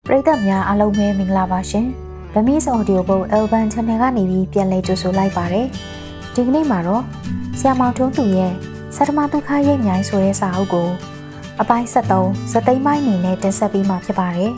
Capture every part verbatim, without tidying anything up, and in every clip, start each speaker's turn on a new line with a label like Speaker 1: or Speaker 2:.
Speaker 1: ပရိသတ်များအားလုံးပဲမင်္ဂလာပါရှင်။ဗမီးအော်ဒီယိုဘုတ် Alban Channel ကနေပြီးပြန်လည်ကြိုဆိုလိုက်ပါတယ်။ဒီကနေ့မှာတော့ဆရာမောင်ထွန်းသူရဲ့စတမဒုက္ခရိပ်မြိုင်ဆိုတဲ့စာအုပ်ကိုအပိုင်းဆက်သုံးစသိမ်းပိုင်းအနေနဲ့တင်ဆက်ပေးမှာဖြစ်ပါတယ်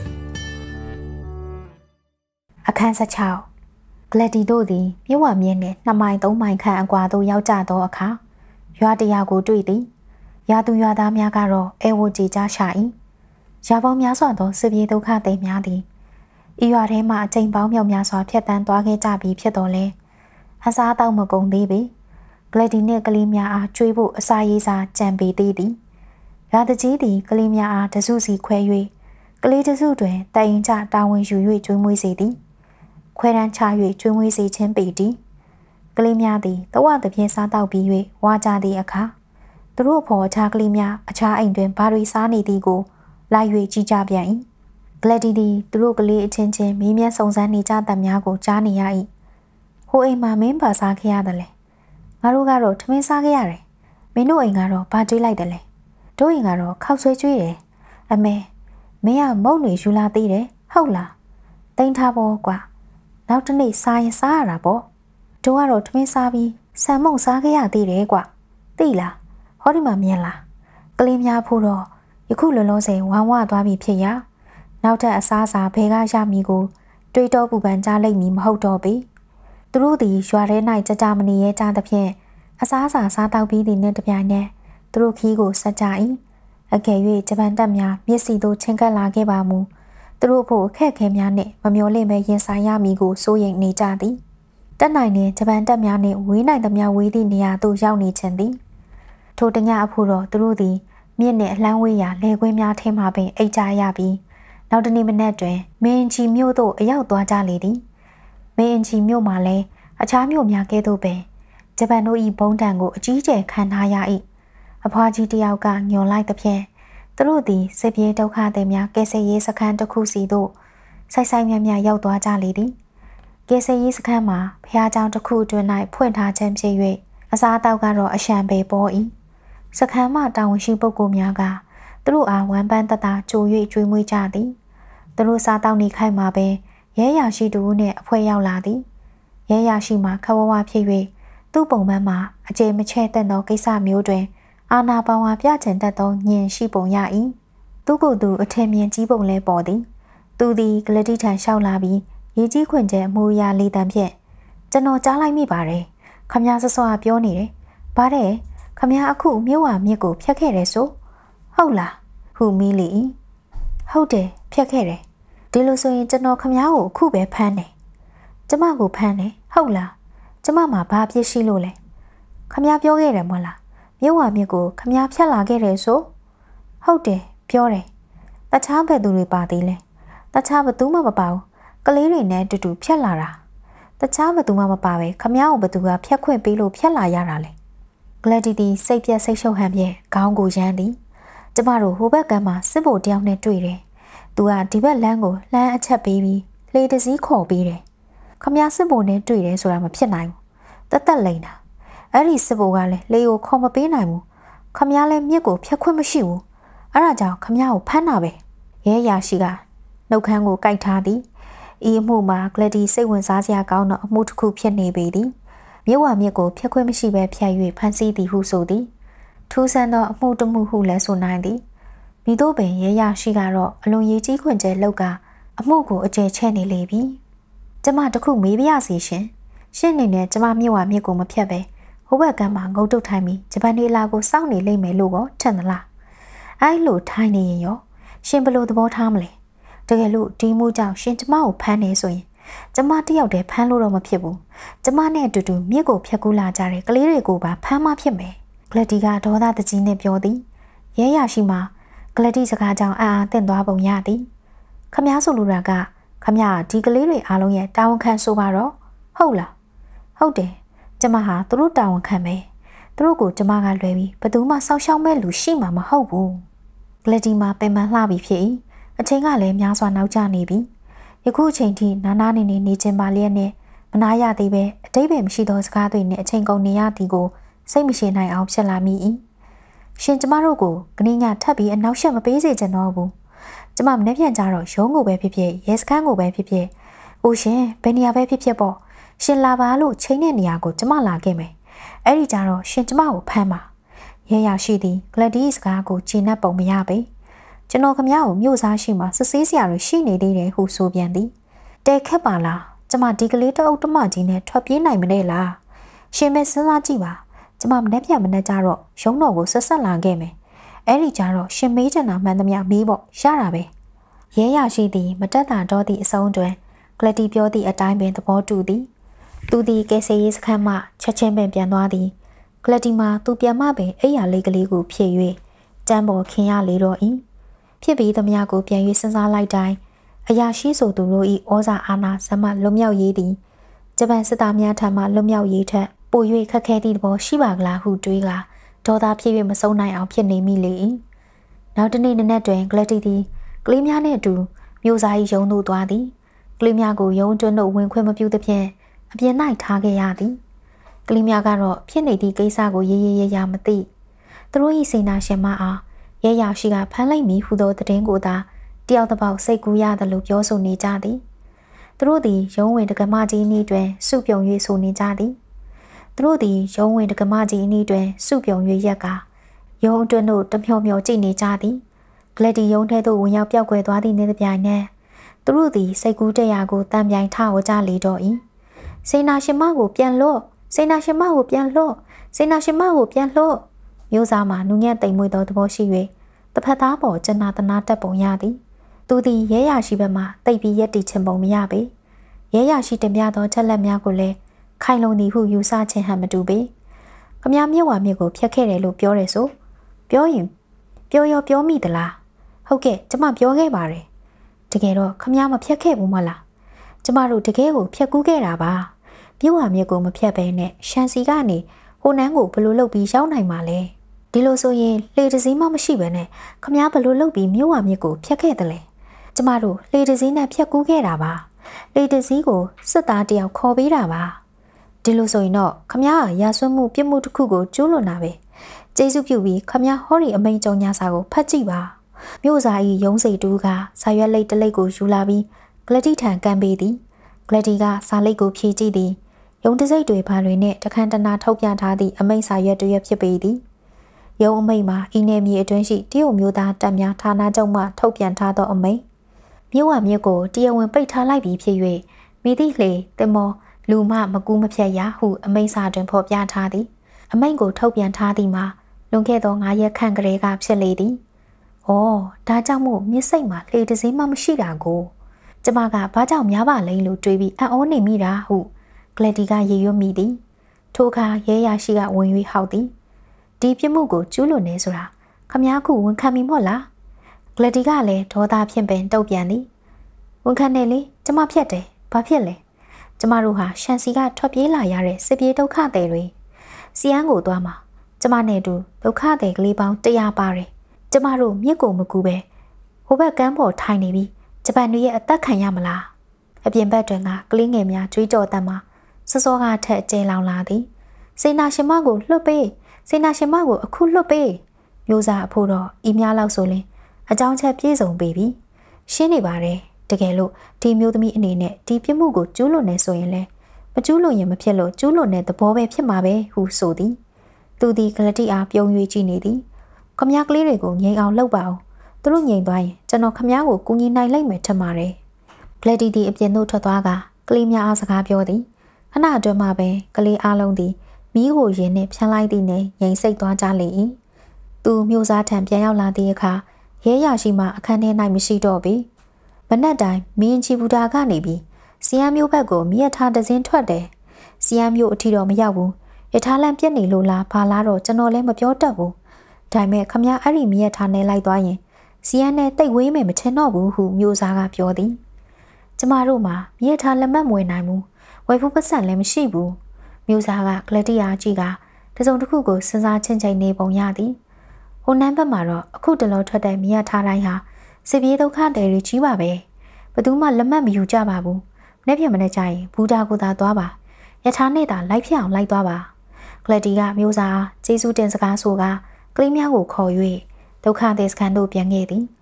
Speaker 1: ။အခန်းဆက်ခြောက် ဂလက်တီတို့သည်မြို့ဝမြင်းနှင့်နှစ်မိုင်သုံးမိုင်ခန့်အကွာသို့ရောက်ကြသောအခါရွာတရာကိုတွေ့သည်။ရာသူရွာသားများကတော့အဲဝကြည်ကြရှာ၏။ရာပေါင်းများစွာသောစစ်ပြေးဒုက္ခသည်များသည်ဤရွာထဲမှအချိန်ပေါင်းမြောက်များစွာဖျက်ဆီးသွားခဲ့ကြပြီးဖြစ်တော်လဲအစားအသောက်မကုန်သေးပေဂလက်တီနှင့်ကလေးများအားကျွေးဖို့အစာရေးစာကြံပေးသေးသည်ရာတကြီးသည်ကလေးများအားတစုစီခွဲ၍ကလေးတစုတွင်တိုင်ကြတာဝန်ယူ၍ကျွေးမွေးစေသည်ခွဲတန်းချ၍ကျွေးမွေးစေခြင်းပေသည်ကလေးများသည်တဝသဖြင့်စားတောက်ပြီး၍ဝါကြသည့်အခါသူတို့ဖော်အခြားကလေးများအခြားအိမ်တွင်ဘာတွေစားနေသည်ကိုလိုက်၍ကြည့်ကြပြန်၏ဂလက်တီသည်သူတို့ကလေးအချင်းချင်းမင်းမြတ်စုံစမ်းနေကြတတ်များကိုကြားနေရ၏ဟိုအိမ်မှာမင်းပါစားခဲ့ရတယ်လေငါတို့ကတော့ထမင်းစားခဲ့ရတယ်မင်းတို့အိမ်ကတော့ဘာကျွေးလိုက်တယ်လဲတို့အိမ်ကတော့ခောက်ဆွဲကျွေးတယ်အမေမင်းကမုတ်နေယူလာသေးတယ်ဟုတ်လားတိန်ထားဖို့ကွာနောက်တစ်နေ့စားရင်စားရတာပေါ့တို့ကတော့ထမင်းစားပြီးဆန်မုံစားခဲ့ရသေးတယ်ကွာသိလားဟောဒီမှာမြင်လားကလေးများဖို့တော့ယခုလောလောဆယ်ဝမ်းဝသွားပြီဖြစ်ရာနောက်ထပ်အစားအစာဘဲကရမည်ကိုတွေးတောပူပန်ကြလိမ့်မည်မဟုတ်တော့ပေသူတို့သည်ရွာထဲ၌ကြကြမနေရဲကြသဖြင့်အစားအစာစားတောက်ပြီးသည်နှင့်တပြိုင်နက်သူတို့ခီးကိုဆက်ကြ၏အကယ်၍ဂျပန်တပ်များမျက်စိသို့ချင်းကပ်လာခဲ့ပါမူသူတို့ဖို့အခက်အခဲများနှင့်မမျှော်လင့်ပဲရင်ဆိုင်ရမည်ကိုစိုးရိမ်နေကြသည်တက်နိုင်တဲ့ဂျပန်တပ်များနှင့်ဝေးနိုင်သမျှဝေးသည့်နေရာသို့ရောက်နေခြင်းသည်ထိုတညအဖို့တော့သူတို့သည်မြင့်နှင့်အလှမ်းဝေးရာလေခွင်းများထဲမှပင်အိတ်ကြရပြီးနောက်တနေ့မနက်တွင်မင်းချီမြို့သို့အရောက်သွားကြလေသည်မင်းချီမြို့မှာလည်းအခြားမြို့များကဲ့သို့ပင်ဂျပန်တို့၏ဘုံတံကိုအကြီးကျယ်ခံထားရ၏အဖွားကြီးတယောက်ကညွန်လိုက်သဖြင့်သူတို့သည်စစ်ပြေးဒုက္ခသည်များကယ်ဆယ်ရေးစခန်းတစ်ခုစီသို့ဆိုင်ဆိုင်များများရောက်သွားကြလေသည်ကယ်ဆယ်ရေးစခန်းမှာဖျားเจ้าတစ်ခုတွင်၌ဖွင့်ထားခြင်းဖြစ်၍အစားအသောက်ကတော့အရှံပေပေါ်၏စခန်းမှတာဝန်ရှိပုဂ္ဂိုလ်များကသူတို့အားဝမ်းပန်းတတကြို၍ကျွေးမွေးကြသည်သူတို့စားတောက်နေခိုက်မှာပင်ရဲရရှိတူနှင့်အဖွဲရောက်လာသည်ရဲရရှိမှခဝဝဖြစ်၍သူ့ပုံမှန်မှာအကျေမချဲ့တဲ့သောကိစ္စမျိုးတွင်အာနာပါဝါပြချင်တတ်သောညင်ရှိပုံရ၏သူကိုယ်သူအထင်မြင်ကြီးပုံလဲပေါ်သည်သူသည်ဂလက်တီထံလျှောက်လာပြီးရေကြီးခွင်ကျဲအမှုရာလေးတံဖြင့်ကျွန်တော်ကြားလိုက်မိပါတယ်ခမည်းစစောပြောနေတယ်ဗါတဲ့ခမည်းအခုမြို့ဝမြစ်ကိုဖျက်ခဲ့တယ်ဆိုဟုတ်လားဟူမီလီဟုတ်တယ်ဖျက်ခဲ့တယ်ဒီလိုဆိုရင်ကျွန်တော်ခမည်းကိုအခုပဲဖမ်းတယ်ကျမကိုဖမ်းတယ်ဟုတ်လားကျမမှာဘာပြစ်ရှိလို့လဲခမည်းပြောခဲ့တယ်မဟုတ်လားမြို့ဝမြစ်ကိုခမည်းဖျက်လာခဲ့တယ်ဆိုဟုတ်တယ်ပြောတယ်တခြားဘယ်သူတွေပါသေးလဲတခြားဘသူမှမပါဘူးကလေးတွေနဲ့တူတူဖျက်လာတာတခြားဘသူမှမပါပဲခမည်းကိုဘသူကဖျက်ခွင့်ပေးလို့ဖျက်လာရတာလေဂလက်တီတီစိတ်ပြက်စိတ်ရှုပ်ဟန်ဖြင့်ခေါင်းကိုရမ်းသည်ကျမတို့ဟိုဘက်ကမ်းမှာစစ်ဗိုလ်တယောက်နဲ့တွေ့တယ်သူကဒီဘက်လမ်းကိုလှမ်းအချက်ပေးပြီးလေတစည်းခေါ်ပေးတယ်ခမည်းစစ်ဗိုလ်နဲ့တွေ့တယ်ဆိုတာမဖြစ်နိုင်ဘူးတတ်တက်လိမ့်တာအဲ့ဒီစစ်ဗိုလ်ကလည်းလေကိုခေါ်မပေးနိုင်ဘူးခမည်းလည်းမြစ်ကိုဖျက်ခွင့်မရှိဘူးအဲ့ဒါကြောင့်ခမည်းကိုဖမ်းတာပဲရဲရရှိကနှုတ်ခမ်းကိုကိုက်ထားသည်ဤအမှုမှာဂလက်တီစိတ်ဝင်စားစရာကောင်းသောအမှုတစ်ခုဖြစ်နေပေသည်မြစ်ဝမြစ်ကိုဖျက်ခွင့်မရှိဘဲဖျက်၍ဖမ်းဆီးသည်ဟုဆိုသည်ထူးဆန်းသောအမှုတစ်မှုဟုလည်းဆိုနိုင်သည်မိတို့ပင်ရဲရရှိကတော့အလွန်ရေးကြီးခွင့်ကျဲလောက်ကအမှုကိုအကျယ်ချဲ့နေလေပြီကျမတခုမေးပြရစီရှင်ရှင့်နေနဲ့ကျမမြစ်ဝမြစ်ကိုမဖျက်ပဲဟိုဘက်ကမ်းမှာငုတ်တုတ်ထိုင်ပြီးဂျပန်နေလာကိုစောင့်နေလိမ့်မယ်လို့ကောထင်သလားအဲ့လိုထိုင်နေရင်ရောရှင်ဘယ်လိုသဘောထားမလဲတကယ်လို့ဒီမှုကြောင့်ရှင်ကျမကိုဖမ်းနေဆိုရင်ကျမတယောက်တည်းဖမ်းလို့တော့မဖြစ်ဘူးကျမနဲ့အတူတူမြစ်ကိုဖျက်ကူးလာကြတဲ့ကလေးတွေကိုပါဖမ်းမှဖြစ်မယ်ဂလက်တီကဒေါသတကြီးနဲ့ပြောသည်ရဲရရှိမှဂလက်တီစကားကြောင့်အာအာတင့်သွားပုံရသည်ခမည်းဆိုလိုတာကခမည်းဒီကလေးတွေအားလုံးရဲ့တာဝန်ခံဆိုပါတော့ဟုတ်လားဟုတ်တယ်ကျမဟာသူတို့တာဝန်ခံမယ်သူတို့ကိုကျမကလွယ်ပြီးဘယ်သူမှစောက်ရှောက်မဲ့လူရှိမှာမဟုတ်ဘူးဂလက်တီမှာပင်ပန်းလှပြီဖြစ်၏အချိန်ကလည်းများစွာနောက်ကျနေပြီယခုအချိန်ထိနာနာနေနေနေခြင်းပါလျက်နဲ့မနာရသေးပဲအတိတ်ပဲမရှိသောစကားတွေနဲ့အချိန်ကုန်နေရသည်ကိုစိတ်မရှိနိုင်အောင်ဖြစ်လာမိ၏ရှင်ကျမတို့ကိုကနေ့ညထပ်ပြီးအနောက်ရှက်မပေးစေချင်တော့ဘူးကျကျမမနေ့ပြန်ကြတော့ရုံးကိုပဲဖြစ်ဖြစ်ရဲစခန်းကိုပဲဖြစ်ဖြစ်အိုရှင်ဘယ်နေရာပဲဖြစ်ဖြစ်ပေါ့ရှင်လာပါလို့ချိန်တဲ့နေရာကိုကျမလာခဲ့မယ်အဲ့ဒီကြတော့ရှင်ကျမကိုဖမ်းပါရဲရရှိသည်ဂလက်ဒီစကားကိုဂျင်းနဲ့ပုံမရပေကျွန်တော်ခမရကိုမြို့စားရှိမှစစ်ဆေးစရာတွေရှိနေသေးတယ်ဟုဆိုပြန်သည်တဲခက်ပါလားကျမဒီကလေးတအုပ်တမကြီးနဲ့ထွက်ပြေးနိုင်မလဲလားရှင်ပဲစဉ်းစားကြည့်ပါကျမမနေ့ပြန်မနေ့ကြတော့ရုံးတော်ကိုဆက်ဆက်လာခဲ့မယ်အဲ့ဒီကြတော့ရှင်မေးချင်တာမှန်သမျှမေးပေါ့ရတာပဲရဲရရှိသည်မတက်တာတော့သည့်အဆုံးတွင်ဂလက်ဒီပြောသည့်အတိုင်းပင်သဘောတူသည်သူသည်ကဲဆယ်ရေးစခန်းမှချက်ချင်းပင်ပြန်သွားသည်ဂလက်ဒီမှာသူပြန်မှပင်အိယာလေးကလေးကိုဖြည့်၍တန်းပေါ်ခင်ရလေတော့၏ဖြစ်ပြီးသမျှကိုပြန်၍စဉ်းစားလိုက်တိုင်းအရာရှိဆိုသူတို့၏ဩဇာအာဏာဇမလွတ်မြောက်ရေးသည်ဂျပန်စစ်သားများထံမှလွတ်မြောက်ရေးထက်ပို၍ခက်ခဲသည့်သဘောရှိပါကလားဟုတွေးကာဒေါသဖြစ်၍မဆုံးနိုင်အောင်ဖြစ်နေမိလေ၏နောက်တနေ့နနက်တွင်ဂလက်ဒီသည်ကလေးများနှင့်အတူမြို့စား၏ရုံးသို့သွားသည်ကလေးများကိုရုံးတွင်းသို့ဝင်ခွင့်မပြုသဖြင့်အပြင်၌ထားခဲ့ရသည်ကလေးများကတော့ဖြစ်နေသည့်ကိစ္စကိုရေးရေးရရမသိသူတို့၏စိန်နာရှင်မအားရဲရရှိကဖမ်းလိုက်မည်ဟုသောသတင်းကိုသာတယောက်တစ်ပေါက်စိတ်ကူးရတယ်လို့ပြောဆိုနေကြသည်သူတို့သည်ရုံးဝင်တက္ကမကြီးနီးတွင်စုပြုံ၍ဆိုနေကြသည်သူတို့သည်ရုံးဝင်တက္ကမကြီးနီးတွင်စုပြုံ၍ရက်ကရုံးအတွင်းသို့တမျောမျောကြည့်နေကြသည်ဂလက်ဒီရုံးထဲသို့ဝင်ရောက်ပြောက်ကွယ်သွားသည့်နေ့တစ်ပြိုင်နက်သူတို့သည်စိတ်ကူးတရားကိုတံပြိုင်ထဝကြလေတော့၏စိန်နာရှင်မကိုပြန်လို့စိန်နာရှင်မကိုပြန်လို့စိန်နာရှင်မကိုပြန်လို့မျိုးစားမှာနူးညံ့တိမ်မွေ့သောသဘောရှိ၍တစ်ဖက်သားပေါ်ကျနာတနာတက်ပုံရသည်သူသည်ရဲရရှိဘက်မှတိတ်ပြီးရက်တီချင်ပုံမရပေရဲရရှိတင်ပြသောချက်လက်များကိုလည်းခိုင်လုံသည်ဟုယူဆခြင်းဟန်မတူပေခမမြတ်ဝါမြစ်ကိုဖျက်ခဲ့တယ်လို့ပြောတယ်ဆိုပြောရင်ပြောရောပြောမိသလားဟုတ်ကဲ့ကျမပြောခဲ့ပါတယ်တကယ်တော့ခမမဖျက်ခဲ့ဘူးမလားကျမတို့တကယ်ကိုဖျက်ကူးခဲ့တာပါမြတ်ဝါမြစ်ကိုမဖျက်ဘဲနဲ့ရှန်စီကနေဟိုနန်းကိုဘလို့လုပ်ပြီးရောက်နိုင်မှာလဲဒီလိုဆိုရင်လေတစည်းမှမရှိဘဲနဲ့ခမဘလို့လုပ်ပြီးမြတ်ဝါမြစ်ကိုဖျက်ခဲ့တယ်လေကျမတို့လေတစည်းနဲ့ဖျက်ကူးခဲ့တာပါလေတစည်းကိုစစ်သားတယောက်ခေါ်ပေးတာပါဒီလိုဆိုရင်တော့ခမကရာဆွမှုပြစ်မှုတစ်ခုကိုကျူးလွန်တာပဲကျေးဇူးပြုပြီးခမဟောဒီအမိန်ကြောင့်ညာစာကိုဖတ်ကြည့်ပါမြို့စာ၏ရုံးစိတ်တူးကစာရွက်လိပ်တလိပ်ကိုယူလာပြီးဂလက်တီထံကန်ပေးသည်ဂလက်တီကစာလိပ်ကိုဖြည့်ကြည့်သည်ရုံးတစိတ်တွေဘာတွေနဲ့တခန့်တနာထုတ်ပြန်ထားသည့်အမိန်စာရွက်တွေဖြစ်ပေသည်ရုံးအမိန်မှာအင်းနယ်မြေအတွင်းရှိတရုတ်မျိုးသားတပ်များဌာနချုပ်မှထုတ်ပြန်ထားသောအမိန်မြို့ဝမြစ်ကိုတရားဝင်ပိတ်ထားလိုက်ပြီးဖြစ်၍မိသည့်လေတင်မောလူမမကူးမဖြတ်ရဟုအမိန့်စာတွင်ဖော်ပြထားသည်အမိန့်ကိုထုတ်ပြန်ထားသည်မှာလွန်ခဲ့သောငါးရက်ခန့်ကလေးကဖြစ်လေသည်။အော်ဒါကြောင့်မို့မြစ်စိတ်မှာလေတစည်းမှမရှိတာကိုကျမကဘာကြောင့်များပါလဲလို့တွေးပြီးအံ့ဩနေမိတာဟုဂလက်ဒီကရေရွတ်မိသည်။ထိုအခါရဲရရှိကဝင်၍ဟောက်သည်။ဒီပြစ်မှုကိုကျူးလွန်နေဆိုတာခမ ्या ခုဝန်ခံမိမို့လား။ဂလက်ဒီကလည်းဒေါသဖြင့်ပင်တုတ်ပြန်သည်။ဝန်ခံနေလေကျမဖြတ်တယ်။ဘာဖြစ်လဲ။ကျမတို့ဟာရှန်စီကထွက်ပြေးလာရတဲ့စစ်ပြေးဒုက္ခသည်တွေစီယန်းကိုသွားမှာကျမနဲ့တူဒုက္ခသည်ကလေးပေါင်းတရာပါတယ်ကျမတို့မြစ်ကိုမကူပဲဟိုဘက်ကမ်းပေါ်ထိုင်နေပြီးဂျပန်တွေရဲ့အသက်ခံရမလားအပြင်ဘက်တွင်ကကလေးငယ်များကြွေးကြော်တတ်မှာစောစောကထက်ကျဲလောင်လာသည်စေနာရှင်မကိုလွတ်ပေးစေနာရှင်မကိုအခုလွတ်ပေးမျိုးစားအဖို့တော့ဤများလောက်ဆိုရင်အကြောင်းချက်ပြည့်စုံပေပြီရှင်းနေပါတယ်တကယ်လို့ဒီမျိုးသမီးအနေနဲ့ဒီပြစ်မှုကိုကျူးလွန်နေဆိုရင်လဲမကျူးလွန်ရင်မဖြစ်လို့ကျူးလွန်တဲ့သဘောပဲဖြစ်မှာပဲဟုဆိုသည်သူသည်ဂလက်တီအားပြုံး၍ကြည့်နေသည်ခမ ्या ကလေးတွေကိုငြိမ်အောင်လှုပ်ပါအောင်သူတို့ငြိမ်သွားရင်ကျွန်တော်ခမ ्या ကိုကူညီနိုင်လိမ့်မယ်ထင်ပါတယ်ဂလက်တီသည်အပြင်သို့ထွက်သွားကကလေးများအားစကားပြောသည်ခဏအတွင်းမှပဲကလေးအားလုံးသည်မီးကိုရင်နှင့်ဖြန်းလိုက်သည်နှင့်ငြိမ်စိတ်သွားကြလေ၏သူမျိုးစားထံပြန်ရောက်လာသည့်အခါရဲရရှိမှအခန်းထဲ၌မရှိတော့ပေမနက်တိုင်းမင်းချီဘူတာကနေပြီးစီယမ်းမျိုးဘက်ကိုမြက်ထားတစင်းထွက်တယ်စီယမ်းမျိုးအထီတော့မရောက်ဘူးရထားလမ်းပြက်နေလို့လားဘာလားတော့ကျွန်တော်လည်းမပြောတတ်ဘူးဒါပေမဲ့ခမ ्या အဲ့ဒီမြက်ထားနေလိုက်သွားရင်စီယမ်းနဲ့တိတ်ဝေးမယ်မထင်တော့ဘူးဟုမျိုးစားကပြောသည်ကျမတို့မှာမြက်ထားလက်မှတ်မဝင်နိုင်ဘူးဝယ်ဖို့ပတ်စံလည်းမရှိဘူးမျိုးစားကဂလက်တီယာကြီးကတစုံတစ်ခုကိုစဉ်းစားချင်းချင်းနေပုံရသည်ဟိုနန်းဘက်မှာတော့အခုတလောထွက်တဲ့မြက်ထားတိုင်းဟာစစ်ပြေးဒုက္ခတွေကြီးပါပဲဘယ်သူမှလက်မှတ်မယူကြပါဘူးနေ့ပြမနေ့ကျရင်ဘူတာကိုသာသွားပါရထားနဲ့သာလိုက်ဖြစ်အောင်လိုက်သွားပါဂလက်တီကမျိုးစားကျေးဇူးတင်စကားဆိုကကလေးများကိုခေါ်၍ဒုက္ခသည်စခန်းသို့ပြန်ခဲ့သည်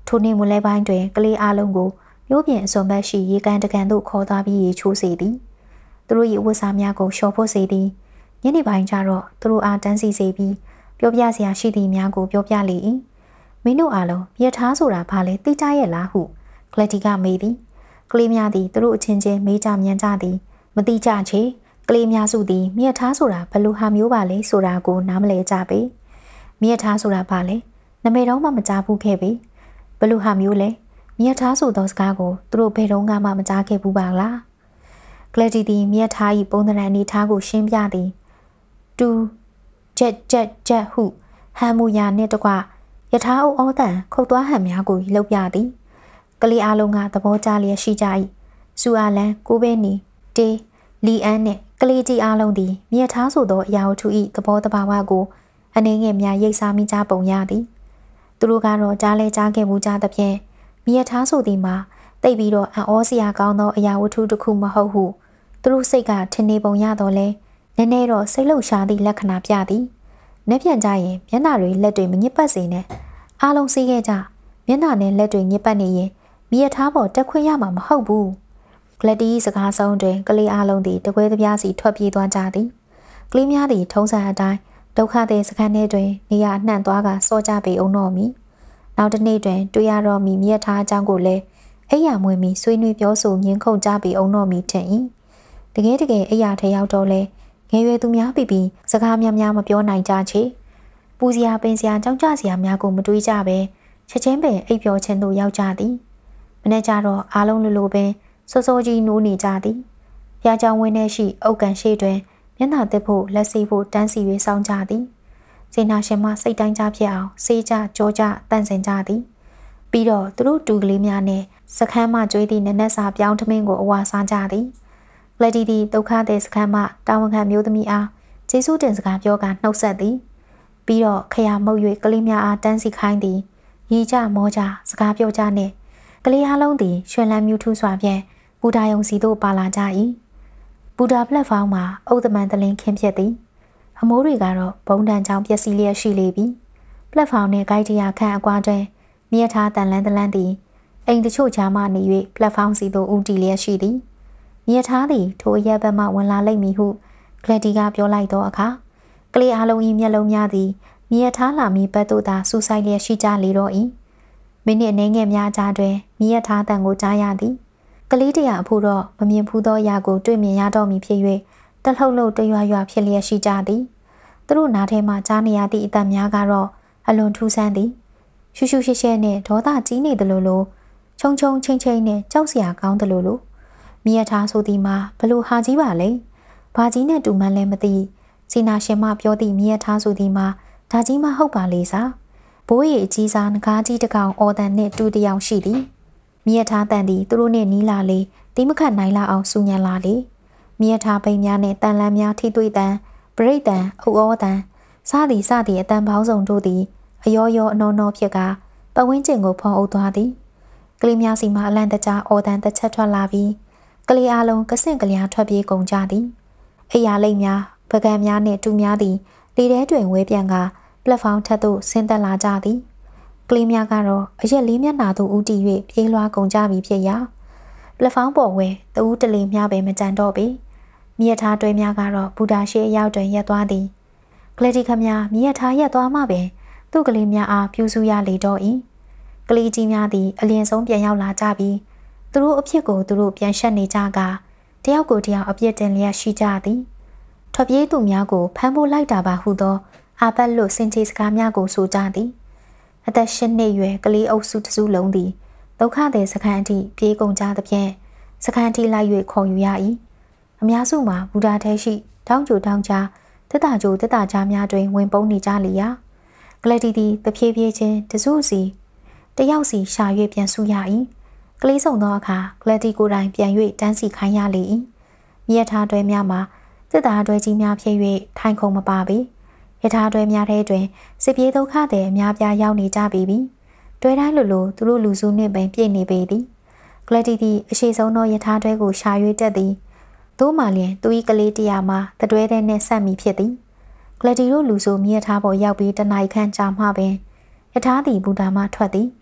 Speaker 1: ထိုနေ့မွန်လဲပိုင်းတွင်ကလေးအလုံးကိုမြို့ပြင်အစွန်ဘက်ရှိရေကန်တကန်သို့ခေါ်သွားပြီးရေချိုးစေသည်သူတို့၏ဝတ်စားများကိုလျှော်ဖို့စေသည်ညနေပိုင်းကျတော့သူတို့အားတန်းစီစေပြီးပြောပြစရာရှိသည့်များကိုပြောပြလေ၏မင်းတို့အားလုံးမြတ်ထားဆိုတာဘာလဲသိကြရဲ့လားဟုကလတီကမေးသည်ကလေးများသည်သူတို့အချင်းချင်းမေးကြမြန်ကြသည်မသိကြချေကလေးများစုသည်မြတ်ထားဆိုတာဘယ်လိုဟာမျိုးပါလဲဆိုတာကိုနားမလည်ကြပေမြတ်ထားဆိုတာဘာလဲနမိတ်တော့မှမကြားဘူးခဲ့ပေဘယ်လိုဟာမျိုးလဲမြတ်ထားဆိုသောစကားကိုသူတို့ဘယ်တော့မှမကြားခဲ့ဘူးပါလားကလတီသည်မြတ်ထား၏ပုံသဏ္ဍာန်အနေထားကိုရှင်းပြသည်တူချက်ချက်ချက်ဟုဟန်မူယာနှင့်တကွယထာအုပ်အောတန်ခုတ်သွားဟန်များကိုလှုပ်ပြသည်ကလေးအလုံးကသဘောကျလျက်ရှိကြ၏စူအာလန်ကိုဘဲနီတေလီအန်နှင့်ကလေးကြီးအလုံးသည်မြတ်ထားဆိုသောအရာဝတ္ထု၏သဘောတဘာဝကိုအနေငယ်များရိပ်စားမိကြပုံရသည်သူတို့ကတော့ကြားလဲကြားခဲ့မှုကြသဖြင့်မြတ်ထားဆိုသည်မှာတိတ်ပြီးတော့အံ့ဩစရာကောင်းသောအရာဝတ္ထုတစ်ခုမဟုတ်ဟုသူတို့စိတ်ကထင်နေပုံရတော့လဲနည်းနည်းတော့စိတ်လှုပ်ရှားသည့်လက္ခဏာပြသည်။နှက်ပြန်ကြရင်မျက်နှာတွေလက်တွေမညစ်ပတ်စေနဲ့။အားလုံးစီးခဲ့ကြမျက်နှာနဲ့လက်တွေညစ်ပတ်နေရင်မိရထားပေါ်တက်ခွင့်ရမှာမဟုတ်ဘူး။ကလတီစကားဆုံးတွင်ကလေးအားလုံးသည်တကွဲတပြားစီထွက်ပြေးသွားကြသည်။ကလေးများသည်ထုံးစံအတိုင်းဒုက္ခသည်စခန်းထဲတွင်နေရာနှံ့သွားကစောကြပေအောင်တော့မီ။နောက်တစ်နေ့တွင်တွေ့ရတော့မီမိရထားအကြောင်းကိုလည်းအိယာမွေမီဆွေးနွေးပြောဆိုညှင်းခုန်ကြပေအောင်တော့မီထင်၏။တကယ်တကယ်အိယာထဲရောက်တော့လဲငယ်ရွယ်သူများပြီးပြီးစကားများများမပြောနိုင်ကြချေပူစရာပင်စရာကြောက်ကြစရာများကိုမတွေးကြပဲချက်ချင်းပင်အိပ်ပျော်ခြင်းသို့ရောက်ကြသည်မနေ့ကျတော့အားလုံးလိုလိုပင်စောစောကြီးနိုးနေကြသည်ဖျားကြောင်ဝင်းထဲရှိအုတ်ကန်ရှိတွင်မျက်နှာသစ်ဖို့လက်စီဖို့တန်းစီ၍စောင့်ကြသည်စေနာရှင်မစိတ်တိုင်းကြဖြစ်အောင်စေးကြကြောကြတန့်စင်ကြသည်ပြီးတော့သူတို့တူကလေးများနဲ့စခန်းမှကျွေးသည့်နက်နက်စာပြောင်းထမင်းကိုအဝါစားကြသည်ကလတီသည်ဒုက္ခသည်စခန်းမှတာဝန်ခံမျိုးသမီးအားကျေးဇူးတင်စကားပြောကနှုတ်ဆက်သည်ပြီးတော့ခရမုတ်၍ကလေးများအားတန်းစီခိုင်းသည်ရီကြမောကြစကားပြောကြနှင့်ကလေးအားလုံးသည်ရွှင်လန်းမြူးထူးစွာဖြင့်ဘူတာယုံစီသို့ပါလာကြ၏ဘူတာပလက်ဖောင်းမှာအုတ်သမန်တလင်းခင်းဖြစ်သည်အမိုးတွေကတော့ဘုံတန်ချောင်းပျက်စီးလျက်ရှိလေပြီပလက်ဖောင်းနှင့်ဂိုက်တရာခန့်အကွာတွင်မြက်ထားတန်လန်းတလန်းသည်အိမ်တချို့ချာမှနေ၍ပလက်ဖောင်းစီသို့ဦးတည်လျက်ရှိသည်မြက်ထားသည်ထိုအရက်ဘက်မှဝင်လာလိမ့်မည်ဟုကလတီကပြောလိုက်သောအခါကလေးအားလုံး၏မျက်လုံးများသည်မြက်ထားလာမည်ဘက်သို့သာစူးစိုက်လျက်ရှိကြလေတော့၏မိနစ်အနည်းငယ်များကြားတွင်မြက်ထားတန်ကိုကြားရသည်ကလေးတရာအဖို့တော့မမြင်ဖူးသောအရာကိုတွေ့မြင်ရတော့မည်ဖြစ်၍တလှုပ်လှုပ်တရွရွဖြစ်လျက်ရှိကြသည်သူတို့နားထဲမှကြားနေရသည့်အသံများကတော့အလွန်ထူးဆန်းသည်ရှူရှူရှဲရှဲနှင့်ဒေါသကြီးနေသလိုလိုခြုံခြုံချင်းချင်းနှင့်ကြောက်စရာကောင်းသလိုလိုမြက်ထားဆိုသည်မှာဘလို့ဟာကြီးပါလဲဘာကြီးနဲ့တူမှန်းလည်းမသိစီနာရှင်မပြောသည့်မြက်ထားဆိုသည်မှာဒါကြီးမဟုတ်ပါလေစားဘိုးရီအကြီးစားငကားကြီးတစ်ကောင်အော်တန်နှင့်တူတယောက်ရှိသည်မြက်ထားတန်သည်သူတို့နှင့်နီးလာလေတိမခတ်နိုင်လောက်အောင်စူညံလာလေမြက်ထားပိန်များနှင့်တန်လန်းများထိတွေ့တန်ပရိတ်တန်အုပ်အောတန်စသည်စသည်အတန်ပေါင်းစုံတို့သည်အယောယောအနောနောဖြစ်ကပတ်ဝန်းကျင်ကိုဖုံးအုပ်သွားသည်ကလေးများစီမှအလန့်တကြားအော်တန်တစ်ချက်ထွက်လာပြီးကလေးအလုံးကစင့်ကလျာထွက်ပြေးကုန်ကြသည်အိယာလိတ်များပကံများနှင့်တူများသည်လေထဲတွင်ဝဲပြန်ကပလက်ဖောင်းထက်သို့ဆင်းသက်လာကြသည်ကလေးများကတော့အရက်လေးမျက်နှာသို့ဦးတည်၍ပြေးလွှားကုန်ကြပြီဖြစ်ရာပလက်ဖောင်းပေါ်ဝဲတဦးတလေများပဲမကြံတော့ပေမြက်ထားတွဲများကတော့ဘူတာရှိအရောက်တွင်ရက်သွားသည်ကလေးဒီခမများမြက်ထားရက်သွားမှပင်သူ့ကလေးများအားပြူစုရလေတော့၏ကလေးကြီးများသည်အလျင်ဆုံးပြန်ရောက်လာကြပြီးသူတို့အဖြစ်ကိုသူတို့ပြန်ရှက်နေကြကတယောက်ကိုတယောက်အပြစ်တင်လျက်ရှိကြသည်ထွက်ပြေးသူများကိုဖမ်းဖို့လိုက်တာပါဟုသောအာပတ်လို့စင်ချေစကားများကိုဆိုကြသည်အသက်ရှစ်နှစ်ရွယ်ကလေးအုပ်စုတစုလုံးသည်ဒုက္ခသည်စခန်းအထိပြေးကုန်ကြသဖြင့်စခန်းထိလိုက်၍ခေါ်ယူရ၏အများစုမှာဘူတာထဲရှိတောင်းကြိုတောင်းချတက်တာကြိုတက်တာချများတွင်ဝင်ပုန်းနေကြလေရာကလတီသည်တဖြည်းဖြည်းချင်းတစုစီတယောက်စီရှာ၍ပြန်ဆူရ၏ကလေးဆောင်သောအခါကလတီကိုယ်တိုင်ပြန်၍တန်းစီခိုင်းရလေ၏မြက်ထားတွဲများမှာတက်တာတွဲကြီးများဖြစ်၍ထိုင်ခုံမပါပေရထားတွဲများထဲတွင်စစ်ပြေးဒုက္ခသည်အများပြားရောက်နေကြပြီပြီတွဲတိုင်းလိုလိုသူတို့လူစုနှင့်ပင်ပြည့်နေပေသည်ကလတီသည်အရှိဆုံးသောရထားတွဲကိုရှာ၍တက်သည်သို့မှလျှင်သူ၏ကလေးတရာမှာတတွဲတဲ့နှင့်ဆက်မိဖြစ်သည်ကလတီတို့လူစုမြက်ထားပေါ်ရောက်ပြီးတနိုင်ခန့်ကြာမှပင်ရထားသည်ဘူတာမှထွက်သည်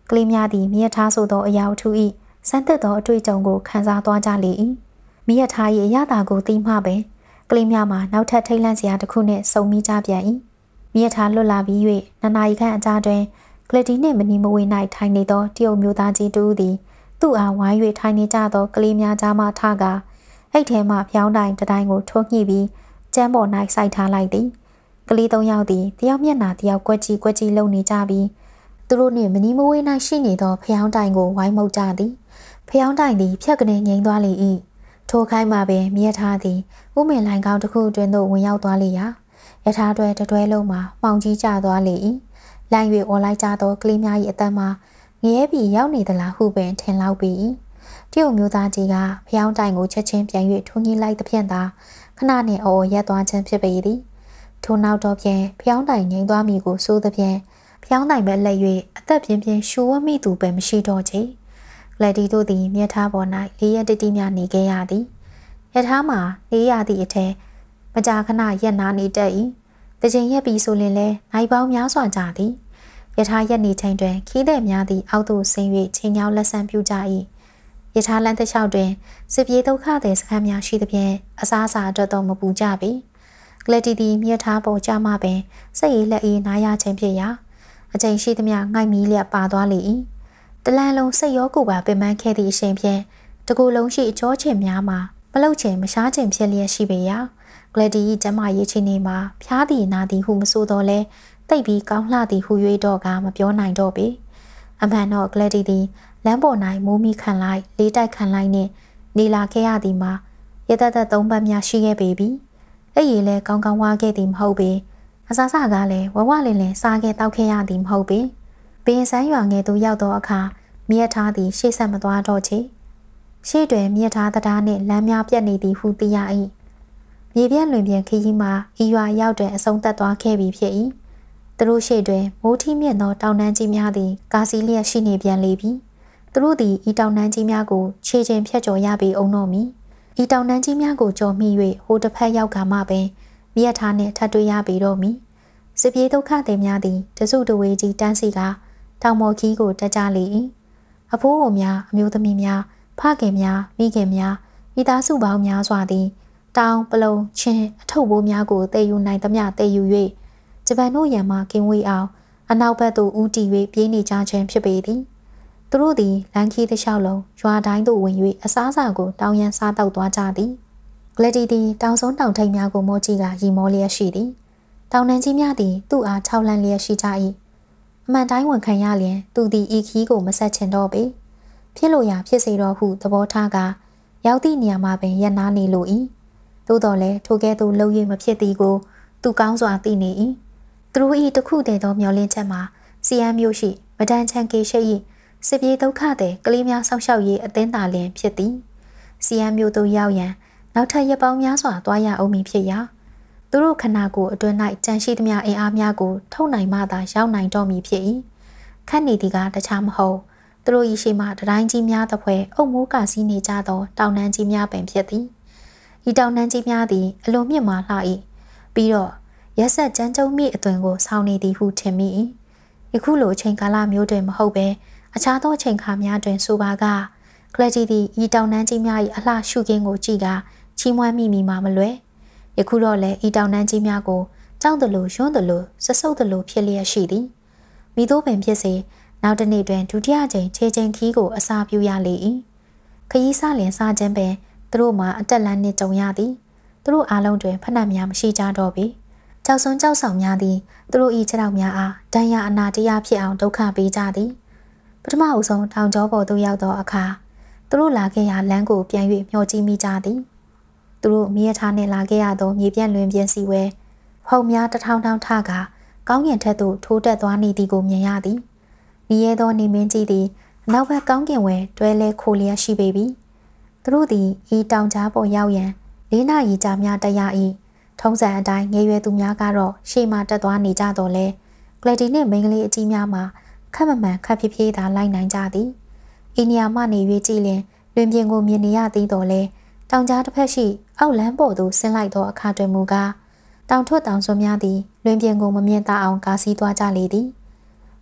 Speaker 1: ကလေးများသည်မြတ်ထားဆိုသောအရာထူ၏စမ်းသစ်သောအတွေ့အကြုံကိုခံစားသွားကြလေ၏မြတ်ထား၏အရာသာကိုသိမှပင်ကလေးများမှာနောက်ထပ်ထိတ်လန့်စရာတစ်ခုနှင့်စုံမိကြပြန်၏မြတ်ထားလွတ်လာပြီး၍နှစ်နာရီခန့်အကြာတွင်ကလတီနှင့်မနီမဝေ၌ထိုင်နေသောတရုတ်မျိုးသားကြီးတူသည်သူ့အားဝိုင်း၍ထိုင်နေကြသောကလေးများကြားမှထကာအိတ်ထဲမှဖျောင်းတိုင်တတိုင်းကိုထိုးညှိပြီးကျမ်းပေါ်၌စိုက်ထားလိုက်သည်ကလေးသုံးယောက်သည်တယောက်မျက်နှာတယောက်ကွက်ကြီးကွက်ကြီးလုံနေကြပြီးသူတို့နှင့်မနီမဝေး၌ရှိနေသောဖျောင်းတိုင်ကိုဝိုင်းမှုတ်ကြသည်ဖျောင်းတိုင်သည်ဖြတ်ကနေငိမ့်သွားလေ၏ထိုခိုင်းမှပင်မြတ်ထားသည်ဥမင်လိုင်ကောင်းတစ်ခုအတွင်းသို့ဝင်ရောက်သွားလေရာယထာတွဲတတွဲလုံးမှာမှောင်ကြီးကျသွားလေ၏လိုင်း၍အော်လိုက်ကြသောကလေးများ၏အသက်မှာငရဲပြီးရောက်နေသလားဟုပင်ထင်လောက်ပေ၏တရုတ်မျိုးသားကြီးကဖျောင်းတိုင်ကိုချက်ချင်းပြန်၍ထုံးကြီးလိုက်သဖြင့်သာခဏနှင့်အော်ရက်သွားခြင်းဖြစ်ပေသည်ထိုနောက်တော့ဖြင့်ဖျောင်းတိုင်ငိမ့်သွားမည်ကိုဆိုသဖြင့်ဖျောင်းတိုင်ပဲလက်၍အသက်ပြင်းပြင်းရှူဝမိသူပဲမရှိတော့ချေလက်ဒီတို့သည်မြတ်ထားပေါ်၌လေးရက်တတိများနေခဲ့ရသည်ရထားမှာလေးရသည့်အထက်မကြာခဏရက်နာနေတတ်၏တချိန်ရက်ပြီးဆိုရင်လည်းနိုင်ပေါင်းများစွာကြသည်ယထာရက်နေချိန်တွင်ခီးတဲ့များသည့်အောက်သို့ဆင်း၍ချိန်ကြောင်းလက်ဆံပြူကြ၏ယထာလန်းတစ်လျှောက်တွင်စစ်ပြေးဒုက္ခသည်စခန်းများရှိသဖြင့်အစားအစာအတွက်တော့မပူကြပေကလတီတီမြတ်ထားပေါ်ကြမှပင်စိတ်ရည်လက်အေးနားရခြင်းဖြစ်ရာအချိန်ရှိသမျှငိုက်မီးလျက်ပါသွားလေ၏တလန်းလုံးစိတ်ရောကိုယ်ပါပင်ပန်းခဲ့သည့်အချိန်ဖြင့်တကူလုံးရှိအကျောချင်များမှာမလုတ်ချင်မရှားချင်ဖြစ်လျက်ရှိပေရာကလတီ၏ကျမရေးချင်းနေမှာဖျားသည်နာသည်ဟုမဆိုတော့လဲတိတ်ပြီးကောင်းလှသည်ဟု၍တော့ကမပြောနိုင်တော့ပေအမှန်တော့ကလတီသည်လမ်းပေါ်၌မိုးမီခံလိုက်လေးတိုက်ခံလိုက်နှင့်နေလာခဲ့ရသည်မှာရတသက်သုံးပတ်များရှိခဲ့ပေပြီအဲ့ရည်လဲကောင်းကောင်းဝါခဲ့သည်မဟုတ်ပေအစားစားကလည်းဝဝလင်လင်စားခဲ့တောက်ခဲ့ရသည်မဟုတ်ပေပင်စမ်းရွာငယ်သူရောက်သောအခါမြတ်ထားသည်ရှေ့ဆက်မသွားတော့ချေရှေ့တွင်မြတ်ထားတရားနှင့်လမ်းများပြတ်နေသည်ဟုသိရ၏မြေပြန့်လွင်ပြန့်ခရီးမှာဤရွာရောက်တွင်အဆုံးသတ်သွားခဲ့ပြီဖြစ်၏သူတို့ရှေ့တွင်မိုးထီးမြင့်သောတောင်တန်းကြီးများသည်ကာစီလျက်ရှိနေပြန်လေပြီသူတို့သည်ဤတောင်တန်းကြီးများကိုခြေချင်းဖြတ်ကျော်ရပေအောင်တော့မည်ဤတောင်တန်းကြီးများကိုကျော်မိ၍ဟိုတစ်ဖက်ရောက်ကမှပင်မြတ်ထားနှင့်ထပ်တွေ့ရပေတော့မည်စစ်ပြေးဒုက္ခသည်များသည်တစုတဝေကြီးတန်းစီကတောင်မော်ခီးကိုတက်ကြလေ၏အဖိုးအိုများအမျိုးသမီးများဖခင်များမိခင်များမိသားစုပေါင်းများစွာသည်တောင်ပလုံချင်းအထုပ်ဘိုးများကိုတည်ယူနိုင်သမျှတည်ယူ၍ဂျပန်တို့ရန်မှကင်းဝေးအောင်အနောက်ဘက်သို့ဦးတည်၍ပြေးနေကြခြင်းဖြစ်ပေသည်သူတို့သည်လမ်းခီးတစ်လျှောက်လုံးရွာတိုင်းသို့ဝင်၍အစားအစာကိုတောင်းရန်စားတောက်သွားကြသည်ဂလက်တီသည်တောင်စုံတောင်ထိပ်များကိုမောကြည့်ကရီမောလျက်ရှိသည်တောင်နှန်းကြီးများသည်သူ့အားခြောက်လန့်လျက်ရှိကြ၏အမှန်တိုင်းဝန်ခံရလျင်သူသည်ဤခီးကိုမဆက်ချင်တော့ပေဖြစ်လို့ရဖြစ်စေတော့ဟုသဘောထားကရောက်သည့်နေရာမှာပင်ရပ်နားနေလို၏သို့တော်လည်းထိုကဲ့သို့လှုပ်ရည်မဖြစ်သည်ကိုသူကောင်းစွာသိနေ၏သူတို့၏တခုတည်းသောမျောလင်းချက်မှာစီယမ်မျိုးရှိမဒန်ချန်ကေရှိ၏စစ်ပြေးဒုက္ခသည်ကလေးများဆောက်ရှောက်ရေးအသင်းသာလျင်ဖြစ်သည်စီယမ်မျိုးသို့ရောက်ရန်နောက်ထပ်ရက်ပေါင်းများစွာသွားရအောင်မည်ဖြစ်ရာသူတို့ခနာကိုအတွင်း၌ကြံရှိသမျှအင်အားများကိုထုတ်နိုင်မှသာရောက်နိုင်တော့မည်ဖြစ်၏ခန့်နေသည်ကတခြားမဟုတ်သူတို့၏ရှိမှတတိုင်းကြီးများသဖွယ်အုပ်မိုးကစီးနေကြသောတောင်နှန်းကြီးများပင်ဖြစ်သည်ဤတောင်နှန်းကြီးများသည်အလွန်မြင့်မာလှ၏ပြီးတော့ရက်ဆက်ကြမ်းကြုတ်မိအသွင်ကိုဆောင်းနေသည်ဟုထင်မိ၏ယခုလိုအချိန်ကာလမျိုးတွင်မဟုတ်ဘဲအခြားသောအချိန်ခါများတွင်ဆိုပါကကလတီသည်ဤတောင်နှန်းကြီးများ၏အလှရှုခင်းကိုကြည့်ကချီးမွမ်းမိမိမှာမလွယ်ယခုတော့လည်းဤတောင်နှန်းကြီးများကိုကြောက်သလိုရွံ့သလိုစဆုပ်သလိုဖြစ်လျက်ရှိသည်မိတို့ပင်ဖြစ်စေနောက်တစ်နေ့တွင်ဒုတိယကြိမ်ခြေချင်းခီးကိုအစာပြူရလေ၏ခရီးစားလင်စားခြင်းပင်သူတို့မှာအတက်လန်းနှင့်ကြုံရသည်သူတို့အားလုံးတွင်ဖဏများမရှိကြတော့ပေကြောက်စွန်းကြောက်ဆောင်များသည်သူတို့၏ခြေထောက်များအားဒဏ်ရာအနာတရားဖြစ်အောင်ဒုက္ခပေးကြသည်ပထမအဆုံးတောင်ကျောပေါ်သို့ရောက်သောအခါသူတို့လာခဲ့ရာလမ်းကိုပြန်၍မျှော်ကြည့်မိကြသည်သူတို့မြေထားနှင့်လာခဲ့ရသောမြေပြန့်လွင်ပြင်းစီဝဲဖုံများတထောင်ထောင်ထကကောင်းကင်ထက်သို့ထိုးတက်သွားနေသည်ကိုမြင်ရသည်မြည်ရသောနေမင်းကြီးသည်အနောက်ဘက်ကောင်းကင်ဝဲတွဲလဲခိုလျက်ရှိပေပြီသူတို့သည်ဤတောင်ကြားပေါ်ရောက်ရန်လေးနာရီကြာများတက်ရ၏ထုံးစံအတိုင်းငယ်ရွယ်သူများကတော့ရှေ့မှတက်သွားနေကြတော့လဲကလတီနှင့်မိန်းကလေးအကြီးများမှာခက်မမှန်ခက်ဖြည်းဖြည်းသာလိုက်နိုင်ကြသည်ဤနေရာမှနေ၍ကြည့်လင်လွင်ပြင်ကိုမြင်နေရသည်တော့လဲတောင်ကြားတစ်ဖက်ရှိအောက်လမ်းပေါ်သို့ဆင်းလိုက်သောအခါတွင်မူကားတောင်ထွတ်တောင်စွန်းများသည်လွင်ပြင်ကိုမမြင်သာအောင်ကားစီးသွားကြလေသည်မ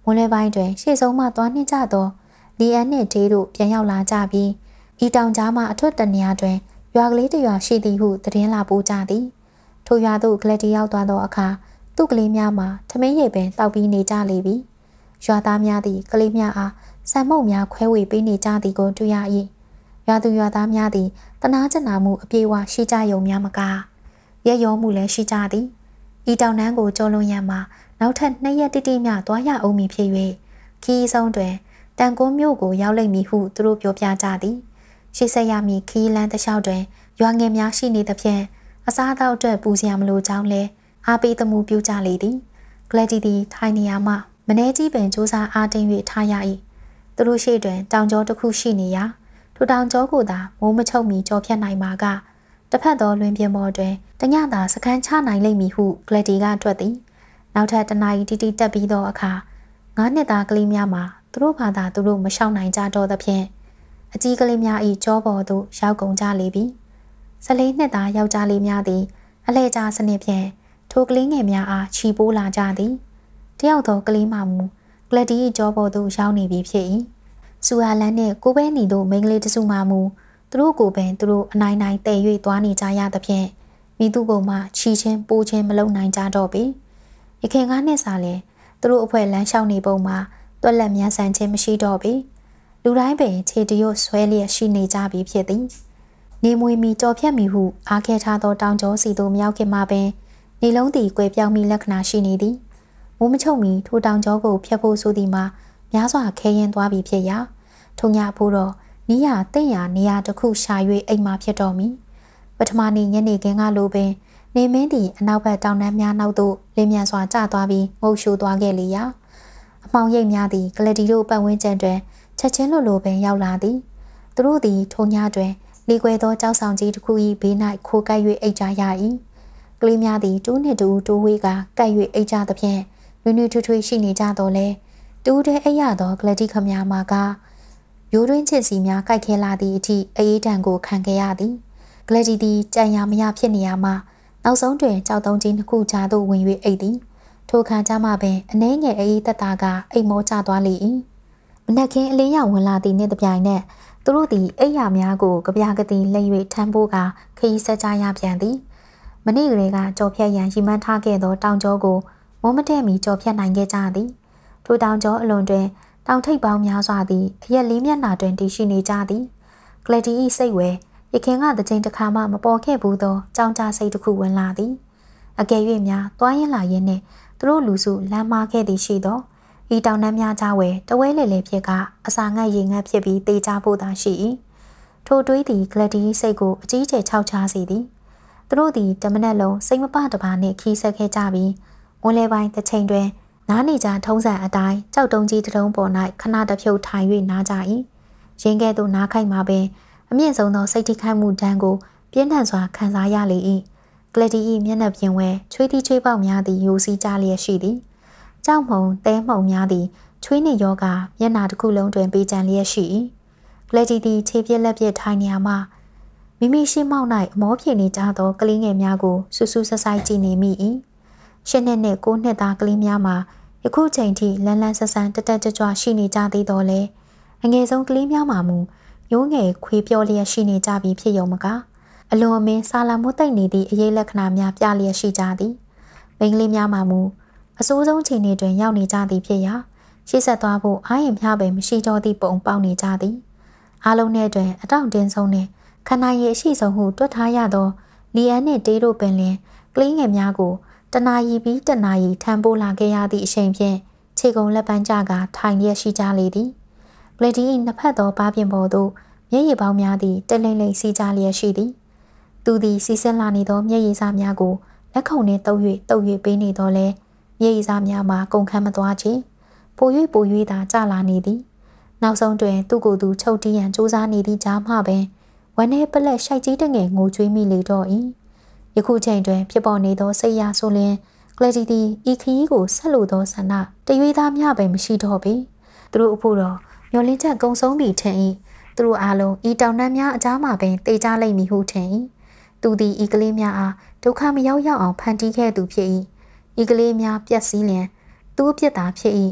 Speaker 1: မိုးလဲပိုင်းတွင်ရှေ့ဆုံးမှသွားနှင့်ကြသောလီအန်နှင့်ဒေးတို့ပြန်ရောက်လာကြပြီးဤတောင်ကြားမှအထွတ်တနေရာတွင်ရွာကလေးတစ်ရွာရှိသည်ဟုသတင်းလာပို့ကြသည်ထိုရွာသို့ကလတီရောက်သွားသောအခါသူ့ကလေးများမှာထမင်းရည်ပင်တောက်ပြီးနေကြလေပြီရွာသားများသည်ကလေးများအားဆံမုတ်များခွဲဝေပေးနေကြသည်ကိုတွေ့ရ၏ရွာသူရွာသားများသည်တနာကျင်နာမှုအပြေအဝရှိကြယုံများမကားရဲရောမှုလည်းရှိကြသည်ဤတောင်တန်းကိုကျော်လွန်ရန်မှာနောက်ထပ်နှစ်ရက်တိတိမျှသွားရအောင်မည်ဖြစ်၍ခီးဆုံးတွင်တန်ကုန်းမြို့ကိုရောက်လိမ့်မည်ဟုသူတို့ပြောပြကြသည်ရှိဆက်ရမည်ခီးလန်းတစ်လျှောက်တွင်ရွာငယ်များရှိနေသဖြင့်အစားအသောက်အတွက်ပူစရာမလိုကြောင်းလဲအားပေးသမှုပြုကြလေသည်ကလတီသည်ထိုင်နေရာမှမနေကြီးပင်စူးစမ်းအားတင်း၍ထားရ၏သူတို့ရှိတွင်တောင်ကျောတစ်ခုရှိနေရာထိုတောင်ကျောကိုသာမိုးမချုပ်မီကြောဖြတ်နိုင်မှာကတစ်ဖက်သောလွင်ပြင်ပေါ်တွင်တညသာစခန်းချနိုင်လိမ့်မည်ဟုကလတီကတွက်သည်နောက်ထပ်တနာရီတိတိတက်ပြီးသောအခါငါးနှစ်သားကလေးများမှာသူတို့ဘာသာသူတို့မရှောင်နိုင်ကြတော့သဖြင့်အကြီးကလေးများ၏ကြောပေါ်သို့ရောက်ကုန်ကြလေပြီဆလေးနှစ်သားယောက်ျားလေးများသည်အလဲကျစနစ်ဖြင့်ထိုကလေးငယ်များအားချီပိုးလာကြသည်တယောက်သောကလေးမှမူကလတီ၏ကြောပေါ်သို့ရောက်နေပြီဖြစ်၏စူဟာလန်နှင့်ကိုပဲနီတို့မိန်းကလေးတစုမှမူသူတို့ကိုပင်သူတို့အနိုင်နိုင်တည်၍သွားနေကြရသဖြင့်မိသူကိုမှချီချင်းပိုးချင်းမလုံနိုင်ကြတော့ပေရခင်ကားနှစ်စာလဲသူတို့အဖွဲ့လမ်းလျှောက်နေပုံမှာတွက်လက်မြန်ဆန်ခြင်းမရှိတော့ပေလူတိုင်းပင်ခြေတရွတ်ဆွဲလျက်ရှိနေကြပြီဖြစ်သည်နေမွေမီကြော်ဖြတ်မီဟုအားခဲထားသောတောင်ကျောစီသို့မရောက်ခင်မှာပင်နေလုံးသည်ကွယ်ပြောင်းမီလက္ခဏာရှိနေသည်မိုးမချုပ်မီထိုတောင်ကျောကိုဖျက်ဖို့ဆိုသည်မှာများစွာခဲရင်သွားပြီဖြစ်ရာထုံညဖို့တော့နီးရတင့်ရနေရာတစ်ခုရှာ၍အိမ်မှာဖြစ်တော်မူပထမနေ့ညနေခင်းကလိုပင်နေမင်းသည်အနောက်ဘက်တောင်တန်းများနောက်သို့လင်းမြန်စွာကျသွားပြီးငုတ်ရှိုးသွားခဲ့လေရာအမောင်ရိပ်များသည်ကလတီတို့ပတ်ဝန်းကျင်တွင်ချက်ချင်းလိုလိုပင်ရောက်လာသည်သူတို့သည်ထုံညတွင်လေကွယ်သောကြောက်ဆောင်ကြီးတစ်ခု၏ဘေး၌ခိုကပ်၍အိတ်ကြရ၏ကလေးများသည်တူးနှင့်တူးတိုးဝေးကကပ်၍အိတ်ကြသဖြင့်နွေ့နွေ့ထွေးထွေးရှိနေကြတော့လေတူးတဲ့အိတ်ရသောကလတီခမများမှာကရိုးတွင်းချစ်စီများကြိုက်ခဲလာသည့်အထိအေးတံကိုခံခဲ့ရသည်ကလတီသည်ကြံရမရဖြစ်နေရမှနောက်ဆုံးတွင်ကြောက်တုံးကြီးနှစ်ခုကြားသို့ဝင်၍အိတ်သည်ထိုခါကျမှပင်အနှဲငယ်အေးတက်တာကအိတ်မောကျသွားလေ၏မနက်ခင်းအလင်းရောက်ဝင်လာသည့်နေ့တစ်ပြိုင်နက်သူတို့သည်အိတ်ရများကိုကြပြာကတိလိမ့်၍ထမ်းဖို့ကခရီးဆက်ကြရပြန်သည်မနေ့ကလေးကကြော်ဖြတ်ရန်ရီမှန်းထားခဲ့သောတောင်ကျောကိုမိုးမတဲ့မီကြော်ဖြတ်နိုင်ခဲ့ကြသည်ထိုတောင်ကျောအလွန်တွင်တောင်ထိပ်ပေါင်းများစွာသည်အရက်လေးမျက်နှာတွင်တည်ရှိနေကြသည်ကလတီ၏စိတ်ဝဲရခင်ကတကြိမ်တစ်ခါမှမပေါ်ခဲ့ဘူးသောကြောင်ကြားစိတ်တစ်ခုဝင်လာသည်အကယ်၍များတွားရင်လာရင်းနှင့်သူတို့လူစုလမ်းမာခဲ့သည်ရှိသောဤတောင်တန်းများကြားဝဲတဝဲလေလေဖြစ်ကအစာငတ်ရေငတ်ဖြစ်ပြီးတေးကြဖို့သာရှိ၏ထိုတွေးသည်ကလတီ၏စိတ်ကိုအကြီးကျယ်ခြောက်ခြားစေသည်သူတို့သည်တမနက်လုံးစိတ်မပတပါနှင့်ခီးဆက်ခဲ့ကြပြီးဝန်လဲပိုင်းတစ်ချိန်တွင်နားနေကြထုံးစံအတိုင်းကြောက်တုံးကြီးတစ်ထုံးပေါ်၌ခဏတစ်ဖြုတ်ထိုင်၍နားကြ၏ရင်းကဲ့သို့နားခိုက်မှာပင်အမြင့်ဆုံးသောစိတ်ထိခိုက်မှုဒဏ်ကိုပြင်းထန်စွာခံစားရလေ၏ကလတီ၏မျက်နှာပြင်ဝဲချွေးတီးချွေးပေါက်များသည်ယိုစီးကြလျက်ရှိသည်ကြောက်မှုန်တဲမှုန်များသည်ချွေးနှင့်ယောဂမျက်နှာတစ်ခုလုံးတွင်ပေးကြံလျက်ရှိ၏ကလတီသည်ခြေပြက်လက်ပြက်ထိုင်နေရမှမိမိရှိမောက်၌အမောဖြေနေကြသောကလေးငယ်များကိုဆူဆူဆဆိုင်ကြည့်နေမိ၏ရှစ်နှစ်နှင့်ကိုးနှစ်သားကလေးများမှာယခုချိန်ထိလန်းလန်းဆဆန်းတက်တက်ကြွကြွရှိနေကြသေးတော်လဲအငယ်ဆုံးကလေးများမှာမူရိုးငယ်ခွေးပြောလျက်ရှိနေကြပြီဖြစ်ရုံမကအလွန်အမင်းဆာလာမွတ်သိမ့်နေသည့်အရေးလက္ခဏာများပြလျက်ရှိကြသည်မိန်းကလေးများမှာမူအစိုးဆုံးချိန်တွင်ရောက်နေကြသည်ဖြစ်ရာရှေ့ဆက်သွားဖို့အားရင်မျှပင်မရှိတော့သည့်ပုံပေါက်နေကြသည်အားလုံးနဲ့တွင်အတောင့်တင်းဆုံးနှင့်ခန္ဓာရည်အရှိဆုံးဟုတွက်ထားရသောလီအန်နှင့်တေးတို့ပင်လျင်ကလေးငယ်များကိုတနာရီပြီးတနာရီထမ်းပိုးလာခဲ့ရသည့်အချိန်ဖြင့်ခြေကုံလက်ပန်းကြကထိုင်လျက်ရှိကြလေသည်ကလတီ၏နှစ်ဖက်သောဘားပြင်ပေါ်သို့မျက်ရည်ပေါင်းများသည်တက်လိမ့်လိမ့်စီးကြလျက်ရှိသည်သူသည်စီးဆင်းလာနေသောမျက်ရည်စားများကိုလက်ခုံနှင့်တုပ်၍တုပ်၍ပေးနေတော့လဲမျက်ရည်စားများမှာကုန်ခန်းမသွားချေပို၍ပို၍သာကျလာနေသည်နောက်ဆုံးတွင်သူ့ကိုယ်သူချုပ်တီးရန်စူးစမ်းနေသည့်ကြားမှပင်ဝမ်းထဲပလက်ရှိုက်ကြီးတငယ်ငိုကြွေးမိလေတော့၏ယခုချိန်တွင်ဖြစ်ပေါ်နေသောစိတ်ရဆိုလျင်ကလတီသည်ဤခရီးကိုဆက်လိုသောဆန္ဒတရွေးသားများပင်မရှိတော့ပေသူတို့အဖို့တော့မျောလင်းချက်ကုံဆုံးပြီထင်၏သူတို့အားလုံးဤတောင်တန်းများအကြားမှာပင်တေးကြလိမ့်မည်ဟုထင်၏သူသည်ဤကလေးများအားဒုက္ခမရောက်ရောက်အောင်ဖန်တီးခဲ့သူဖြစ်၏ဤကလေးများပြက်စီးလျင်သူ့အပြစ်သာဖြစ်၏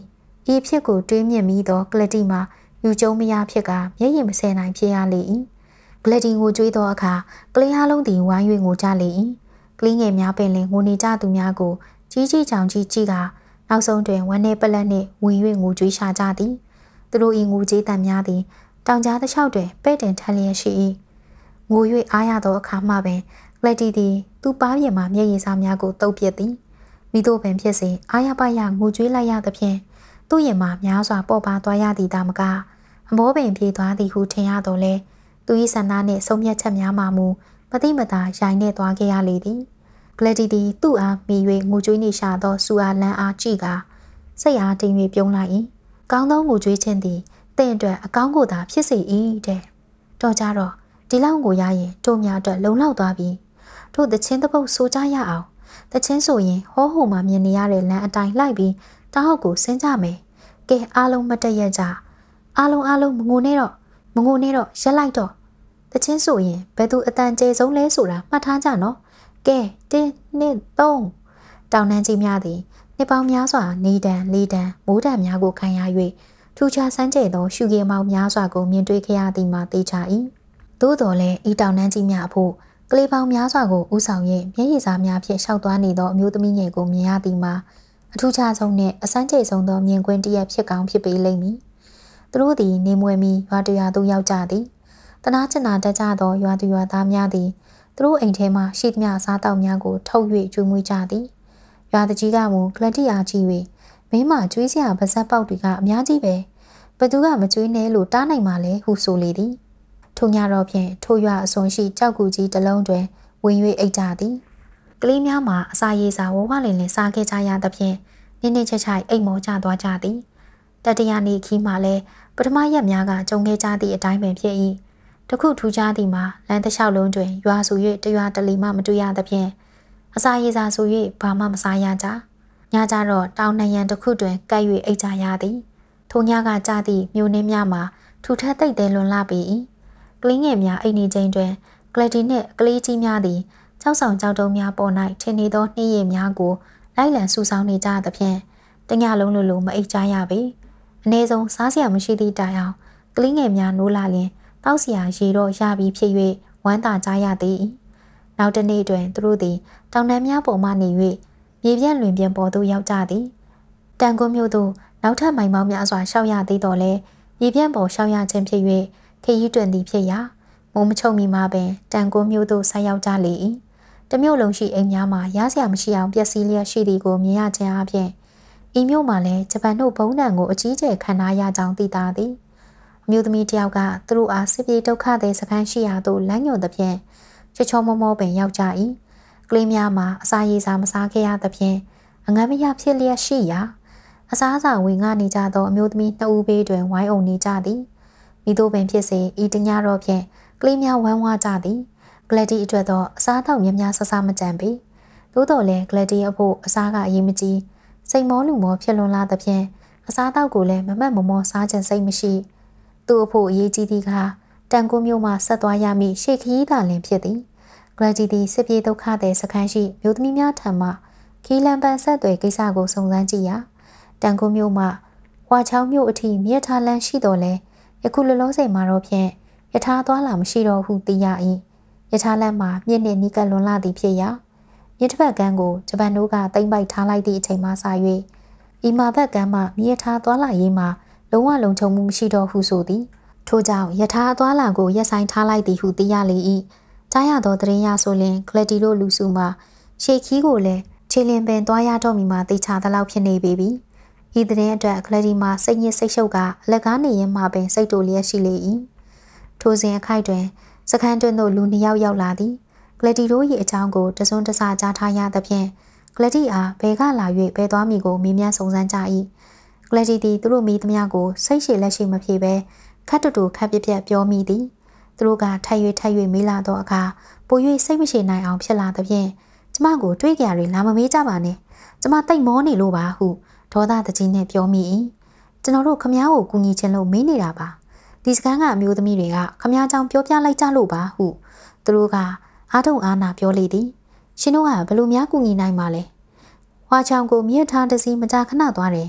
Speaker 1: ဤဖြစ်ကိုတွေးမြင်မိသောကလတီမှာယူကျုံမရဖြစ်ကမျက်ရည်မစဲနိုင်ဖြစ်ရလေ၏ကလတီကိုကြွေးသောအခါကလေးအားလုံးသည်ဝိုင်း၍ငိုကြလေ၏ကလေးငယ်များပင်လင်ငိုနေကြသူများကိုကြီးကြီးချောင်ကြီးကြီးကနောက်ဆုံးတွင်ဝမ်းနေပလက်နှင့်ဝင်၍ငိုကြွေးရှာကြသည်သူတို့၏ငိုကြေးတန်များသည်တောင်ကြားတစ်လျှောက်တွင်ပဲ့တင်ထလျက်ရှိ၏ငို၍အားရသောအခါမှပင်ကလတီသည်သူ့ပါးပြင်မှမျက်ရည်စားများကိုတုပ်ပစ်သည်မိတို့ပင်ဖြစ်စေအားရပါရငိုကြွေးလိုက်ရသဖြင့်သူ့ရင်မှများစွာပေါ်ပါသွားရသည်သာမကအမောပင်ပြေးသွားသည်ဟုထင်ရတော့လေသူ၏ဆန္ဒနှင့်ဆုံးဖြတ်ချက်များမှမူမတိမတာရိုင်းနေသွားခဲ့ရလေသည်ကလတီသည်သူ့အားမိ၍ငိုကြွေးနေရှာသောစူအားလန်းအားကြည့်ကစိတ်အားတင်း၍ပြုံးလိုက်၏ကောင်းသောငိုကြွေးခြင်းသည်တင့်အတွက်အကောင်းကိုသာဖြစ်စေ၏တဲ့တော်ကြတော့ဒီလောက်ကိုရရင်တို့များအတွက်လုံလောက်သွားပြီတို့သချင်းတစ်ပုတ်ဆိုကြရအောင်သချင်းဆိုရင်ဟောဟိုမှာမြင်နေရတဲ့လမ်းအတိုင်းလိုက်ပြီးတောက်ကိုဆင်းကြမယ်ကဲအားလုံးမတက်ရကြအားလုံးအားလုံးမငိုနဲ့တော့မငိုနဲ့တော့ရက်လိုက်တော့တချင်းဆိုရင်ဘယ်သူအတန်ကျေဆုံးလဲဆိုတာမှတ်ထားကြနော်ကဲတင်းနှစ်သုံးတောင်နှန်းကြီးများသည်နှစ်ပေါင်းများစွာနေတံလေးတံမိုးတံများကိုခံရ၍ထူခြားဆန်းကျဲသောရှုကေမောင်များစွာကိုမြင်တွေ့ခဲ့ရသည်မှာသိချ၏သို့တော်လည်းဤတောင်နှန်းကြီးများအဖို့ကလေးပေါင်းများစွာကိုဥဆောင်၍မျက်ရည်စားများဖြင့်ရှောက်သွားနေသောအမျိုးသမီးငယ်ကိုမြင်ရသည်မှာအထူးခြားဆုံးနှင့်အစမ်းကျဲဆုံးသောမြင်ကွင်းတစ်ရပ်ဖြစ်ကောင်းဖြစ်ပေလိမ့်မည်သူတို့သည်နေမွေမီရွာတရွာသို့ရောက်ကြသည်တနာကျင်နာတတ်ကြသောရွာသူရွာသားများသည်သူတို့အိမ်ထဲမှရှိသမျှစားတောက်များကိုထုတ်၍ကျွေးမွေးကြသည်ရွာတကြီးကမူကလတိအားကြီး၍မင်းမကျွေးစရာပါဇက်ပေါက်တွေကအများကြီးပဲဘသူကမကျွေးနဲ့လို့တားနိုင်မှလဲဟုဆိုလေသည်ထိုညတော့ဖြင့်ထိုရွာအစွန်ရှိကြောက်ကူကြီးတစ်လုံးတွင်ဝင်၍အိတ်ကြသည်ကလေးများမှာအစာရေစာဝဝလင်လင်စားခဲ့ကြရသဖြင့်နိမ့်နိမ့်ချက်ချိုက်အိမ်မောကျသွားကြသည်တတရနေ့ခီးမှလည်းပထမရက်များကကြုံခဲ့ကြသည့်အတိုင်းပင်ဖြစ်၏တခုထူးခြားသည်မှာလမ်းတစ်လျှောက်လုံးတွင်ရွာဆို၍တရွာတလီမှမတွေ့ရသဖြင့်အစာရေစာဆို၍ဘာမှမစားရကြညကြတော့တောင်နှံရံတစ်ခုတွင်ကပ်၍အိတ်ကြရသည်ထိုညကကြသည့်မြို့နှင်းများမှာထူထပ်သိပ်သေးလွန်လာပေ၏ကလေးငယ်များအိမ်နေချင်းတွင်ကလတီနှင့်ကလေးကြီးများသည်ကြောက်ဆောင်ကြောက်တုံးများပေါ်၌ထင်နေသောနှင်းရည်များကိုလိုက်လံဆူဆောင်းနေကြသဖြင့်တညလုံးလိုလိုမအိတ်ကြရပေအနည်းဆုံးစားစရာမရှိသည့်တိုင်အောင်ကလေးငယ်များနိုးလာလျင်တောက်စရာရေတော့ရပြီးဖြစ်၍ဝမ်းသာကြရသည်နောက်တစ်နေ့တွင်သူတို့သည်တောင်တန်းများပေါ်မှနေ၍မြေပြန့်လွင်ပြင်ပေါ်သို့ရောက်ကြသည်တန်ကွန်းမြို့သို့နောက်ထပ်မိုင်ပေါင်းများစွာရှောက်ရသေးတော်လဲမြေပြန့်ပေါ်ရှောက်ရခြင်းဖြစ်၍ခရီးတွင်သည်ဖြစ်ရာမိုးမချုံမီမှပင်တန်ကွန်းမြို့သို့ဆက်ရောက်ကြလေ၏တမြို့လုံးရှိအိမ်များမှာရစရာမရှိအောင်ပျက်စီးလျက်ရှိသည်ကိုမြင်ရခြင်းအပြင်ဤမြို့မှာလည်းဂျပန်တို့ဘုံတန်ကိုအကြီးကျယ်ခံထားရကြောင်းသိသာသည်အမျိုးသမီးတယောက်ကသူတို့အားစစ်ပြေဒုက္ခသည်စခန်းရှိရာသို့လမ်းညွှန်သဖြင့်ချေချောမောမောပင်ရောက်ကြ၏ကလေးများမှာအစာရေစာမစားခဲ့ရသဖြင့်အငမ်းမရဖြစ်လျက်ရှိရာအစားအစာဝင်ငှနေကြသောအမျိုးသမီးနှစ်ဦးဘေးတွင်ဝိုင်းအုံနေကြသည်မိတို့ပင်ဖြစ်စေဤတညတော့ဖြင့်ကလေးများဝမ်းဝါကြသည်ကလတီအတွက်တော့အစားတောက်များများဆဆမကြံပေသို့တော်လည်းကလတီအဖို့အစားကအရေးမကြီးစိတ်မောလူမောဖြစ်လွန်လာသဖြင့်အစားတောက်ကိုလည်းမမတ်မမောစားခြင်းစိတ်မရှိသူ့အဖို့အရေးကြီးသည်ကတန်ကွန်းမြို့မှဆက်သွားရမည့်ရှေ့ခရီးသာလင်ဖြစ်သည်ကလတီသည်စစ်ပြေးဒုက္ခသည်စခန်းရှိမြို့သမီးများထံမှခီလန်ပန်ဆက်သွယ်ကိစ္စကိုစုံစမ်းကြည့်ရာတန်ကွန်းမြို့မှဝါချောင်းမြို့အထိမြစ်ထားလန်းရှိတော်လဲယခုလောလောဆယ်မှာတော့ဖြင့်ယထာသွားလာမရှိတော့ဟုသိရ၏ယထာလန်းမှာမြစ်နှင့်နီးကပ်လွန်လာသည်ဖြစ်ရာမြစ်တစ်ဖက်ကမ်းကိုဂျပန်တို့ကသိမ်းပိုက်ထားလိုက်သည့်အချိန်မှစ၍ဤမှာဘက်ကမ်းမှမြစ်ထားသွားလာရေးမှာလုံးဝလုံခြုံမှုမရှိတော့ဟုဆိုသည်ထို့ကြောင့်ယထာသွားလာကိုရပ်ဆိုင်းထားလိုက်သည်ဟုသိရလေ၏ကြားရသောသတင်းရဆိုလျှင်ကလတီတို့လူစုမှရှေခီးကိုလည်းခြေလင်ပင်သွားရတော့မီမှသိချသလောက်ဖြစ်နေပေပြီဤသတင်းအတွက်ကလတီမှာစိတ်ညစ်စိတ်ရှုပ်ကအလက်ကားနေရင်မှပင်စိတ်တူလျက်ရှိလေ၏ထိုစဉ်အခိုက်တွင်စခန်းတွင်သို့လူနှစ်ယောက်ရောက်လာသည်ကလတီတို့၏အကြောင်းကိုတစွန်းတစကြားထားရသဖြင့်ကလတီအားဘယ်ကလာ၍ဘယ်သွားမည်ကိုမေးမြန်းစုံစမ်းကြ၏ကလတီသည်သူတို့မိသမျှကိုစိတ်ရှည်လက်ရှိမဖြေဘဲခတ်တူတူခတ်ပြပြပြောမိသည်သူတို့ကထိုက်၍ထိုက်၍မေးလာသောအခါပို၍စိတ်မရှိနိုင်အောင်ဖြစ်လာသဖြင့်ကျမကိုတွေးကြရလာမမေးကြပါနဲ့ကျမတိတ်မောနေလို့ပါဟုဒေါသတကြီးနဲ့ပြောမိ၏ကျွန်တော်တို့ခမားကိုကူညီခြင်းလို့မေးနေတာပါဒီစကန်းကအမျိုးသမီးတွေကခမားကြောင့်ပြောပြလိုက်ကြလို့ပါဟုသူတို့ကအားထုတ်အားနာပြောလေသည်ရှင်တို့ကဘယ်လိုများကူညီနိုင်မှာလဲဝါချောင်ကိုမြစ်ထားတစည်းမကြာခဏသွားတယ်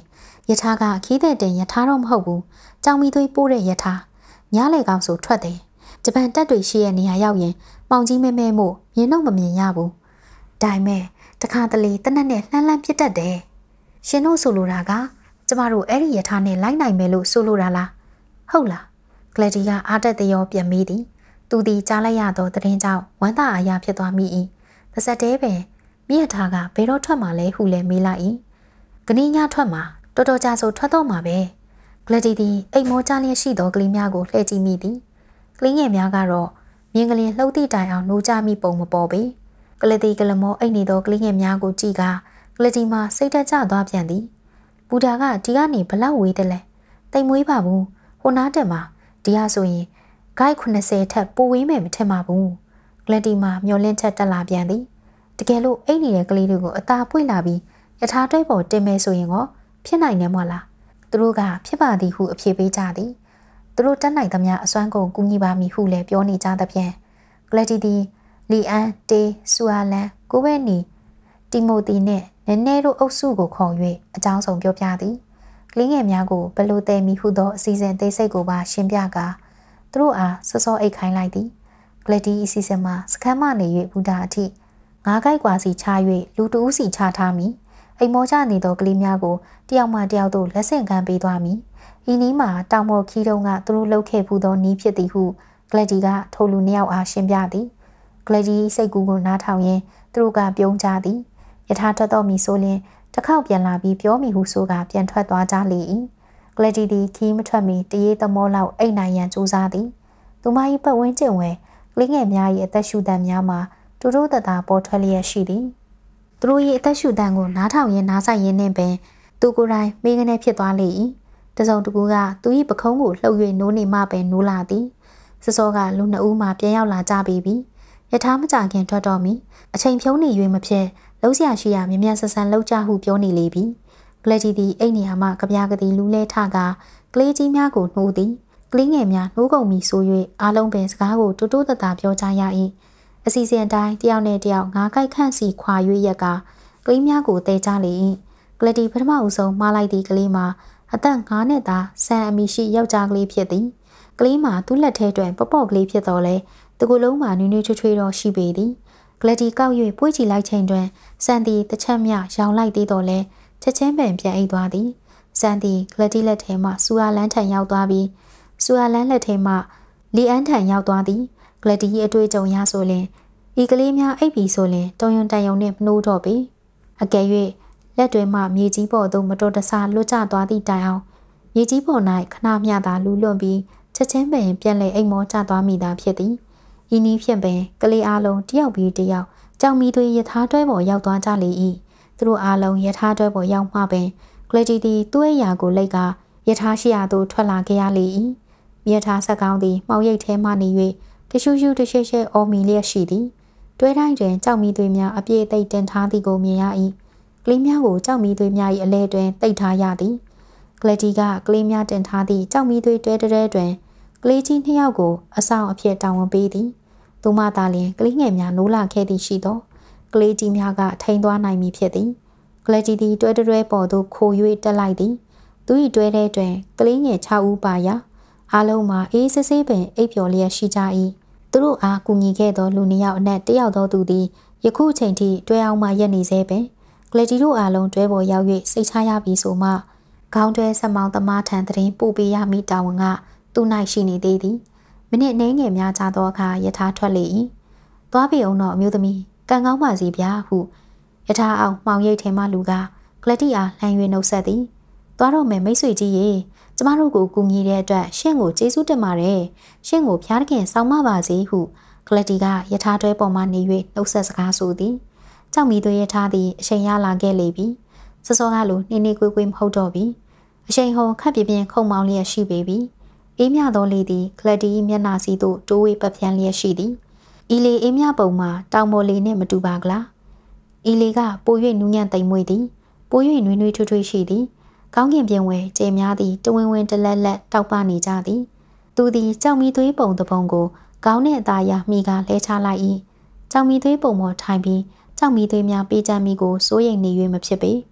Speaker 1: ယထာကခီးတဲ့တင်ယထာတော့မဟုတ်ဘူးကြောင်မီသွေးပိုးတဲ့ယထာညလေကောင်ဆိုထွက်တယ်ဂျပန်တပ်တွေရှိတဲ့နေရာရောက်ရင်မောင်ကြီးမဲမဲမို့မြင်တော့မမြင်ရဘူးဒါပေမဲ့တခါတလေတနက်နဲ့လှမ်းလှမ်းပြစ်တတ်တယ်ရှင်တို့ဆိုလိုတာကကျမတို့အဲ့ဒီယထာနဲ့လိုက်နိုင်မယ်လို့ဆိုလိုတာလားဟုတ်လားကလတီကအားတက်တရောပြန်မိသည်သူဒီကြားလိုက်ရသောတရင်ကြောင့်ဝမ်းသာအားရဖြစ်သွားမိ၏ပါစက်တဲပင်မြင့်ထားကဘယ်တော့ထွက်မှာလဲဟုလဲမေးလိုက်၏ကနည်းညထွက်မှာတော်တော်ကြာဆိုထွက်တော့မှာပဲကလတီသည်အိမ်မောကြလျက်ရှိသောကလေးများကိုလှည့်ကြည့်မိသည်ကလေးငယ်များကတော့မြင်းကလေးလှုပ်သည့်တိုင်အောင်နိုးကြမိပုံမပေါ်ပေကလတီကလမောအိတ်နေသောကလေးငယ်များကိုကြည့်ကကလတီမှစိတ်တက်ကြသွားပြန်သည်ဘူတာကဒီကနေဘလောက်ဝေးတယ်လဲတိမ်မွေးပါဘူးဟိုနားတက်မှာဒီဟာဆိုရင်ဂိုက်ခုနှစ်ဆယ်ထက်ပိုဝေးမယ်မထင်ပါဘူးကလတီမှမျောလင့်ချက်တက်လာပြန်သည်တကယ်လို့အိတ်နေတဲ့ကလေးတွေကိုအသာပွေ့လာပြီးယထာတွဲပေါ်တင်မယ်ဆိုရင်ကောဖြစ်နိုင်တယ်မဟုတ်လားသူတို့ကဖြစ်ပါသည်ဟုအဖြေပေးကြသည်သူတို့တက်နိုင်သမျှအစွမ်းကုန်ကူညီပါမည်ဟုလည်းပြောနေကြသဖြင့်ကလတီသည်လီအန်တေဆူအာလန်ကိုဝဲနီတီမိုတီနှင့်နည်းနည်းတို့အုပ်စုကိုခေါ်၍အကြောင်းဆုံးပြောပြသည်ကလေးငယ်များကိုဘယ်လိုတည်မီဟုသောအစီအစဉ်သေးစိတ်ကိုပါရှင်းပြကာသူတို့အားစောစောအိတ်ခိုင်းလိုက်သည်ကလတီအစီအစဉ်မှာစခန်းမနေ၍ဘူတာအထိငါးကိုက်ကွာစီချ၍လူတဦးစီချထားမည်အိမ်မောချနေသောကလေးများကိုတယောက်မှတယောက်သို့လက်ဆင့်ကမ်းပေးသွားမည်ဤနည်းမှာတောင်ပေါ်ခီးတုံးကသူတို့လှုပ်ခဲ့ဖူးသောနည်းဖြစ်သည်ဟုကလတီကထိုလူနှစ်ယောက်အားရှင်းပြသည်ကလတီစိတ်ကူးကိုနားထောင်ရင်းသူတို့ကပြုံးကြသည်ယထာထွက်တော်မီဆိုလျှင်တစ်ခေါက်ပြန်လာပြီးပြောမိဟုဆိုကပြန်ထွက်သွားကြလေ၏ကလတီသည်ခီးမထွက်မီတရေသမောလောက်အိတ်နိုင်ရန်ကြိုးစားသည်သူမ၏ပတ်ဝန်းကျင်ဝဲကလေးငယ်များ၏အသက်ရှူတမ်းများမှာတူတူတသာပေါ်ထွက်လျက်ရှိသည်သူတို့၏အသက်ရှူတမ်းကိုနားထောင်ရင်းနားဆိုင်ရင်းနှင့်ပင်သူကိုယ်တိုင်မိကနေဖြစ်သွားလေ၏တစုံတကူကသူ၏ပခုံးကိုလှုပ်၍နိုးနေမှပင်နိုးလာသည်စောစောကလူနှစ်ဦးမှပြန်ရောက်လာကြပြီပြီယထာမကြခင်ထွက်တော်မီအချိန်ဖြုံးနေ၍မဖြစ်လုံးစရာရှိရာမြင်မြန်ဆန်ဆန်လှုပ်ကြဟုပြောနေလေပြီကလေးကြီးသည်အိတ်နေရာမှကြပြားကတိလူးလဲထကကလေးကြီးများကိုနှိုးသည်ကလေးငယ်များနှိုးကုန်ပြီဆို၍အားလုံးပင်စကားကိုတူတူတသာပြောကြရ၏အစီအစဉ်တိုင်းတယောက်နဲ့တယောက်ငါးကိုက်ခန့်စီခွာ၍ရက်ကကလေးများကိုတဲကြလေ၏ကလေးတီပထမဦးဆုံးမှားလိုက်သည့်ကလေးမှာအသက်ငါးနှစ်သားဆန်အမီရှိယောက်ျားကလေးဖြစ်သည်ကလေးမှာသူ့လက်ထဲတွင်ပေါ့ပေါ့ကလေးဖြစ်တော်လဲတကူလုံးမှာနွေးနွေးချွေးချွေးတော့ရှိပေသည်ကလေးတီကောက်၍ပွေးချီလိုက်ချိန်တွင်စန်တီတစ်ချက်မြရောင်လိုက်သေးတော်လဲချက်ချင်းပင်ပြန်အိပ်သွားသည်စန်တီကလေးတီလက်ထဲမှစူအာလန်းထံရောက်သွားပြီးစူအာလန်းလက်ထဲမှလီအန်ထံရောက်သွားသည်ကလေးတီ၏အတွေ့အကြုံရဆိုလျှင်ဤကလေးများအိပ်ပြီးဆိုလျှင်တုံယွန်တန်ယုံနှင့်မနှိုးတော့ပေအကယ်၍လက်တွင်မှမြေကြီးပေါ်သို့မတော်တဆလွတ်ကျသွားသည့်တိုင်အောင်မြေကြီးပေါ်၌ခဏမျှသာလူလွန်ပြီးချက်ချင်းပင်ပြန်လည်အိမ်မောကျသွားမိတာဖြစ်သည်ဤနည်းဖြင့်ပင်ကလေးအားလုံးတယောက်ပြီးတယောက်ကြောင်မီသွေးယထာတွဲပေါ်ရောက်သွားကြလေ၏သူတို့အားလုံးယထာတွဲပေါ်ရောက်မှပင်ကလေးတီသည်သူ့ရဲ့ယာကိုလိုက်ကယထာရှိရာသို့ထွက်လာခဲ့ရလေ၏ယထာဆက်ကောင်းသည်မှောက်ရိပ်ထဲမှနေ၍တရှူရှူတရှဲရှဲအော်မီလျက်ရှိသည်တွဲတိုင်းတွင်ကြောင်မီသွေးများအပြည့်အသိတင်ထားသည်ကိုမြင်ရ၏ကလေးများကိုကြောင်မီသွေးများ၏အလဲတွင်တိတ်ထားရသည်ကလေးတီကကလေးများတင်ထားသည့်ကြောင်မီသွေးတွဲတဲတွင်ကလေးကြီးနှစ်ယောက်ကိုအဆောင်အဖြစ်တာဝန်ပေးသည်သူမသာလျှင်ကလေးငယ်များနိုးလာခဲ့သည်ရှိသောကလေးကြီးများကထိန်သွားနိုင်မည်ဖြစ်သည်ကလေးကြီးသည်တွဲတွဲပေါ်သို့ခို၍တက်လိုက်သည်သူ၏တွဲထဲတွင်ကလေးငယ်၆ဦးပါရာအားလုံးမှာအေးဆေးဆေးပင်အိပ်ပျော်လျက်ရှိကြ၏သူတို့အားကူညီခဲ့သောလူနှစ်ယောက်အနက်တစ်ယောက်သောသူသည်ယခုအချိန်ထိတွဲအောင်မှရက်နေစေပင်ကလေးကြီးတို့အားလုံးတွဲပေါ်ရောက်၍စိတ်ချရပြီဆိုမှခေါင်းတွဲဆက်မောင်းသမားထံတရင်ပို့ပေးရမည်တာဝန်ကသူ၌ရှိနေသေးသည်မိနစ်နှဲငယ်များကြာသောအခါယထာထွက်လေ၏သွားပြီအောင်တော့အမျိုးသမီးကံကောင်းပါစီဗျာဟုယထာအောင်မှောင်ရိပ်ထဲမှလူကကလတိအားလှမ်း၍နှုတ်ဆက်သည်သွားတော့မယ်မိတ်ဆွေကြီးရေကျမတို့ကိုကူညီတဲ့အတွက်ရှင့်ကိုကျေးဇူးတင်ပါတယ်ရှင့်ကိုဖျားတခင်စောင်းမပါစေဟုကလတိကယထာတွဲပေါ်မှနေ၍နှုတ်ဆက်စကားဆိုသည်ကြောက်မီသွေးယထာသည်အချိန်ရလာခဲ့လေပြီစောစောကလိုနေနေကွေးကွေးမဟုတ်တော့ပြီအချိန်ဟုန်ခပ်ပြပြင်းခုံမောင်းလျက်ရှိပေပြီအေးမြသောလေသည်ကလတီမျက်နှာစီသို့တိုးဝေးပတ်ဖြန်းလျက်ရှိသည်ဤလေအေးမြပုံမှာတောင်ပေါ်လေနှင့်မတူပါကလားဤလေကပို၍နူးညံ့သိမ်မွေ့သည်ပို၍နွေးနွေးထွေးထွေးရှိသည်ကောင်းကင်ပြင်ဝဲကျဲများသည်တဝင်းဝင်းတလက်လက်တောက်ပနေကြသည်သူသည်ကြောင်မီသွေးပုံတပုံကိုကောင်းတဲ့အသားရမိကလဲချလိုက်၏ကြောင်မီသွေးပုံပေါ်ထိုင်ပြီးကြောင်မီသွေးများပေးချမ်းမိကိုစိုးရိမ်နေ၍မဖြစ်ပေ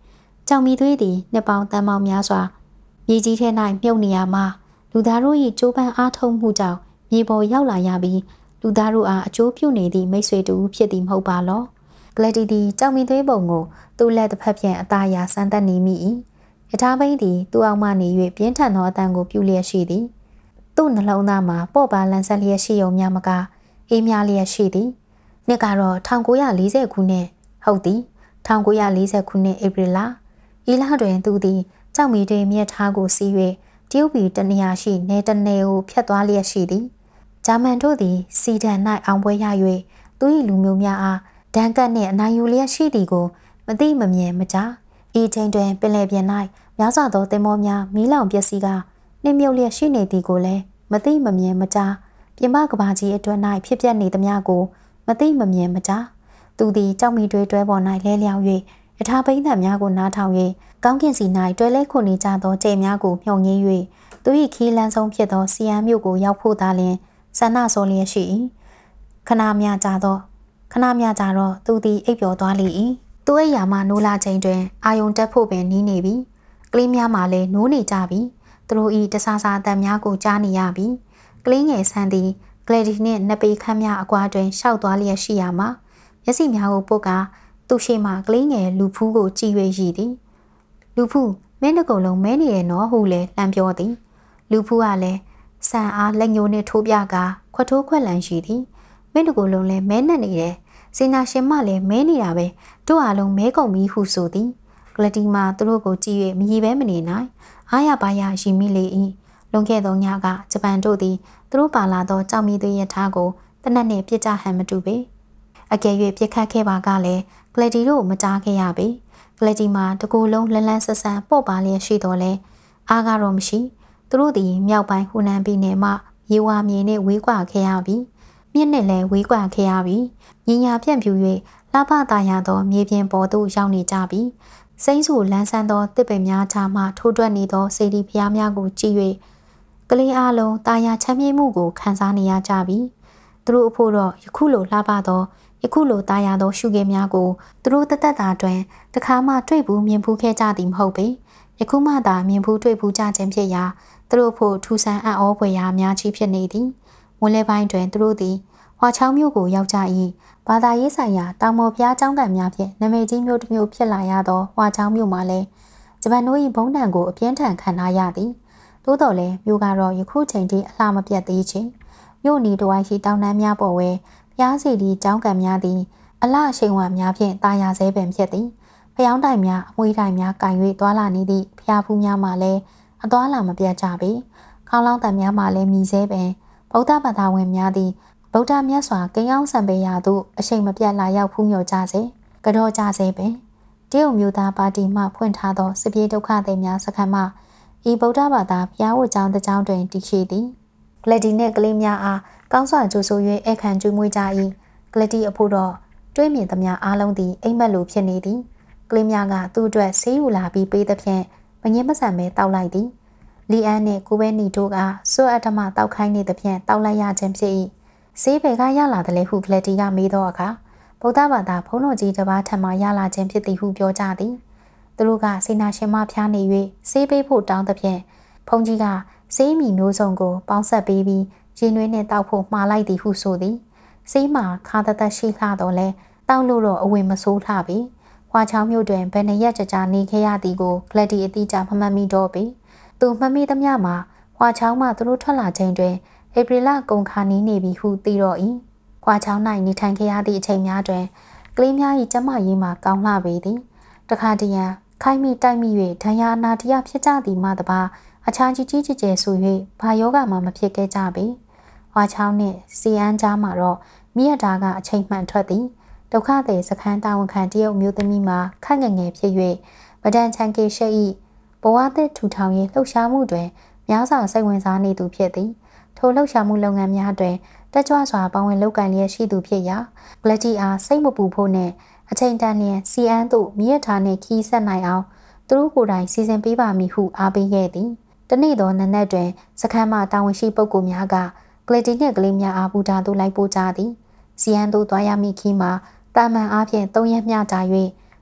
Speaker 1: ကြောင်မီသွေးသည်နှစ်ပေါင်းတန်ပေါင်းများစွာမြေကြီးထဲ၌မြုပ်နေရမှာလူသားတို့၏ကြိုးပမ်းအားထုတ်မှုကြောင့်မြေပေါ်ရောက်လာရပြီးလူသားတို့အားအကျိုးပြုနေသည့်မိတ်ဆွေတူဖြစ်သည်မဟုတ်ပါလောကလတီသည်ကြောင်မီသွေးပုံကိုသူ့လက်တစ်ဖက်ဖြင့်အသားရာစမ်းသပ်နေမိ၏ယထာဘိန်းသည်သူ့အောက်မှနေ၍ပြင်းထန်သောအတန်ကိုပြုလျက်ရှိသည်သူ့နှလုံးသားမှာပေါ့ပါလန်ဆက်လျက်ရှိုံများမကအေးများလျက်ရှိသည်နှစ်ကတော့၁၉၄၀ခုနှစ်ဟုတ်သည်၁၉၄၀ခုနှစ်ဧပြီလဤလတွင်သူသည်ကြောင်မီတွင်မြက်ထားကိုစီး၍တရုတ်ပြည်တနေရာရှိနေတနေကိုဖျက်သွားလျက်ရှိသည်ဂျာမန်တို့သည်စီဒန်၌အောင်ပွဲရ၍သူ၏လူမျိုးများအားဒဏ်ကတ်နှင့်အနိုင်ယူလျက်ရှိသည်ကိုမသိမမြင်မကြားဤချိန်တွင်ပင်လယ်ပြင်၌များစွာသောသင်္ဘောများမီးလောင်ပျက်စီးကနှင်းမြုပ်လျက်ရှိနေသည်ကိုလည်းမသိမမြင်မကြားပြင်ပကဘာကြီးအတွင်း၌ဖြစ်ပျက်နေသမျှကိုမသိမမြင်မကြားသူသည်ကြောက်မီတွေတွဲပေါ်၌လဲလျောင်း၍ယထာပိဋကများကိုနားထောင်၍ကောင်းကင်စီ၌တွဲလဲခုန်နေကြသောကြဲများကိုမြှုံငင်း၍သူ၏ခီးလန်းဆုံးဖြစ်သောစီယန်မြို့ကိုရောက်ဖို့သာလျှင်ဆန္ဒစောလျက်ရှိ၏ခဏမြကြသောခဏမြကြတော့သူသည်အိပ်ပျော်သွားလေ၏သူ့အိယာမှနိုးလာချိန်တွင်အာယုံတက်ဖို့ပင်နီးနေပြီကလေးများမှလည်းနိုးနေကြပြီသူတို့၏တဆာဆာအတန်များကိုကြားနေရပြီကလေးငယ်ဆန်းသည်ဂလက်ဒီနှင့်နှစ်ပေခန့်များအကွာတွင်ရှောက်သွားလျက်ရှိရမှာမျက်စိများကိုပုတ်ကသူ့ရှိမှကလေးငယ်လူဖူးကိုကြည့်၍ရည်သည်လူဖူးမင်းတကုံလုံးမဲနေရနော်ဟုလည်းလှမ်းပြောသည်လူဖူးကလည်းဆန်အားလက်ညှိုးနှင့်ထိုးပြကခွတ်ထိုးခွက်လန်ရှိသည်မင်းတကုံလုံးလည်းမဲနဲ့နေတယ်စေနာရှင်မလည်းမဲနေတာပဲတို့အားလုံးမဲကုန်ပြီဟုဆိုသည်ကလတီမှာသူတို့ကိုကြည့်၍မရီပဲမနေနိုင်အားရပါရရှိမိလေ၏လွန်ခဲ့သောညကဂျပန်တို့သည်သူတို့ပါလာသောကြောင်မီသွေးရထားကိုတနက်နှင့်ပြစ်ကြဟန်မတူပေအကယ်၍ပြစ်ခတ်ခဲ့ပါကလည်းကလတီတို့မကြားခဲ့ရပေကလတီမှာတကူလုံးလန်းလန်းဆဆန်ပေါ့ပါလျက်ရှိတော်လဲအားကတော့မရှိသူတို့သည်မြောက်ပိုင်းဟူနန်ပြည်နယ်မှရေဝါမြေနှင့်ဝေးကွာခဲ့ရပြီးမြင့်နှင့်လည်းဝေးကွာခဲ့ရပြီးညီညာပြန့်ပြူ၍လှပသားရသောမြေပြင်ပေါ်သို့ရောက်နေကြပြီးစိမ့်ဆူလန်းဆန်းသောတစ်ပင်များချာမှထိုးထွက်နေသောစေတီဖျားများကိုကြည့်၍ကလေးအားလုံးတာယာချမ်းမြေ့မှုကိုခံစားနေရကြပြီသူတို့အဖို့တော့ယခုလိုလှပသောယခုလိုတာယာသောရှုခင်းများကိုသူတို့တသက်တာတွင်တခါမှတွေ့ဘူးမြင်ဘူးခဲ့ကြသည်မဟုတ်ပေယခုမှသာမြင်ဘူးတွေ့ဘူးကြခြင်းဖြစ်ရာသူတို့ဖို့ထူဆန်းအံ့ဩဖွယ်ရာများကြီးဖြစ်နေသည်မွန်းလယ်ပိုင်းတွင်သူတို့သည်ဟွာချောင်းမြို့ကိုရောက်ကြ၏ဘာသာရေးဆိုင်ရာတောင်ပေါ်ဖျားကျောင်းကန်များဖြင့်နာမည်ကြီးမြို့တစ်မြို့ဖြစ်လာရသောဟွာချောင်းမြို့မှာလည်းဂျပန်တို့၏ဘုံတံကိုအပြင်းထန်ခံထားရသည်သို့တော်လည်းမြို့ကတော့ယခုချိန်ထိအလှမပြတ်သေးခြင်းမြို့နီတဝိုင်းရှိတောင်တန်းများပေါ်ဝဲဖျားစီဒီကျောင်းကန်များသည်အလှအရှိန်ဝါများဖြင့်တာယာဆဲပင်ဖြစ်သည်ဖျောင်းတိုင်များအမွှေးတိုင်များကင်၍သွာလာနေသည့်ဖျားဖူးများမှလည်းအသွာလာမပြတ်ကြပေခေါင်းလောင်းတံများမှလည်းမြည်ဆဲပင်ဗုဒ္ဓဘာသာဝင်များသည်ဗုဒ္ဓမြတ်စွာကိန်းအောင်ဆံပေးရာသို့အရှိန်မပြတ်လာရောက်ဖူးမြော်ကြစေကြောကြစေပင်တရုတ်မျိုးသားပါတီမှဖွင့်ထားသောစပြေးဒုက္ခသည်များစခန်းမှဤဗုဒ္ဓဘာသာဘုရားဝတ်ကျောင်းတစ်ကျောင်းတွင်တည်ရှိသည်ကလတီနှင့်ကလေးများအားကောင်းစွာကြိုဆို၍အခမ်းကျွေးမွေးကြ၏ကလတီအဖို့တော့တွေးမြင်သမျှအားလုံးသည်အိမ်မက်လိုဖြစ်နေသည်ကလေးများကသူ့အတွက်ဆေးယူလာပြီးပေးသဖြင့်မငင်းမဆန်ပဲတောက်လိုက်သည်လီအန်နှင့်ကိုပဲနီတို့ကစွတ်အတ္တမတောက်ခိုင်းနေသဖြင့်တောက်လိုက်ရခြင်းဖြစ်၏ဆေးဘယ်ကရလာတယ်လဲဟုကလတီကမေးသောအခါဗုဒ္ဓဘာသာဘုန်းတော်ကြီးတစ်ပါးထံမှရလာခြင်းဖြစ်သည်ဟုပြောကြသည်သူတို့ကစေနာရှင်မဖျားနေ၍ဆေးပေးဖို့တောင်းသဖြင့်ဘုန်းကြီးကဆေးမီမျိုးစုံကိုပေါင်းဆက်ပေးပြီးရင်နွေးနှင့်တောက်ဖို့မှားလိုက်သည်ဟုဆိုသည်ဆေးမှာခါတသက်ရှိလှတော့လဲတောက်လို့တော့အဝင်မဆိုးလှပြီဟွာချောင်းမြို့တွင်ဘယ်နှစ်ရက်ကြာကြာနေခဲ့ရသည်ကိုကလတီအတိအကျမမှတ်မိတော့ပေသူမှတ်မိသမျှမှာဟွာချောင်းမှသူတို့ထွက်လာချိန်တွင်ဧပြီလကုန်ခါနီးနေပြီဟုသိတော့၏ဟွာချောင်း၌နေထိုင်ခဲ့ရသည့်အချိန်များတွင်ကလေးများ၏ကျမရေးမှာကောင်းလှပေသည်တခါတရံခိုင်းမိတိုက်မိ၍ဒဏ်ရာအနာတရားဖြစ်ကြသည်မှတပါအခြားကြီးကြီးကျယ်ကျယ်ဆို၍ဘာယောဂမှမဖြစ်ခဲ့ကြပေဟွာချောင်းနှင့်စီအန်းကြားမှာတော့မိရတာကအချိန်မှန်ထွက်သည်ဒုက္ခသည်စခန်းတာဝန်ခံတရုတ်မျိုးသမီးမှာခန့်ငယ်ငယ်ဖြစ်၍ဗဒန်ချန်ကေရှက်၏ဘဝသစ်ထူထောင်ရေးလှုပ်ရှားမှုတွင်များစွာစိတ်ဝင်စားနေသူဖြစ်သည်ထိုလှုပ်ရှားမှုလုပ်ငန်းများတွင်တက်ကြွစွာပါဝင်လုပ်ကိုင်လျက်ရှိသူဖြစ်ရာဂလက်တီအားစိတ်မပူဖို့နှင့်အချိန်တန်လျင်စီအန်းသို့မိရထားနှင့်ခီးဆက်နိုင်အောင်သူတို့ကိုယ်တိုင်စီစဉ်ပေးပါမည်ဟုအားပေးခဲ့သည်တနေ့သောနံနက်တွင်စခန်းမှတာဝန်ရှိပုဂ္ဂိုလ်များကဂလက်တီနှင့်ကလေးများအားဘူတာသို့လိုက်ပို့ကြသည်စီအန်းသို့သွားရမည့်ခီးမှာတာမန်အားဖြင့်သုံးရက်မျှကြာ၍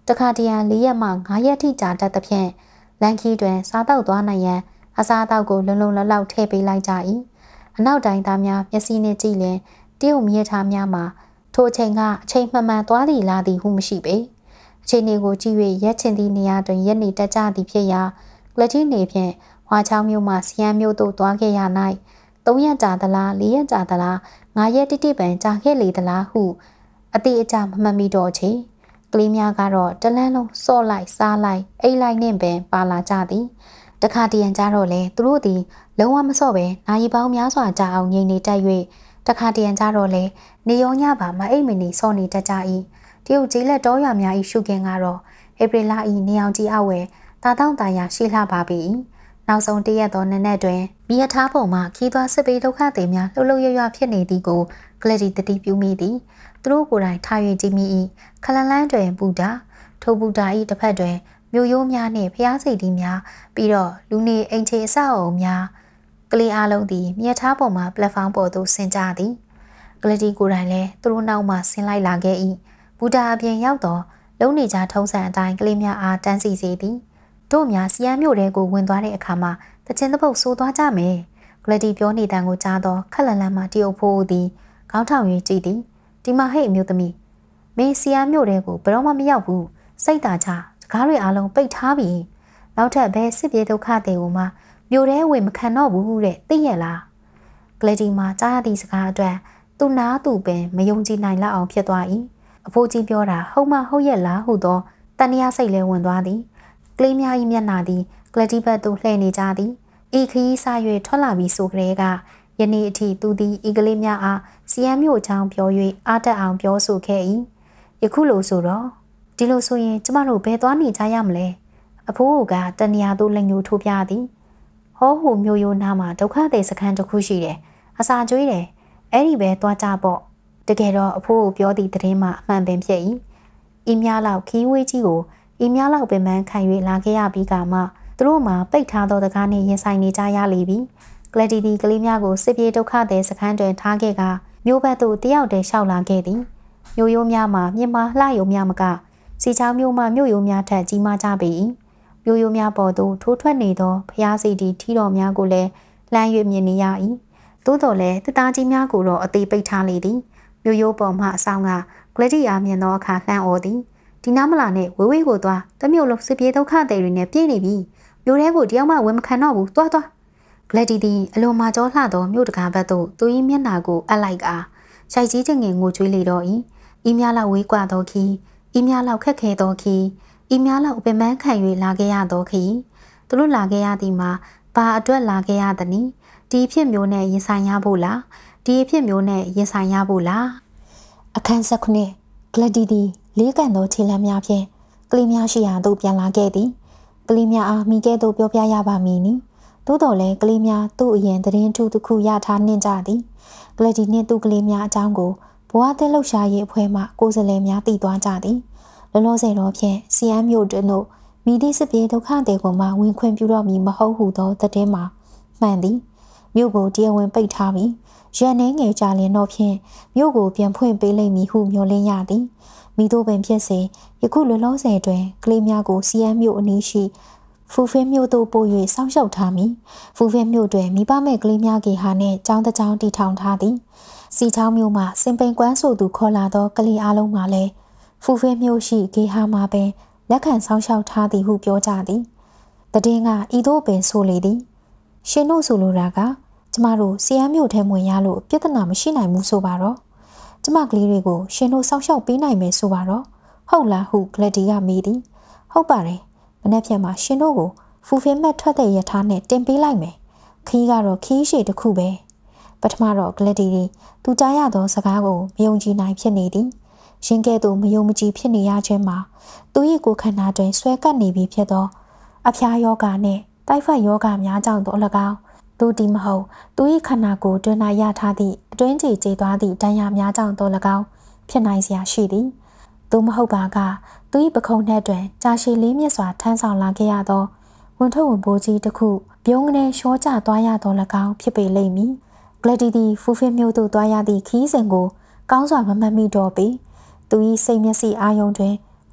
Speaker 1: တခါတရံ၄ရက်မှ၅ရက်ထိကြာတတ်သဖြင့်လန်ခီတွင်စားတောက်သွားနိုင်ရန်အစားအသောက်ကိုလုံလုံလောက်လောက်ထည့်ပေးလိုက်ကြ၏အနောက်တိုင်းသားများမျက်စိနှင့်ကြည့်လျင်တရုတ်မြစ်ထားများမှာထိုအချိန်ကအချိန်မှန်မှန်သွားသည်လာသည်ဟုမရှိပေအချိန်တွေကိုကြည့်၍ရက်ချင်သည့်နေရာတွင်ရက်နေတက်ကြသည်ဖြစ်ရာကလတိနေဖြင့်ဝါချောင်းမြို့မှစီယန်းမြို့သို့သွားခဲ့ရ၌သုံးရက်ကြာသလားလေးရက်ကြာသလားငါးရက်တိတိပံကြာခဲ့လေသလားဟုအတိအကျမမှတ်မိတော့ချေကလေးများကတော့တလန်းလုံးစော့လိုက်စားလိုက်အိတ်လိုက်နှင့်ပင်ပါလာကြသည်တခါတရံကြတော့လေသူတို့သည်လုံးဝမစော့ပဲနာရီပေါင်းများစွာကြာအောင်ငြိမ်နေတတ်၍တခါတရံကြတော့လေနေရောညပါမအိတ်မနေစော့နေတတ်ကြ၏တရုတ်ကျေးလက်တော်ရွာများ၏ရှုခင်းကတော့ဧပြီလ၏နေအောင်ကြီးအဝဲတာတောင့်တာယာရှိလှပါပြီနောက်ဆုံးတရက်သောနနက်တွင်မိရထားပေါ်မှခီးသွားစစ်ပေးဒုက္ခသည်များလှုပ်လှုပ်ရွရွဖြစ်နေသည်ကိုကလတီတတိပြုမိသည်သူတို့ကိုယ်တိုင်ထား၍ကြည့်မိ၏ခလန်လန်းတွင်ဘူတာထိုဘူတာ၏တစ်ဖက်တွင်မြို့ရိုးများနှင့်ဖျားစိတ်တီးများပြီးတော့လူနေအိမ်ခြေအဆောက်အအုံများကလေးအလုံးသည်မြက်ထားပေါ်မှပလက်ဖောင်းပေါ်သို့ဆင်းကြသည်ကလတီကိုယ်တိုင်လည်းသူတို့နောက်မှဆင်းလိုက်လာခဲ့၏ဘူတာအပြင်ရောက်တော့လုံနေကြထုံးစံအတိုင်းကလေးများအားတန်းစီစေသည်တို့များစီယန်းမြို့တဲကိုဝင်သွားတဲ့အခါမှာတချင်းတပုတ်ဆိုးသွားကြမယ်ကလတီပြောနေတန်ကိုကြားတော့ခက်လန်လန်မှတရုတ်ဖိုးသည်ခေါင်းထောင်၍ကြည့်သည်ဒီမှာဟဲ့အမျိုးသမီးမင်းစီယန်းမြို့တဲကိုဘယ်တော့မှမရောက်ဘူးစိတ်သာချစကားတွေအားလုံးပိတ်ထားပြီနောက်ထပ်ဘဲစစ်ပြေဒုက္ခတွေကိုမှမြို့တဲဝင်မခံတော့ဘူးတဲ့သိရလားကလတီမှာကြားရသည့်စကားအတွက်သူနာသူပင်မယုံကြည်နိုင်လောက်အောင်ဖြစ်သွား၏အဖိုးကြီးပြောတာဟုတ်မဟုတ်ရဲ့လားဟုသောတန်တရားစိတ်လဲဝင်သွားသည်ကလေးများ၏မျက်နှာသည်ကလတီဘက်သို့လှည့်နေကြသည်ဤခရီးစား၍ထွက်လာပြီးဆိုကြတဲ့ကယနေ့အထိသူသည်ဤကလေးများအားစီယန်းမြို့ချောင်းပြော၍အားတက်အောင်ပြောဆိုခဲ့၏ယခုလိုဆိုတော့ဒီလိုဆိုရင်ကျမတို့ဘယ်သွားနေကြရမလဲအဖိုးကတဏှာသို့လက်ညှိုးထိုးပြသည်ဟောဟိုမျိုးရိုးနားမှာဒုက္ခသည်စခန်းတစ်ခုရှိတယ်အစာကျွေးတယ်အဲ့ဒီပဲသွားကြပေါ့တကယ်တော့အဖိုးကိုပြောသည့်သတင်းမှအမှန်ပင်ဖြစ်၏ဤများလောက်ခီးဝေးကြီးကိုဤများလောက်ပင်ပန်းခံ၍လာခဲ့ရပြီးကမှသူတို့မှပိတ်ထားသောတကားနှင့်ရင်ဆိုင်နေကြရလေပြီကလတီတီကလေးများကိုစစ်ပြေဒုက္ခသည်စခန်းတွင်ထားခဲ့ကမြို့ဘက်သို့တယောက်တည်းရှောက်လာခဲ့သည်မြို့ရိုးများမှာမြင့်မာလှယုံများမကစီချောင်းမြို့မှမြို့ရိုးများထက်ကြီးမားကြပေ၏မြို့ရိုးများပေါ်သို့ထိုးထွက်နေသောဖျားစီတီထီတော်များကိုလည်းလှမ်း၍မြင်နေရ၏သို့တော်လည်းတသားကြီးများကိုတော့အသေးပိတ်ထားလေသည်မြို့ရိုးပေါ်မှအဆောင်ကကလတီအားမြင်သောအခါလှမ်းအော်သည်ဒီနားမလာနဲ့ဝေးဝေးကိုသွားတမျိုးလုံးစစ်ပြေဒုက္ခတွေတွေနဲ့ပြည့်နေပြီမြို့ထဲကိုတယောက်မှဝင်မခံတော့ဘူးသွားသွားကလတီတီအလွန်မာကြောလှသောမြို့တကာဘက်သို့သူ၏မျက်နှာကိုအပ်လိုက်အားရှိုက်ကြီးချင်ငယ်ငိုကြွေးလေတော့၏ဤများလောက်ဝေးကွာသောခီဤများလောက်ခက်ခဲသောခီဤများလောက်ပင်ပန်းခံ၍လာခဲ့ရသောခီသူတို့လာခဲ့ရသည်မှာဘာအတွက်လာခဲ့ရသနည်းဒီအဖြစ်မျိုးနဲ့ရင်ဆိုင်ရဖို့လားဒီအဖြစ်မျိုးနဲ့ရင်ဆိုင်ရဖို့လားအခန်းဆက်ခုနှစ်ကလတီတီလေးကန်သောခြေလမ်းများဖြင့်ကလေးများရှိရာသို့ပြန်လာခဲ့သည်ကလေးများအားမိကဲ့သို့ပြောပြရပါမည်နီသို့တော်လည်းကလေးများသူ့အရင်သတင်းထူးတစ်ခုရထားနှင့်ကြသည်ကလတီနှင့်သူ့ကလေးများအကြောင်းကိုဘဝသစ်လှုပ်ရှားရေးအဖွဲ့မှကိုယ်စားလှယ်များတည်သွားကြသည်လောလောဆယ်တော့ဖြင့်စီယန်းမြို့တွင်တို့မိသည့်စစ်ပြေဒုက္ခတွေကိုမှဝင်ခွင့်ပြုတော့မည်မဟုတ်ဟုသောသတင်းမှာမှန်သည်မြို့ကိုတရားဝင်ပိတ်ထားပြီးရန်နေငယ်ကြလင်တော့ဖြင့်မြို့ကိုပြန်ဖွင့်ပေးလိမ့်မည်ဟုမျှော်လင့်ရသည်မိတို့ပင်ဖြစ်စေယခုလောလောဆယ်တွင်ကလေးများကိုစီယန်းမြို့အနီးရှိဖူဖင်းမြို့သို့ပို့၍စောင့်ရှောက်ထားမည်ဖူဖင်းမြို့တွင်မိဘမဲ့ကလေးများကေဟာနှင့်ကျောင်းတစ်ကျောင်းတည်ထောင်ထားသည်စီချောင်းမြို့မှစင်ပိန်ကွမ်းဆိုသူခေါ်လာသောကလေးအလုံးမှလည်းဖူဖင်းမြို့ရှိကေဟာမှာပင်လက်ခံစောင့်ရှောက်ထားသည်ဟုပြောကြသည်တည်င်းကဤသို့ပင်ဆိုလေသည်ရှင်တို့ဆိုလိုတာကကျမတို့စီယန်းမြို့ထဲဝင်ရလို့ပြဿနာမရှိနိုင်ဘူးဆိုပါတော့ကျမကလေးတွေကိုရှင်တို့စောင့်ရှောက်ပေးနိုင်မယ်ဆိုပါတော့ဟုတ်လားဟုကလတီကမေးသည်ဟုတ်ပါတယ်မနေ့ဖြန်မှာရှင်တို့ကိုဖူဖင်းမက်ထွက်တဲ့ရထားနဲ့တင်ပေးလိုက်မယ်ခီးကတော့ခီးရှည်တစ်ခုပဲပထမတော့ကလတီတီသူကြားရသောစကားကိုမယုံကြည်နိုင်ဖြစ်နေသည်ရှင်ကဲ့သို့မယုံမကြည်ဖြစ်နေရခြင်းမှာသူ၏ကိုယ်ခန္ဓာတွင်ဆွဲကပ်နေပြီဖြစ်သောအဖျားယောဂနဲ့တိုက်ဖတ်ယောဂများကြောင့်သော၎င်းသူဒီမဟုတ်သူ၏ခန္ဓာကိုယ်တွင်၌ရထားသည့်အတွင်းကြီးကျေသွားသည့်တန်ရာများကြောင့်သော၎င်းဖြစ်နိုင်စရာရှိသည်သူမဟုတ်ပါကသူ၏ပခုံးထဲတွင်ကြာရှည်လေးမြတ်စွာထမ်းဆောင်လာခဲ့ရသောဝန်ထုတ်ဝန်ပိုးကြီးတစ်ခုပြုံးကနေရှောကျသွားရသော၎င်းဖြစ်ပေလိမ့်မည်ကလတီတီဖူဖင်းမျိုးသို့သွားရသည့်ခီးစဉ်ကိုကောင်းစွာမမှတ်မိတော့ပေသူ၏စိတ်မျက်စိအာယုံတွင်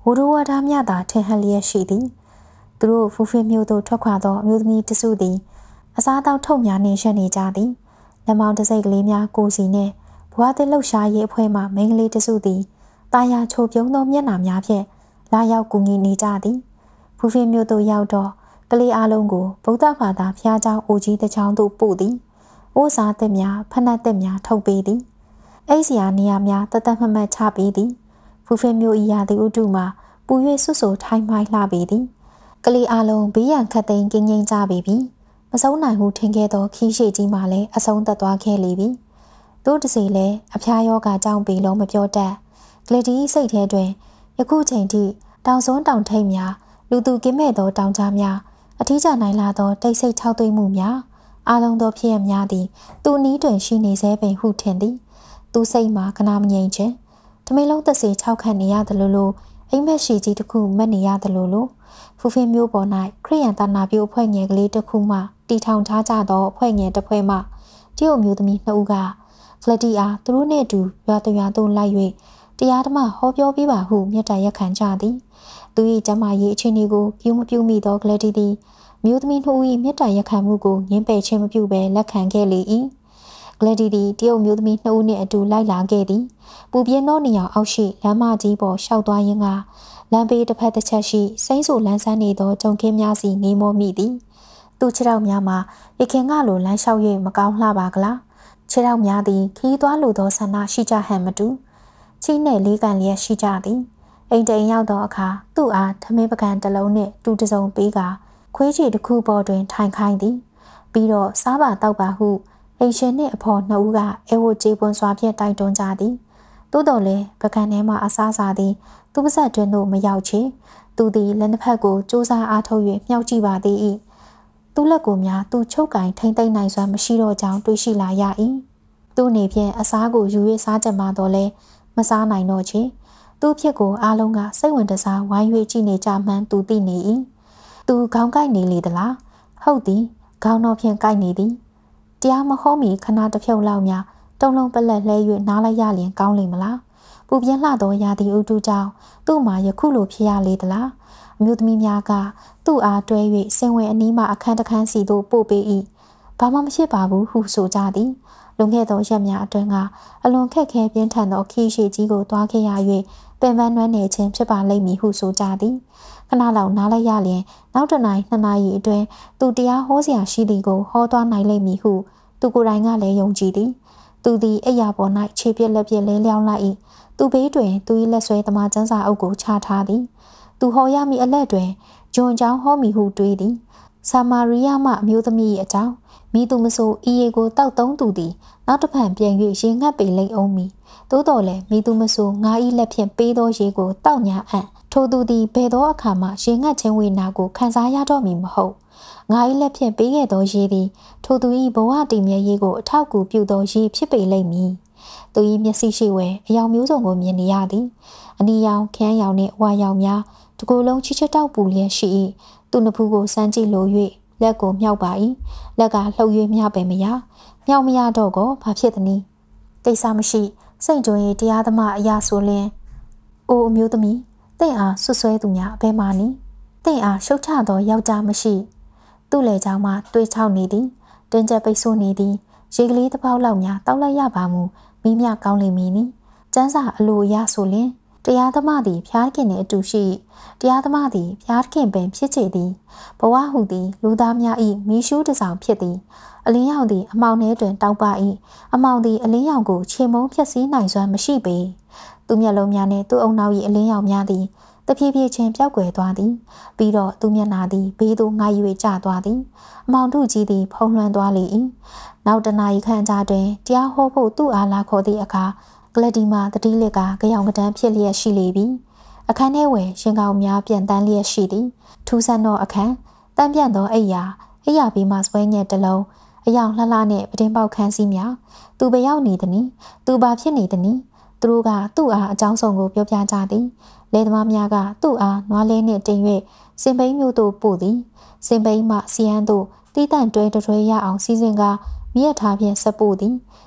Speaker 1: ဝရဝဒါမြတာထင်ဟလျက်ရှိသည်သူတို့ဖူဖင်မျိုးတို့ထွက်ခွာသောအမျိုးသမီးတစုသည်အစားအသောက်ထုတ်များနှင့်ရှက်နေကြသည်လက်မောင်းတစိတ်ကလေးများကိုစီနှင့်ဘွားသစ်လှုပ်ရှားရေးအဖွဲ့မှမိန်းကလေးတစုသည်တာယာချိုပြုံးသောမျက်နှာများဖြင့်လာရောက်ကူညီနေကြသည်ဖူဖင်မျိုးတို့ရောက်တော့ကလေးအလုံးကိုဗုဒ္ဓဘာသာဖျားเจ้าအိုကြီးတစ်ချောင်းသို့ပို့သည်အိုးစားသစ်များဖနက်သစ်များထုတ်ပေးသည်အိတ်စရာနေရာများတသက်မမတ်ချပေးသည်ဖူဖင်မျိုးဤရာသီဥတုမှာပူ၍ဆွဆိုထိုင်းမိုင်းလှပေသည်ကလေးအလုံးဘေးရန်ခတ်သိမ်းကင်းငိမ့်ကြပေပြီမဆုံးနိုင်ဟုထင်ခဲ့သောခီးရှိကြီးမှလည်းအဆုံးသက်သွားခဲ့လေပြီတို့တစီလည်းအဖျားယောဂကြောင့်ပေလုံးမပြောတတ်ကလေးဒီစိတ်ထဲတွင်ယခုချိန်ထိတောင်စွန်းတောင်ထိပ်များလူသူကင်းမဲ့သောတောင်ကြားများအထီးကျနိုင်လာသောတိတ်ဆိတ်ခြောက်သွေးမှုများအလုံးသောဖြစ်ရများသည်သူ့နီးတွင်ရှိနေစေပင်ဟုထင်သည်သူစိတ်မှာခဏမငြိမ်ခြင်းတမိလုံးသက်စီခြောက်ခတ်နေရတယ်လို့လို့အိမ်မက်ရှိကြီးတစ်ခုမက်နေရတယ်လို့လို့ဖူဖင်မျိုးပေါ်၌ခရိယန်တနာပြုအဖွဲ့ငယ်ကလေးတစ်ခုမှတီထောင်ထားကြသောအဖွဲ့ငယ်တစ်ဖွဲ့မှတရုတ်မျိုးသမီးနှစ်ဦးကကလတီအားသူတို့နှင့်အတူရွာတရွာသို့လိုက်၍တရားဓမ္မဟောပြောပြပါဟုမြတ်တရက်ခံကြသည်သူ၏ကျမကြီးအခြေအနေကိုပြုမပြုမိသောကလတီသည်မျိုးသမီးနှစ်ဦး၏မြတ်တရက်ခံမှုကိုငင်းပယ်ခြင်းမပြုဘဲလက်ခံခဲ့လေ၏ကလတီသည်တရုတ်မျိုးသမီးနှစ်ဦးနှင့်အတူလိုက်လာခဲ့သည်ပူပြင်းသောနေရာအောက်ရှိလမ်းမကြီးပေါ်ရှောက်သွားရင်းကလမ်းဘေးတစ်ဖက်တစ်ချက်ရှိစိမ့်ဆူလန်းဆန်းနေသောဂျုံခင်းများစီငိမ့်မောမိသည်သူခြေထောက်များမှာရခင်ကလိုလမ်းလျှောက်၍မကောင်းလှပါကလားခြေထောက်များသည်ခီးသွားလိုသောဆန္ဒရှိကြဟန်မတူချီးနှင့်လေးကန်လျက်ရှိကြသည်အိမ်တိမ်ရောက်သောအခါသူ့အားထမင်းပကံတစ်လုံးနှင့်တူတစုံပေးကခွေးချီတစ်ခုပေါ်တွင်ထိုင်ခိုင်းသည်ပြီးတော့စားပါတောက်ပါဟုအိမ်ရှင်နှင့်အဖော်နှစ်ဦးကအဲဝကြေပွန်စွာဖြင့်တိုက်တွန်းကြသည်သို့တော်လည်းပကံထဲမှအစားစားသည်သူပါဇက်တွင်သို့မရောက်ချေသူသည်လက်နှစ်ဖက်ကိုစူးစမ်းအားထုတ်၍မြှောက်ကြည့်ပါသည်၏သူလက်ကိုများသူချုပ်ကင်ထိမ့်သိမ့်နိုင်စွာမရှိတော့ကြောင်းတွေးရှိလာရ၏သူနေဖြင့်အစားကိုယူ၍စားကြမှာတော့လဲမစားနိုင်တော့ချေသူဖြစ်ကိုအားလုံးကစိတ်ဝင်တစားဝိုင်း၍ကြည့်နေကြမှန်းသူသိနေ၏သူခေါင်းကိုက်နေလေသလားဟုတ်သည်ခေါင်းတော်ဖြင့်ကိုက်နေသည်တရားမဟောမီခဏတစ်ဖြုတ်လောက်များတုံလုံးပလက်လဲ၍နားလိုက်ရလျင်ကောင်းလိမ့်မလားပူပြင်းလှသောရာသီဥတုကြောင့်သူ့မှာယခုလိုဖြစ်ရလေသလားအမျိုးသမီးများကသူ့အားတွဲ၍ဆင်ဝင်အနီးမှအခန်းတစ်ခန်းစီသို့ပို့ပေး၏ဘာမှမဖြစ်ပါဘူးဟုဆိုကြသည်လွန်ခဲ့သောရက်များအတွင်းကအလွန်ခက်ခဲပြင်းထန်သောခီးရှိကြီးကိုတွားခဲ့ရ၍ပင်ပန်းနွမ်းနယ်ခြင်းဖြစ်ပါလိမ့်မည်ဟုဆိုကြသည်ခဏလောက်နားလိုက်ရလျင်နောက်တစ်နိုင်နှစ်နာရီအတွင်းသူတရားဟောစရာရှိသည်ကိုဟောသွားနိုင်လိမ့်မည်ဟုသူကိုယ်တိုင်ကလည်းယုံကြည်သည်သူသည်အိယာပေါ်၌ခြေပြက်လက်ပြက်လဲလျောင်းလိုက်၏သူဘေးတွင်သူ၏လက်ဆွဲသမားကျန်းစာအုပ်ကိုချထားသည်သူဟောရမည့်အလက်တွင်ဂျွန်ကြောင်းဟောမီဟုတွေးသည်ဆာမာရီယာမှအမျိုးသမီး၏အကြောင်းမိသူမဆိုဤရေကိုတောက်သုံးသူသည်နောက်တစ်ဖန်ပြန်၍ရေငတ်ပေလိမ့်အောင်မီသို့တော်လည်းမိသူမဆိုငါ၏လက်ဖြင့်ပေးသောရေကိုတောက်ညာအံ့ထိုသူသည်ဘယ်သောအခါမှရေငတ်ခြင်းဝေဒနာကိုခံစားရတော့မည်မဟုတ်ငါ၏လက်ဖြင့်ပေးခဲ့သောရေသည်ထိုသူ၏ဘဝတည်မြဲရေးကိုအထောက်အကူပြုသောရေဖြစ်ပေလိမ့်မည်သူ၏မျက်စိရှိဝဲအယောင်မျိုးစုံကိုမြင်နေရသည်အနီရောင်ခန်းရောင်နှင့်ဝါရောင်များတကူလုံးချစ်ချစ်တောက်ပူလျက်ရှိ၏သူ့နဖူးကိုစမ်းကြည့်လို၍လက်ကိုမြောက်ပါ၏လက်ကလှုပ်၍မြောက်ပေမရမြောက်မရတော့ကောဘာဖြစ်သနည်းကိစ္စမရှိစိတ်ကြွရင်တရားသမားအရာဆိုလင်အိုအမျိုးသမီးတင့်အားဆွဆွဲသူများအဘဲမှနီတင့်အားရှုတ်ချသောယောက်ျားမရှိသူ့လေကြောင့်မှတွေးချောက်နေသည်တင်းကျပ်ပိတ်ဆို့နေသည်ရေကလေးတစ်ပေါက်လောက်များတောက်လိုက်ရပါမူမိမြကောင်းလိမ့်မည်နီကျန်းစာအလိုအရဆိုလင်တရားသမားသည်ဖျားခင်နှင့်အတူရှိတရားသမားသည်ဖျားခင်ပင်ဖြစ်ချေသည်ဘဝဟုသည်လူသားများ၏မိရှုတဆောင်ဖြစ်သည်အလင်းရောင်သည်အမောင်ထဲတွင်တောက်ပ၏အမောင်သည်အလင်းရောင်ကိုခြေမုံဖြက်စီးနိုင်စွမ်းမရှိပေသူမျက်လုံးများနှင့်သူ့အုံနောက်၏အလင်းရောင်များသည်တဖြည်းဖြည်းချင်းပျောက်ကွယ်သွားသည်ပြီးတော့သူမျက်နှာသည်ဘေးသို့ငှား၍ကျသွားသည်အမောင်ထုကြီးသည်ဖုံးလွှမ်းသွားလေ၏နောက်တနာရီခန့်ကြာတွင်တရားဟောဖို့သူ့အားလာခေါ်သည့်အခါကလတီမာတတိလက်ကကြောင်ကတန်းဖြစ်လျက်ရှိလေပြီအခန်းထဲဝယ်ရှင်ကောင်များပြန်တန်းလျက်ရှိသည်ထူးဆန်းသောအခန်းတန်းပြန့်သောအိယာအိယာပြီးမှဆွဲညက်တစ်လုံးအယောင်လှလှနှင့်ပတင်းပေါက်ခန်းစည်းများသူဘရောက်နေသည်။သူဘာဖြစ်နေသည်။သူတို့ကသူ့အားအကြောင်းစုံကိုပြောပြကြသည်။လယ်သမားများကသူ့အားနွားလဲနှင့်တင်၍စင်ပိန်းမျိုးသို့ပို့သည်။စင်ပိန်းမှစီယန်းသို့တီးတန့်တွဲတွဲရအောင်စီစဉ်ကမြက်ထားဖြင့်ဆက်ပို့သည်။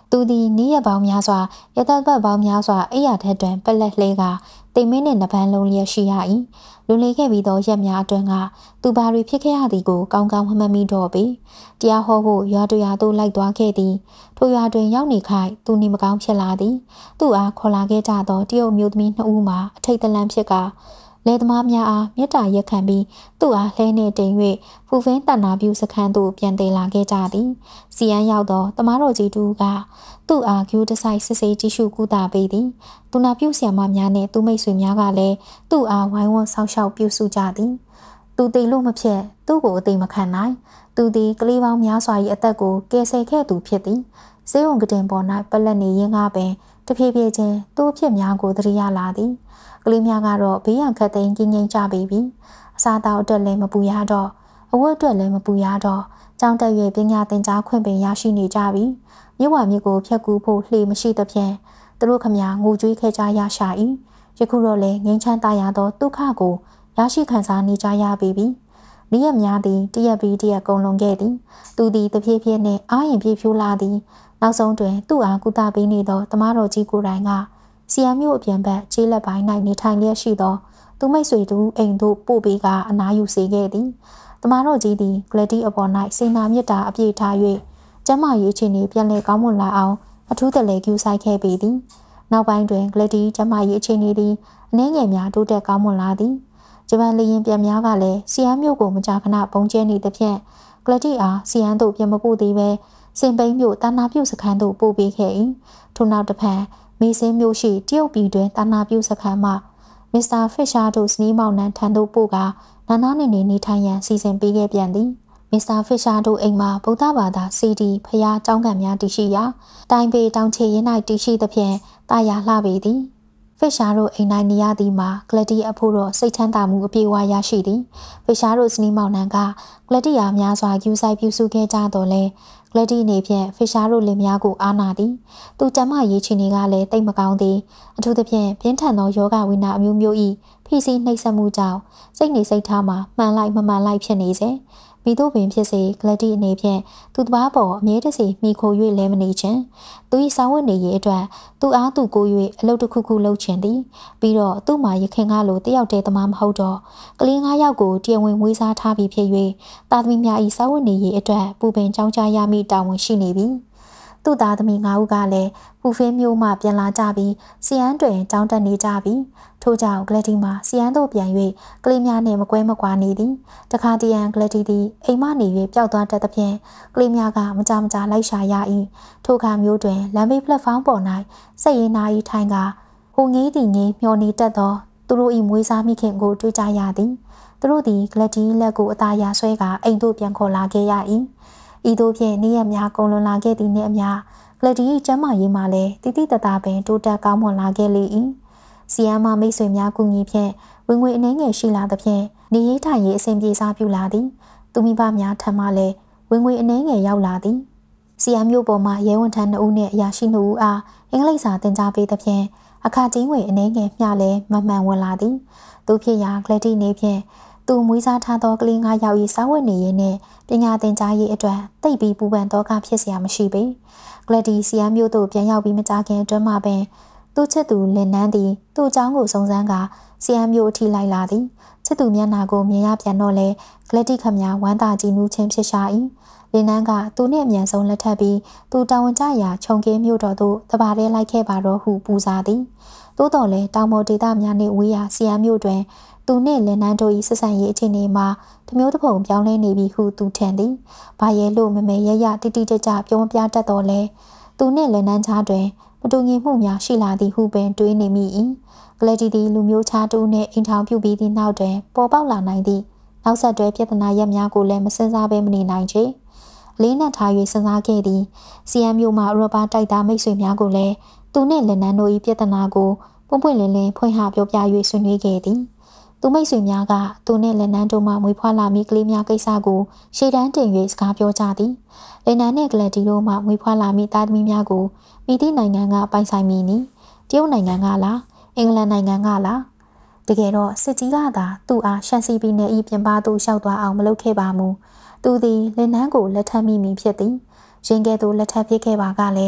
Speaker 1: သူသည်နေ့ရက်ပေါင်းများစွာရတပတ်ပေါင်းများစွာအိယာထက်တွင်ပလက်လှဲကတိမ်မင်းနှင့်နှပန်းလုံးလျက်ရှိရ၏လူလေခဲ့ပြီးသောရက်များအတွင်းကသူဘာတွေဖြစ်ခဲ့ရသည်ကိုကောင်းကောင်းမမှတ်မိတော့ပေတရားဟောဖို့ရွာတရွာသို့လိုက်သွားခဲ့သည်ထိုရွာတွင်ရောက်နေခိုက်သူနေမကောင်းဖြစ်လာသည်သူ့အားခေါ်လာခဲ့ကြသောတရုတ်မျိုးသမီးနှစ်ဦးမှာအထိတ်တလန့်ဖြစ်ကလယ်သမားများအားမြတ်တာရက်ခံပြီးသူ့အားလှဲနှင့်တင်၍ဖူဖင်းတဏ္ဍာပြုစခန်းသို့ပြန်သေးလာခဲ့ကြသည်စီယန်းရောက်သောတမားတော်ကြီးတူကသူ့အားကျူးတဆိုင်စစ်ဆေးကြည့်ရှုကူတာပေးသည်သူနာပြုဆရာမများနှင့်သူမိတ်ဆွေများကလည်းသူ့အားဝိုင်းဝန်းဆောက်ရှောက်ပြုစုကြသည်သူတည်လို့မဖြစ်သူ့ကိုအသိမခံနိုင်သူသည်ကလေးပေါင်းများစွာ၏အသက်ကိုကယ်ဆယ်ခဲ့သူဖြစ်သည်စေုံကတင်ပေါ်၌ပလက်နေရင်းကားပင်တဖြည်းဖြည်းချင်းသူ့ဖြစ်များကိုသတိရလာသည်ကလေးများကတော့ဘေးရန်ခတ်သိမ်းကြီးငိမ့်ကြပြီပြီအစားတောက်အတွက်လည်းမပူရတော့အဝတ်အတွက်လည်းမပူရတော့ကြောင်းတက်၍ပညာသင်ကြားခွင့်ပင်ရရှိနေကြပြီမြဝမြစ်ကိုဖျက်ကူးဖို့လှေမရှိသဖြင့်သူတို့ခမညာငိုကြွေးခဲ့ကြရရှာ၏ယခုတော့လည်းငိမ့်ချမ်းသာရသောဒုက္ခကိုရရှိခံစားနေကြရပြီပြီနေ့ရက်များသည်တရက်ပြီးတရက်ကုန်လွန်ခဲ့သည်သူသည်တဖြည်းဖြည်းနှင့်အားရင်ပြေးဖြိုးလာသည်နောက်ဆုံးတွင်သူ့အားကုသပေးနေသောတမားတော်ကြီးကိုယ်တိုင်ကဆီယမ်မျိုးအပြန်ဘက်ကျေးလက်ပိုင်း၌နေထိုင်လျက်ရှိသောသူမိတ်ဆွေတို့အိမ်သို့ပို့ပေးကအနားယူစေခဲ့သည်တမားတော်ကြီးသည်ဂလက်တီအပေါ်၌စေနာမြစ်တာအပြည့်ထား၍ကျမရေးချင်းနေပြန်လဲကောင်းမွန်လာအောင်အထူးတလဲကျူဆိုင်ခဲ့ပေသည်နောက်ပိုင်းတွင်ဂလက်တီကျမရေးချင်းနေသည်အနှဲငယ်များတိုးတက်ကောင်းမွန်လာသည်ဂျပန်လေရင်ပြန်များကလည်းဆီယမ်မျိုးကိုမကြာခဏပုံကျဲနေသဖြင့်ဂလက်တီအားဆီယမ်သို့ပြန်မပို့သေးပဲစင်ပိန်းမျိုးတာနာပြုစခန်းသို့ပို့ပေးခဲ့၏ထို့နောက်တစ်ဖက်မေစင်းမျိုးရှိတရုတ်ပြည်တွင်တာနာပြုစခန်းမှမစ္စတာဖစ်ရှာတို့စနီးမောင်နှံထံသို့ပို့ကနာနာနေနေနေထိုင်ရန်စီစဉ်ပေးခဲ့ပြန်သည်မစ္စတာဖစ်ရှာတို့အိမ်မှာဗုဒ္ဓဘာသာစီဒီဖျားကျောင်းကန်များတည်ရှိရာတိုင်ပေတောင်ချေရင်၌တည်ရှိသဖြင့်တာယာလှပေသည်ဖစ်ရှာတို့အိမ်၌နေရသည်မှာဂလက်တီအဖို့တော့စိတ်ချမ်းသာမှုအပြည့်အဝရရှိသည်ဖစ်ရှာတို့စနီးမောင်နှံကဂလက်တီအားများစွာယူဆိုင်ပြုစုခဲ့ကြတော့လဲဂလက်တီနေဖြင့်ဖစ်ရှာတို့လင်များကိုအားနာသည်သူကျမရေးချင်နေကလည်းတိတ်မကောင်းသည်အထူးသဖြင့်ပြင်းထန်သောယောဂဝိနာအမျိုးမျိုး၏ဖိစီးနှိပ်စက်မှုကြောင့်စိတ်နေစိတ်ထားမှာမှန်လိုက်မမှန်လိုက်ဖြစ်နေစေမိတို့ပင်ဖြစ်စေဂလက်တီအနေဖြင့်သူတစ်ပါးပေါ်အမြဲတစေမိခို၍လဲမနေခြင်းသူ၏စာဝတ်နေရေးအတွက်သူအားသူကို၍အလုပ်တစ်ခုခုလုပ်ခြင်းသည်ပြီးတော့သူ့မှာရခင်ကားလိုတယောက်တည်းသမားမဟုတ်တော့ကလေးငါးယောက်ကိုတရားဝင်မွေးစားထားပြီးဖြစ်၍တာသမီများ၏စာဝတ်နေရေးအတွက်ပူပင်ကြောင်းကြရမိတာဝန်ရှိနေပြီသူ့သားသမီးငါးဦးကလည်းပူဖင်းမျိုးမှပြန်လာကြပြီးစီယန်းတွင်ကြောင်းတက်နေကြပြီးထို့ကြောင့်ဂလက်တီမှာစီယန်းတို့ပြန်၍ကလေးများနှင့်မကွဲမကွာနေသည်တခါတရံဂလက်တီသည်အိမ်မနေ၍ပျောက်သွားတတ်သဖြင့်ကလေးများကမကြမကြလိုက်ရှာရ၏ထိုအခါမျိုးတွင်လမ်းဘေးပလက်ဖောင်းပေါ်၌စိတ်ရင်းနာ၏ထိုင်ကဟိုငေးသည်ငေးမျောနေတတ်သောသူတို့၏မွေးစားမိခင်ကိုတွေ့ကြရသည်သူတို့သည်ဂလက်တီလက်ကိုအသာရဆွဲကအိမ်သို့ပြန်ခေါ်လာခဲ့ရ၏ဤသို့ဖြင့်နေ့ရက်များကုန်လွန်လာခဲ့သည်နှင့်အမျှဂလက်တီကျမ်းမာရေးမှလည်းတိတိတသာပင်တိုးတက်ကောင်းမွန်လာခဲ့လေ၏စီယမ်မမိတ်ဆွေများကူညီဖြင့်ဝင်ငွေအနှဲငယ်ရှိလာသဖြင့်နေရေးထိုင်ရေးအဆင်ပြေစားပြုလာသည်သူမိဘများထံမှလည်းဝင်ငွေအနှဲငယ်ရောက်လာသည်စီယမ်မျိုးပေါ်မှရဲဝန်ထမ်းနှစ်ဦးနှင့်အရာရှိနှစ်ဦးအားအင်္ဂလိပ်စာသင်ကြားပေးသဖြင့်အခါချင်းငွေအနှဲငယ်မျှလည်းမမှန်ဝင်လာသည်သူဖြစ်ရာဂလက်တီနေဖြင့်သူမွေးစားထားသောကလေးငါးယောက်၏စာဝတ်နေရေးနှင့်ပညာသင်ကြားရေးအတွက်တိတ်ပြီးပူပန်သောကဖြစ်เสียမရှိပေဂလက်တီစီယမ်မျိုးတို့ပြန်ရောက်ပြီးမကြခင်အတွင်းမှပင်သူ့ချစ်သူလင်နန်းသည်သူ့အကြောင်းကိုစုံစမ်းကစီယမ်မျိုးအထိလိုက်လာသည်ချစ်သူမျက်နှာကိုမြင်ရပြန်တော့လဲဂလက်တီခမဝမ်းသာကြည်နူးခြင်းဖြစ်ရှာ၏လင်နန်းကသူနှင့်အမြန်ဆုံးလက်ထပ်ပြီးသူတာဝန်ကျရာခြုံကင်းမျိုးတော်သို့တပါးတည်းလိုက်ခဲ့ပါတော့ဟုပူဇာသည်သို့တော်လဲတောင်ပေါ်ဒေသများနှင့်ဝေးရာစီယမ်မျိုးတွင်သူနှင့်လင်နန်းတို့၏ဆက်ဆံရေးအခြေအနေမှာတမျိုးတစ်ပုံပြောင်းလဲနေပြီဟုသူထင်သည်။ဘာရဲလို့မမေရရတိတိကျကျပြောမပြတတ်တော့လဲ။သူနှင့်လင်နန်းချားတွင်မတူညီမှုများရှိလာသည်ဟုပင်တွေးနေမိ၏။ဂလက်တီသည်လူမျိုးခြားတူနှင့်အိမ်ထောင်ပြုပြီးသည့်နောက်တွင်ပေါ်ပေါက်လာနိုင်သည့်နောက်ဆက်တွဲပြဿနာရပ်များကိုလည်းမစင်စားဘဲမနေနိုင်ချေ။လေးနက်ထား၍စဉ်းစားခဲ့သည်။စီယမ်မျိုးမှဥရောပတိုက်သားမိတ်ဆွေများကိုလည်းသူနှင့်လင်နန်းတို့၏ပြဿနာကိုပွင့်ပွင့်လင်းလင်းဖွင့်ဟပြောပြ၍ဆွေးနွေးခဲ့သည်။သူမိတ်ဆွေများကသူနှင့်လင်နန်းတို့မှမွေးဖွားလာမိကလေးများကိစ္စကိုရှေ့တန်းတင်၍စကားပြောကြသည်။လင်နန်းနှင့်ဂလက်တီတို့မှမွေးဖွားလာမိသားသမီးများကိုမိသည့်နိုင်ငံကပိုင်ဆိုင်မိနီတရုတ်နိုင်ငံကလားအင်္ဂလန်နိုင်ငံကလားတကယ်တော့စစ်ကြီးကသာသူ့အားရှန်စီပြည်နယ်၏ပြင်ပသို့ရှောက်သွားအောင်မလုပ်ခဲ့ပါမူသူသည်လင်နန်းကိုလက်ထပ်မိမိဖြစ်သည်ရင်ကဲ့သို့လက်ထပ်ဖြစ်ခဲ့ပါကလည်း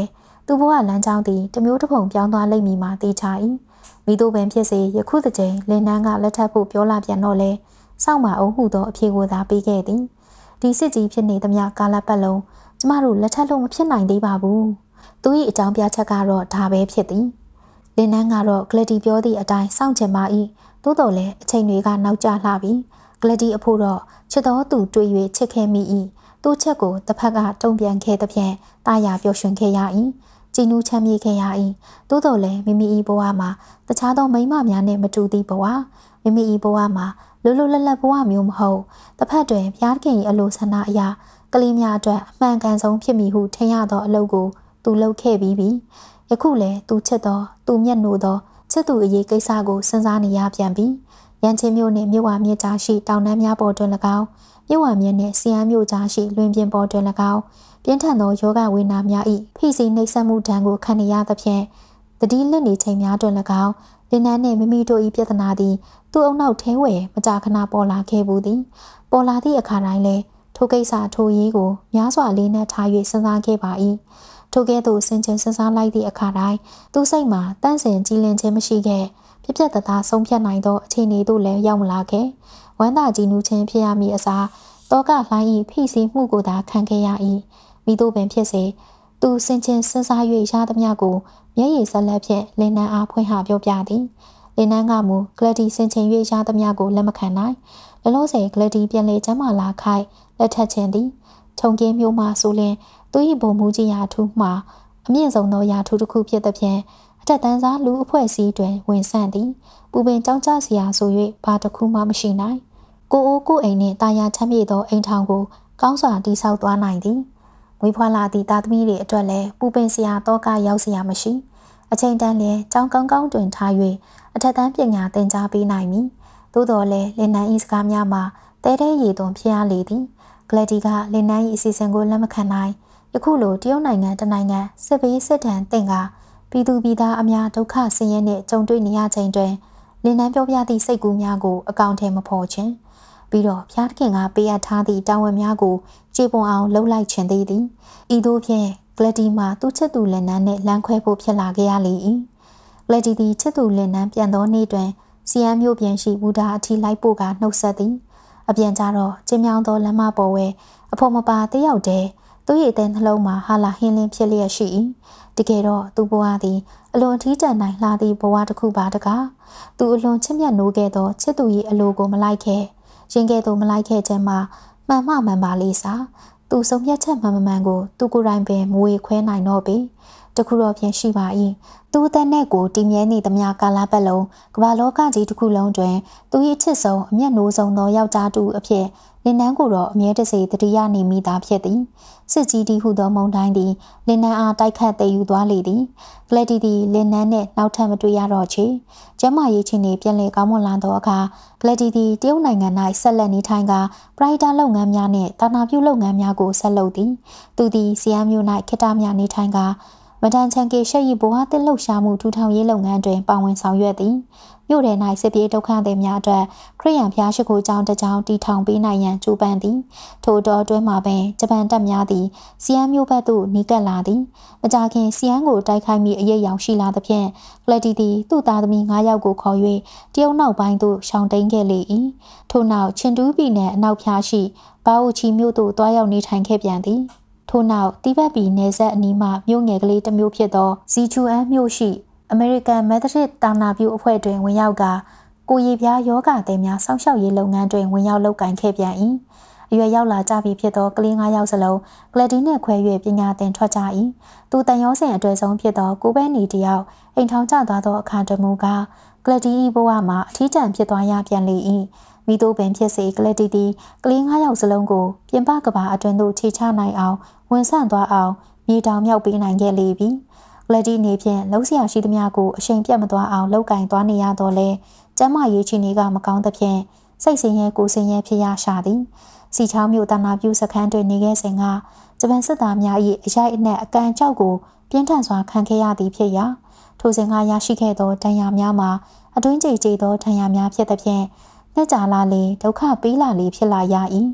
Speaker 1: သူဘဝလမ်းကြောင်းသည်တမျိုးတစ်ပုံပြောင်းသွားလိမ့်မည်မှာသိချ၏မိတို့ပင်ဖြစ်စေယခုတစ်ချိန်လင်နန်းကလက်ထပ်ဖို့ပြောလာပြန်တော့လဲစောင့်မအောင်ဟုသောအဖြေကိုသာပေးခဲ့သည်ဒီစစ်ကြီးဖြစ်နေသမျှကာလပတ်လုံးကျမတို့လက်ထပ်လို့မဖြစ်နိုင်သေးပါဘူးသူ၏အကြောင်းပြချက်ကတော့ဒါပဲဖြစ်သည်လင်နန်းကတော့ဂလက်တီပြောသည့်အတိုင်းစောင့်ချင်ပါ၏သို့တော်လည်းအချိန်တွေကနောက်ကျလှပြီဂလက်တီအဖို့တော့ချစ်တော်သူတွေ့၍ချစ်ခဲ့မိ၏သူ့ချက်ကိုတစ်ဖက်ကတုံ့ပြန်ခဲ့သဖြင့်တာယာပျော်ရွှင်ခဲ့ရ၏ကြည်နူးချမ်းမြေ့ခဲ့ရ၏သို့တော်လည်းမိမိ၏ဘဝမှာတခြားသောမိန်းမများနှင့်မတူသည့်ဘဝမိမိ၏ဘဝမှာလွတ်လွတ်လပ်လပ်ဘဝမျိုးမဟုတ်တစ်ဖက်တွင်ဘုရားခင်၏အလိုဆန္ဒအရာကလေးများအတွက်အမှန်ကန်ဆုံးဖြစ်မည်ဟုထင်ရသောအလုပ်ကိုသူလုပ်ခဲ့ပြီးပြီယခုလည်းသူချစ်သောသူမျက်နှိုသောချစ်သူအရေးကိစ္စကိုစဉ်းစားနေရပြန်ပြီရန်ချင်းမြို့နှင့်မြို့ဝမြစ်ကြားရှိတောင်တန်းများပေါ်တွင်၎င်းမြို့ဝမြစ်နှင့်စီယန်းမြို့ကြားရှိလွင်ပြင်ပေါ်တွင်၎င်းပြင်းထန်သောယောဂဝေဒနာများ၏ဖိစီးနှိပ်စက်မှုဒဏ်ကိုခံနေရသဖြင့်တတိလက်နေချိန်များတွင်၎င်းလင်နန်းနှင့်မိမိတို့၏ပြဿနာသည်သူ့အုံနောက်ထဲဝယ်မကြာခဏပေါ်လာခဲ့ဘူးသည်ပေါ်လာသည့်အခါတိုင်းလည်းထိုကိစ္စထိုရေးကိုများစွာလေးနက်ထား၍စဉ်းစားခဲ့ပါ၏ထိုကဲ့သို့ဆင်ခြင်စဉ်းစားလိုက်သည့်အခါတိုင်းသူစိတ်မှာတန့်စင်ကြည်လင်ခြင်းမရှိခဲ့ပြပြတသားဆုံးဖြတ်နိုင်သောအခြေအနေသို့လည်းရောက်မလာခဲ့ဝမ်းသာကြည်နူးခြင်းဖြစ်ရမည်အစားတောကလှိုင်း၏ဖိစီးမှုကိုသာခံခဲ့ရ၏မိတို့ပင်ဖြစ်စေသူဆင်ခြင်စဉ်းစား၍ရသမျှကိုမျက်ရည်ဆက်လက်ဖြင့်လင်နန်းအားဖွင့်ဟပြောပြသည်လင်နန်းကမူဂလက်တီဆင်ခြင်၍ရသမျှကိုလက်မခံနိုင်လလို့စေဂလက်တီပြန်လေချမ်းမာလာခိုက်လက်ထက်ခြင်းသည်ခြုံကင်းမျိုးမှဆိုလင်သူ၏ဘုံမူကြီးရာထူးမှအမြင့်ဆုံးသောရာထူးတစ်ခုဖြစ်သဖြင့်အထက်တန်းစားလူအဖွဲ့အစည်းတွင်ဝင်ဆန့်သည်ပူပင်ကြောင်းကြစရာဆို၍ဘာတစ်ခုမှမရှိနိုင်ကိုအိုးကိုအိမ်နှင့်တာယာချမ်းမြေ့သောအိမ်ထောင်ကိုကောင်းစွာတည်ဆောက်သွားနိုင်သည်မွေးဖွားလာသည့်သားသမီးတွေအတွက်လည်းပူပင်စရာတော့ကရောက်စရာမရှိအချိန်တန်လည်းကြောင်းကောင်းကောင်းတွင်ထား၍အထက်တန်းပညာသင်ကြားပေးနိုင်မည်သို့တော်လည်းလင်နန်း၏စကားများမှာတဲတဲရည်သွန်ဖြစ်ရလေသည်ဂလက်တီကလင်နန်း၏အစီအစဉ်ကိုလက်မခံနိုင်ယခုလိုတရုတ်နိုင်ငံတနိုင်ငံစစ်ဘေးစစ်တမ်းတင်ကပြည်သူပြည်သားအများဒုက္ခဆင်းရဲနှင့်ကြုံတွေ့နေရချိန်တွင်လင်နန်းပြောပြသည့်စိတ်ကူးများကိုအကောင့်ထဲမဖော်ခြင်းပြီးတော့ဖျားသခင်ကပေးအပ်ထားသည့်တာဝန်များကိုခြေပွန်အောင်လှုပ်လိုက်ခြင်းသည်သည်ဤသို့ဖြင့်ဂလက်တီမှာသူ့ချစ်သူလင်နန်းနှင့်လမ်းခွဲဖို့ဖြစ်လာခဲ့ရလေ၏ဂလက်တီသည်ချစ်သူလင်နန်းပြန်သောနေ့တွင်စီယန်းမြို့ပြင်ရှိဘူဒါအထီလိုက်ပို့ကနှုတ်ဆက်သည်အပြန်ကြတော့ကျင်းမြောင်းသောလမ်းမပေါ်ဝဲအဖို့မပါတယောက်တည်းသူ့ရဲ့တဲ့နှလုံးမှာဟာလာဟင်းလင်းဖြစ်လျက်ရှိ၏တကယ်တော့သူ့ဘဝသည်အလွန်ထီးကျန်နိုင်လှသည့်ဘဝတစ်ခုပါတကားသူအလွန်ချစ်မြတ်နိုးခဲ့သောချစ်သူ၏အလိုကိုမလိုက်ခဲ့ရင်ကဲ့သို့မလိုက်ခဲ့ခြင်းမှာမှန်မှမှန်ပါလေးစားသူဆုံးဖြတ်ချက်မှန်မှန်ကိုသူကိုယ်တိုင်ပင်မဝေခွဲနိုင်တော့ပေတခုတော့ဖြင့်ရှိပါ၏သူအသက်နဲ့ကိုတည်မြဲနေသမျှကာလပတ်လုံးကမ္ဘာလောကကြီးတစ်ခုလုံးတွင်သူ၏ချစ်ဆုံးအမျက်နှိုးဆုံးသောယောက်ျားတူအဖြစ်လင်နန်းကိုတော့အမြဲတစေတတိယနေမိသားဖြစ်သည်စစ်ကြီးတီဟုသောမုန်တိုင်းသည်လင်နန်းအားတိုက်ခတ်တည်ယူသွားလေသည်ဂလက်တီသည်လင်နန်းနှင့်နောက်ထပ်မတွေ့ရတော့ချေကျမရေးချင်းနေပြန်လည်ကောင်းမွန်လာသောအခါဂလက်တီသည်တရုတ်နိုင်ငံ၌ဆက်လက်နေထိုင်ကပရိုက်တာလုပ်ငန်းများနှင့်တာနာပြုလုပ်ငန်းများကိုဆက်လုပ်သည်သူသည်စီယန်းမြို့၌ခေတ္တများနေထိုင်ကမဒန်ချန်ကေရှက်၏ဘဝသစ်လှုပ်ရှားမှုထူထောင်ရေးလုပ်ငန်းတွင်ပါဝင်ဆောင်ရွက်သည်မြို့ထဲ၌စစ်ပြေးဒုက္ခသည်များအတွက်ခရစ်ယာန်ဘုရားရှိခိုးကျောင်းတစ်ကျောင်းတည်ထောင်ပေးနိုင်ရန်ကြိုးပမ်းသည်ထို့တော်အတွင်းမှာပင်ဂျပန်တပ်များသည်စီယန်းမြို့ဘက်သို့နီးကပ်လာသည်မကြာခင်စီယန်းကိုတိုက်ခိုက်မိအရေးရောက်ရှိလာသဖြင့်ဂလက်တီသည်သူ့သားသမီး၅ယောက်ကိုခေါ်၍တရုတ်နောက်ပိုင်းသို့ရှောင်တိန်ခဲ့လေ၏ထို့နောက်ချင်းတူးပြည်နယ်အနောက်ဖျားရှိဘာအိုချီမြို့သို့တွားရောက်နေထိုင်ခဲ့ပြန်သည်ထို့နောက်တိဘက်ပြည်နယ်စပ်အနီးမှမြို့ငယ်ကလေးတစ်မျိုးဖြစ်သောဇီချူအန်မြို့ရှိအမေရိကန်မက်သရစ်တာနာပြုအဖွဲ့တွင်ဝင်ရောက်ကကိုရီပြားယောဂသည်များစောင့်ရှောက်ရေးလုပ်ငန်းတွင်ဝင်ရောက်လုပ်ကိုင်ခဲ့ပြန်၏အရွယ်ရောက်လာကြပြီဖြစ်သောကလေး၅ယောက်စလုံးဂလက်တီနှင့်ခွဲ၍ပညာသင်ထွက်ကြ၏သူတန်ရောစင်အတွေ့ဆုံးဖြစ်သောကိုပဲနီတယောက်အိမ်ထောင်ကျသွားသောအခါတမူကားဂလက်တီ၏ဘဝမှာအထီးကျန်ဖြစ်သွားရပြန်လေ၏မိတို့ပင်ဖြစ်စေဂလက်တီသည်ကလေး၅ယောက်စလုံးကိုပြင်ပကဘာအတွင်းသို့ခြေချနိုင်အောင်ဝင်ဆန့်သွားအောင်မြေတောင်မြောက်ပေးနိုင်ခဲ့လေပြီဂလက်တီနေဖြင့်လုံးစရာရှိသမျှကိုအရှိန်ပြတ်မသွားအောင်လောက်ကင်သွားနေရတော့လဲကျမ်းမာရေးချီနေကမကောင်းသဖြင့်စိတ်ဆင်းရဲကိုယ်ဆင်းရဲဖြစ်ရရှာသည်စီချောင်းမြို့တာနာပြုစခန်းတွင်နေခဲ့စဉ်ကဂျပန်စစ်သားများ၏အရိုက်အနက်အကန်ကြောက်ကိုပြင်းထန်စွာခံခဲ့ရသည်ဖြစ်ရာထိုစဉ်ကရရှိခဲ့သောဒဏ်ရာများမှာအတွင်းကြေကြေသောဒဏ်ရာများဖြစ်သဖြင့်နှစ်ကြာလာလေဒုက္ခပေးလာလေဖြစ်လာရ၏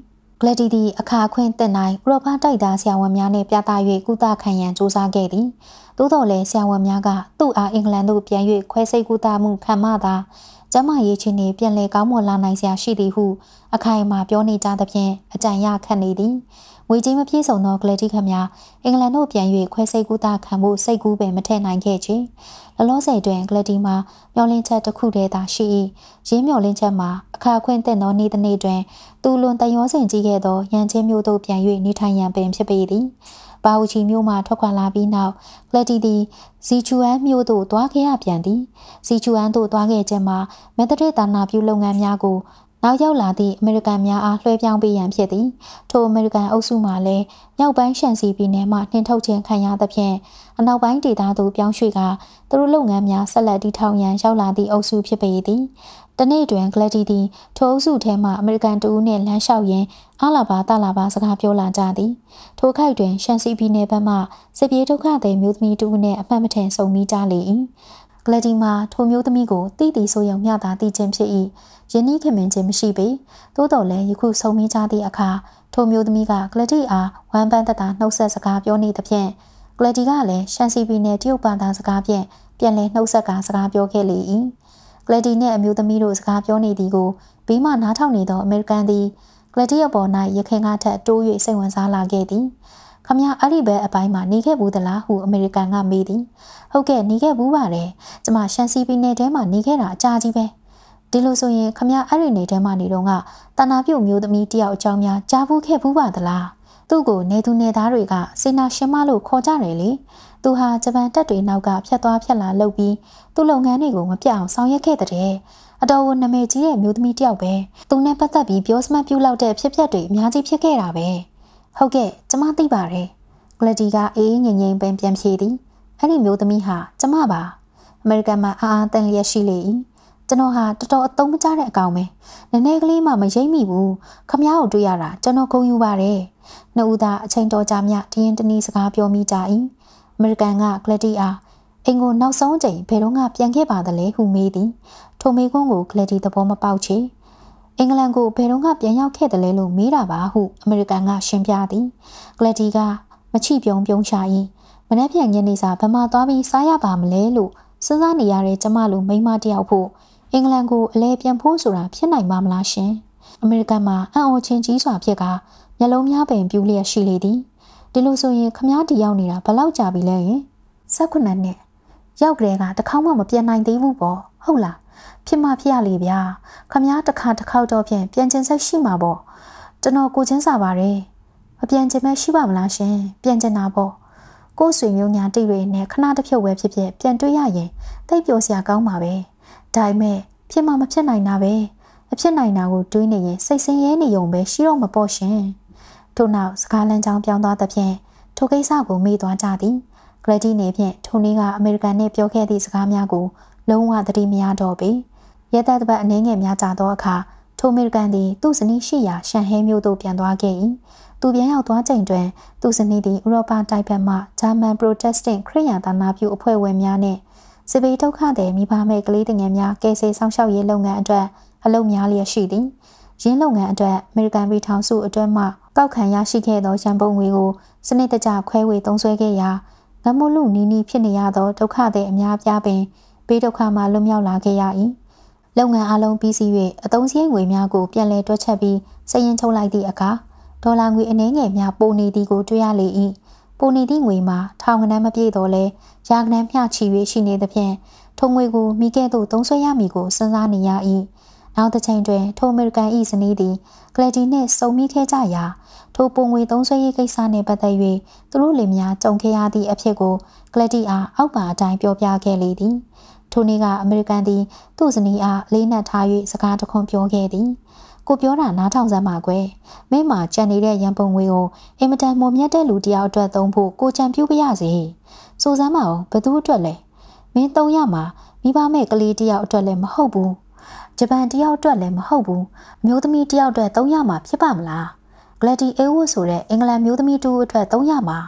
Speaker 1: ကလတီသည်အခါခွင့်တင်နိုင်ဥရောပတိုက်သားဆရာဝန်များနှင့်ပြသ၍ကုသခံရန်စူးစမ်းခဲ့သည်သို့တော်လည်းဆရာဝန်များကသူ့အားအင်္ဂလန်သို့ပြန်၍ခွဲစိတ်ကုသမှုခံမှသာကျမရေးချင်းနှင့်ပြန်လည်ကောင်းမွန်လာနိုင်စရာရှိသည်ဟုအခိုင်အမာပြောနေကြသဖြင့်အကြံရခန့်နေသည်ငွေကြေးမပြည့်စုံသောကလတီခမများအင်္ဂလန်သို့ပြန်၍ခွဲစိတ်ကုသခံမှုစိတ်ကူးပင်မထည့်နိုင်ခဲ့ချေလောလောဆယ်တွင်ကလတီမှာမျောလင်းချက်တစ်ခုတည်းသာရှိ၏ရင်းမျောလင်းချက်မှာအခါခွင့်တင်သောနေ့တစ်နေ့တွင်သူလွန်တရောစင်ကြီးခဲ့သောရန်ချင်းမျိုးသို့ပြန်၍နေထိုင်ရန်ပင်ဖြစ်ပေသည်ဘာဝချီမျိုးမှထွက်ခွာလာပြီးနောက်ကလတီသည်ဇီချူအန်မျိုးသို့တွားခဲ့ရပြန်သည်ဇီချူအန်သို့တွားခဲ့ခြင်းမှာမက်သရစ်သာနာပြုလုပ်ငန်းများကိုနောက်ရောက်လာသည့်အမေရိကန်များအားလွှဲပြောင်းပေးရန်ဖြစ်သည်ထိုအမေရိကန်အုပ်စုမှလည်းမြောက်ပိုင်းရှန်စီပြည်နယ်မှနှင်ထုတ်ခြင်းခံရသဖြင့်အနောက်ပိုင်းဒေသသို့ပြောင်းရွှေ့ကသူတို့လုပ်ငန်းများဆက်လက်တည်ထောင်ရန်ရောက်လာသည့်အုပ်စုဖြစ်ပေသည်တနေ့တွင်ကလတီသည်ထိုအုပ်စုထဲမှအမေရိကန်တဦးနှင့်လမ်းလျှောက်ရင်းအားလာပါတလာပါစကားပြောလာကြသည်ထိုခိုက်တွင်ရှန်စီပြည်နယ်ဘက်မှစစ်ပြေးဒုက္ခသည်မျိုးသမီးတဦးနှင့်အမှတ်မထင်ဆုံမိကြလေ၏ကလတီမှာထိုမျိုးသမီးကိုတိတိဆိုရုံမျှသာသိခြင်းဖြစ်၏ယင်းဤခင်မင်ခြင်းမရှိပေသို့တော်လည်းယခုဆုံမိကြသည့်အခါထိုမျိုးသမီးကကလတီအားဝမ်းပန်းတတာနှုတ်ဆက်စကားပြောနေသဖြင့်ကလတီကလည်းရှန်စီပြည်နယ်တရုတ်ဘာသာစကားဖြင့်ပြန်လည်နှုတ်ဆက်ကစကားပြောခဲ့လေ၏ကလတီနှင့်အမျိုးသမီးတို့စကားပြောနေသည်ကိုဘေးမှနားထောင်နေသောအမေရိကန်သည်ကလတီအပေါ်၌ရခင်ကထက်တိုး၍စိတ်ဝင်စားလာခဲ့သည်ခမအဲ့ဒီဘက်အပိုင်းမှာနေခဲ့ဘူးသလားဟုအမေရိကန်ကမေးသည်ဟုတ်ကဲ့နေခဲ့ဘူးပါတယ်ကျမရှန်စီပြည်နယ်ထဲမှာနေခဲ့တာအကြာကြီးပဲဒီလိုဆိုရင်ခမအဲ့ဒီနေထဲမှာနေတော့ကတနာပြုတ်မျိုးသမီးတယောက်အကြောင်းများကြားဘူးခဲ့ဘူးပါသလားသူ့ကိုနေသူနေသားတွေကစေနာရှင်မလို့ခေါ်ကြတယ်လေသူဟာဂျပန်တပ်တွေနောက်ကဖြတ်သွားဖြတ်လာလုပ်ပြီးသူ့လုပ်ငန်းတွေကိုမပြတ်အောင်ဆောင်ရွက်ခဲ့တဲ့အတော်ကိုနာမည်ကြီးတဲ့မျိုးသမီးတယောက်ပဲသူနဲ့ပတ်သက်ပြီးပြောစမှတ်ပြုလောက်တဲ့ဖြစ်ပျက်တွေအများကြီးဖြစ်ခဲ့တာပဲဟုတ်ကဲ့ကျမသိပါတယ်ကလတီကအေးအေးငြိမ်ငြိမ်ပင်ပြန်ဖြေသည်အဲ့ဒီမျိုးသမီးဟာကျမပါအမေရိကန်မှာအားအားတန်လျက်ရှိလေ၏ကျွန်တော်ဟာတော်တော်အသုံးမကျတဲ့အကောင်ပဲနည်းနည်းကလေးမှမရိပ်မိဘူးခမ ्या ကိုတွေ့ရတာကျွန်တော်ဂုဏ်ယူပါတယ်နှစ်ဦးသားအချိန်တော်ကြာမြတရင်တနည်းစကားပြောမိကြ၏အမေရိကန်ကကလတီအားအင်ကိုနောက်ဆုံးချိန်ဘယ်တော့မှပြန်ခဲ့ပါသလဲဟုမေးသည်ထိုမေးခွန်းကိုကလတီသဘောမပေါက်ချေအင်္ဂလန်ကိုဘယ်တော့မှပြန်ရောက်ခဲ့တယ်လဲလို့မေးတာပါဟုအမေရိကန်ကရှင်းပြသည်ကလတီကမချိပြုံပြုံးရှာ၏မနေ့ပြန်ညနေစာဘမသွားပြီးစားရပါမလဲလို့စဉ်းစားနေရတဲ့ကျမလိုမိန်းမတယောက်ဖို့အင်္ဂလန်ကိုအလဲပြန်ဖို့ဆိုတာဖြစ်နိုင်ပါမလားရှင်အမေရိကန်မှာအံ့ဩခြင်းကြီးစွာဖြစ်ကမျက်လုံးများပင်ပြူလျက်ရှိလေသည်ဒီလိုဆိုရင်ခမားတီရောက်နေတာဘယ်လောက်ကြာပြီလဲယင်၁၉နှစ်ရောက်ကြတဲ့ကတခေါက်မှမပြန်နိုင်သေးဘူးပေါ့ဟုတ်လားဖြစ်မှဖြစ်ရလေဗျာခမားတစ်ခါတစ်ခေါက်တော့ဖြင့်ပြန်ကျင်စိတ်ရှိမှာပေါ့ကျွန်တော်ကိုချင်းစာပါတယ်မပြန်ကျင်မဲ့ရှိပါမလားရှင်ပြန်ကျင်တာပေါ့ကို့ဆွေမျိုးညာတိတွေနဲ့ခဏတစ်ဖြုတ်ပဲဖြစ်ဖြစ်ပြန်တွေ့ရရင်တိတ်ပျော်စရာကောင်းပါပဲဒါပေမဲ့ဖြစ်မှမဖြစ်နိုင်တာပဲမဖြစ်နိုင်တာကိုတွေးနေရင်စိတ်ဆင်းရဲနေုံပဲရှိတော့မပေါ့ရှင်ထို့နောက်စကားလမ်းကြောင်းပြောင်းသွားသဖြင့်ထိုကိစ္စကိုမေ့သွားကြသည်ဂလက်တီနေဖြင့်ထိုနေ့ကအမေရိကန်နှင့်ပြောခဲ့သည့်စကားများကိုလုံးဝသတိမရတော့ပေရဲတပ်တပတ်အနေငယ်များကြာသောအခါထိုအမေရိကန်သည်သူ့ဇနီးရှိရာရှန်ဟဲမြို့သို့ပြန်သွားခဲ့၏သူပြန်ရောက်သွားချိန်တွင်သူ့ဇနီးသည်ဥရောပတိုက်ဘက်မှဂျာမန်ပရိုတက်စတန့်ခရစ်ယာန်သာနာပြုအဖွဲ့ဝင်များနှင့်စစ်ဘေးဒုက္ခသည်မိဘမဲ့ကလေးငယ်များကယ်ဆယ်ဆောင်ရှောက်ရေးလုပ်ငန်းအတွက်အလုပ်များလျက်ရှိသည်ရင်းလုပ်ငန်းအတွက်အမေရိကန်ပြည်ထောင်စုအတွက်မှကောက်ခံရရှိခဲ့သောရန်ပုံငွေကိုစနစ်တကျခွဲဝေသုံးစွဲခဲ့ရာငမလူနီးနီးဖြစ်နေရသောဒုက္ခသည်အများအပြားပင်ဘေးဒုက္ခမှလွတ်မြောက်လာခဲ့ရ၏လုပ်ငန်းအလုံးပြီးစီး၍အသုံးစရိတ်ငွေများကိုပြန်လည်တွက်ချက်ပြီးစည်ရင်ထုတ်လိုက်သည့်အခါဒေါ်လာငွေအနည်းငယ်များပိုနေသည်ကိုတွေ့ရလေ၏ပိုနေသည့်ငွေမှာထောင်ကနန်းမပြည့်တော့လဲရာကနန်းမျှချီ၍ရှိနေသဖြင့်ထိုငွေကိုမိခဲ့သို့သုံးစွဲရမည်ကိုစဉ်းစားနေရ၏နောက်တစ်ချိန်တွင်ထိုအမေရိကန်၏ဇနီးသည်ကလတီနှင့်စုံမိခဲ့ကြရာထိုပုံငွေသုံးစွဲရေးကိစ္စနှင့်ပတ်သက်၍သူတို့လင်များကြုံခဲ့ရသည့်အဖြစ်ကိုကလတီအားအောက်ပါအတိုင်းပြောပြခဲ့လေသည်ထိုနေ့ကအမေရိကန်သည်သူ့ဇနီးအားလေးနက်ထား၍စကားတခွန်းပြောခဲ့သည်ကိုပြောတာနားထောင်စမ်းပါကွယ်မင်းမှာကြံနေတဲ့ရန်ပုံငွေကိုအင်မတန်မွန်မြတ်တဲ့လူတယောက်အတွက်သုံးဖို့ကိုကြံပြူပါရစေစိုးစမ်းမအောင်ဘသူအတွက်လဲမင်းသုံးရမှာမိဘမဲ့ကလေးတယောက်အတွက်လည်းမဟုတ်ဘူးဂျပန်တယောက်အတွက်လည်းမဟုတ်ဘူးအမျိုးသမီးတယောက်အတွက်သုံးရမှာဖြစ်ပါမလားဂလက်တီအေးဝတ်ဆိုတဲ့အင်္ဂလန်မျိုးသမီးတူအတွက်သုံးရမှာ